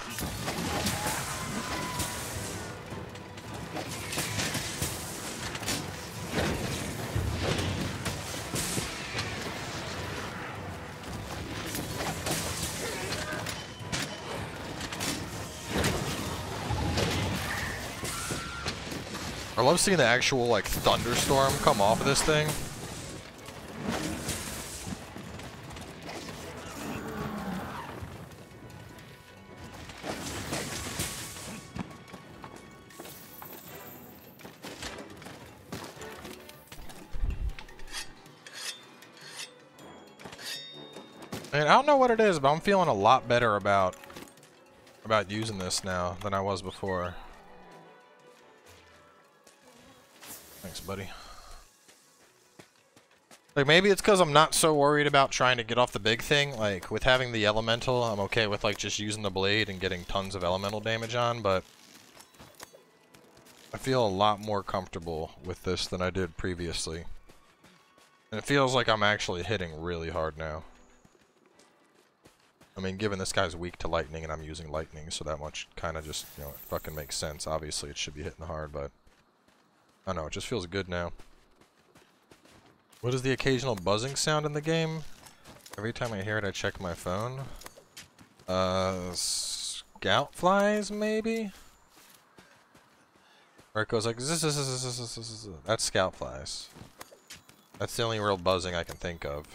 I love seeing the actual, like, thunderstorm come off of this thing. And I don't know what it is, but I'm feeling a lot better about using this now than I was before. Thanks, buddy. Like, maybe it's because I'm not so worried about trying to get off the big thing. Like, with having the elemental, I'm okay with, like, just using the blade and getting tons of elemental damage on, but I feel a lot more comfortable with this than I did previously. And it feels like I'm actually hitting really hard now. I mean, given this guy's weak to lightning and I'm using lightning, so that much kind of just, you know, it fucking makes sense. Obviously, it should be hitting hard, but I don't know, it just feels good now. What is the occasional buzzing sound in the game? Every time I hear it, I check my phone. Scout flies, maybe? Or it goes like, zzz. That's scout flies. That's the only real buzzing I can think of.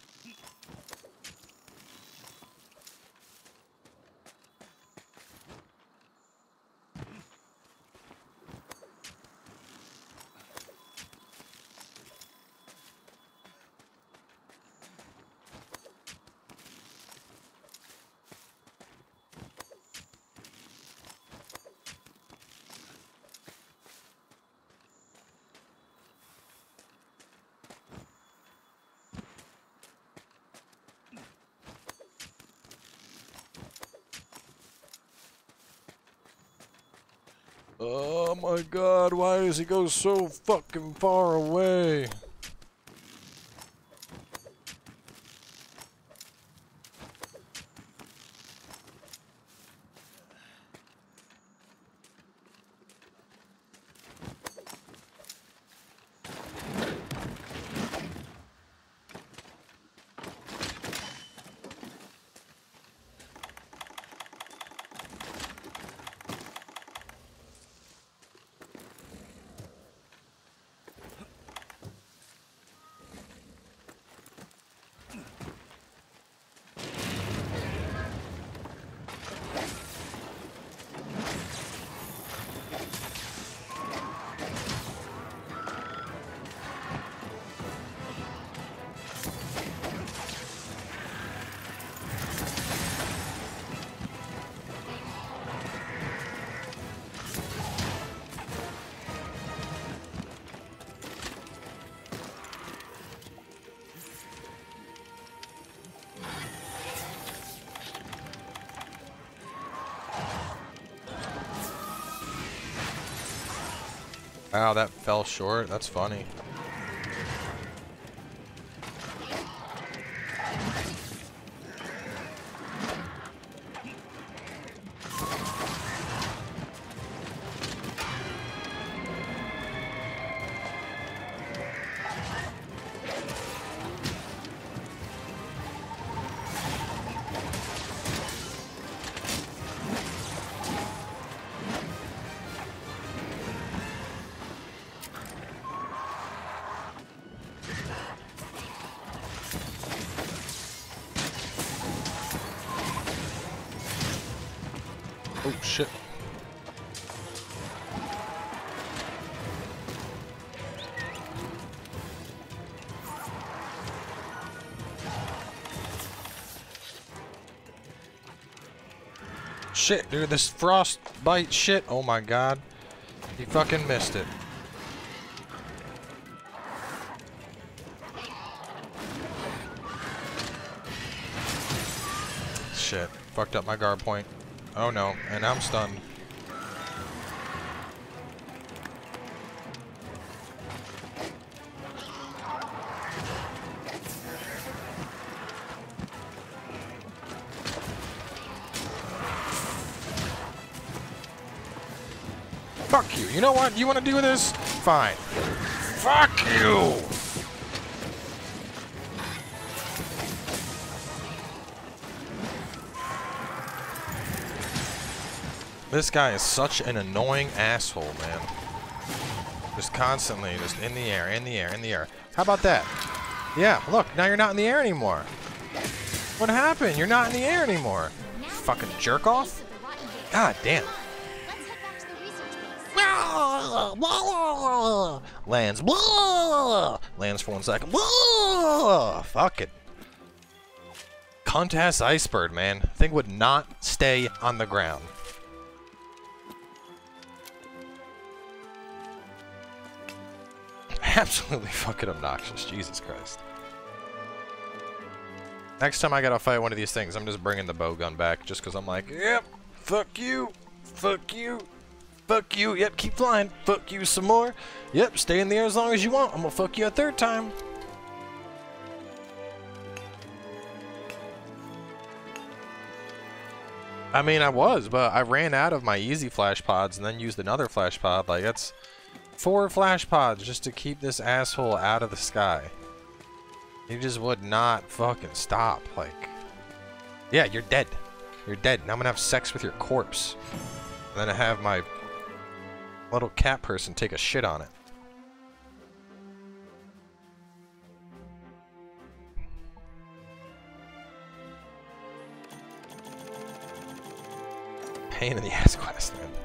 Oh my god, why does he go so fucking far away? Wow, that fell short. That's funny. Oh, shit. Shit, dude, this frostbite shit. Oh my god. He fucking missed it. Shit. Fucked up my guard point. Oh no, and I'm stunned. Fuck you. You know what? You want to do this? Fine. Fuck you! This guy is such an annoying asshole, man. Just constantly, just in the air, in the air, in the air. How about that? Yeah, look, now you're not in the air anymore. What happened? You're not in the air anymore. Fucking jerk off? God damn. Lands. Lands for 1 second. Fuck it. Cunt-ass iceberg, man. Thing would not stay on the ground. Absolutely fucking obnoxious. Jesus Christ. Next time I gotta fight one of these things, I'm just bringing the bow gun back just because I'm like, yep, fuck you, fuck you. Fuck you, yep, keep flying. Fuck you some more. Yep, stay in the air as long as you want. I'm gonna fuck you a third time. I mean, I was, but I ran out of my easy flash pods and then used another flash pod. Like, that's 4 flash pods just to keep this asshole out of the sky. He just would not fucking stop. Like, yeah, you're dead. You're dead. Now I'm gonna have sex with your corpse. And then I have my little cat person take a shit on it. Pain in the ass quest, man.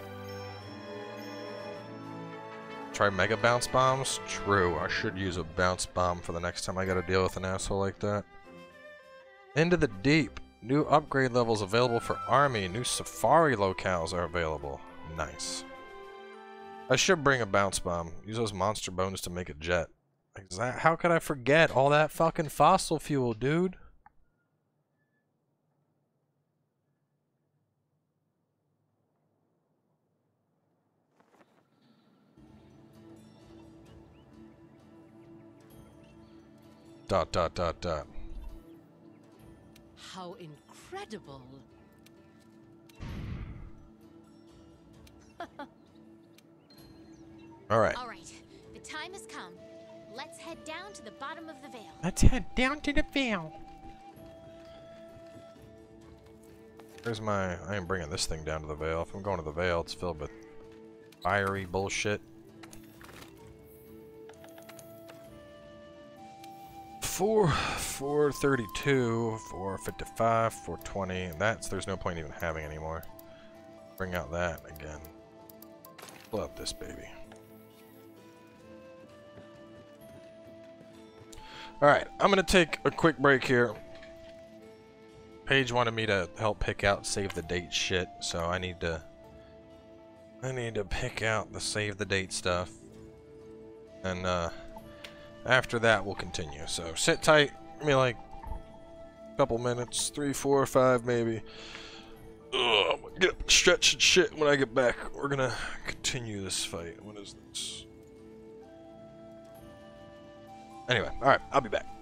Try mega bounce bombs? True, I should use a bounce bomb for the next time I gotta deal with an asshole like that. Into the deep. New upgrade levels available for army. New safari locales are available. Nice. I should bring a bounce bomb. Use those monster bones to make a jet. How could I forget all that fucking fossil fuel, dude? Dot dot dot dot. How incredible. All right. All right, the time has come. Let's head down to the bottom of the veil. Let's head down to the veil. Where's my... I ain't bringing this thing down to the veil. If I'm going to the veil, it's filled with fiery bullshit. 432, 455, 420. There's no point even having anymore. Bring out that again. Pull out this baby. Alright, I'm gonna take a quick break here. Paige wanted me to help pick out save the date shit, so I need to pick out the save the date stuff. And after that we'll continue. So sit tight, give me like a couple minutes, 3, 4, 5 maybe. I'm gonna get up, stretch and shit. When I get back, we're gonna continue this fight. What is this? Anyway, alright, I'll be back.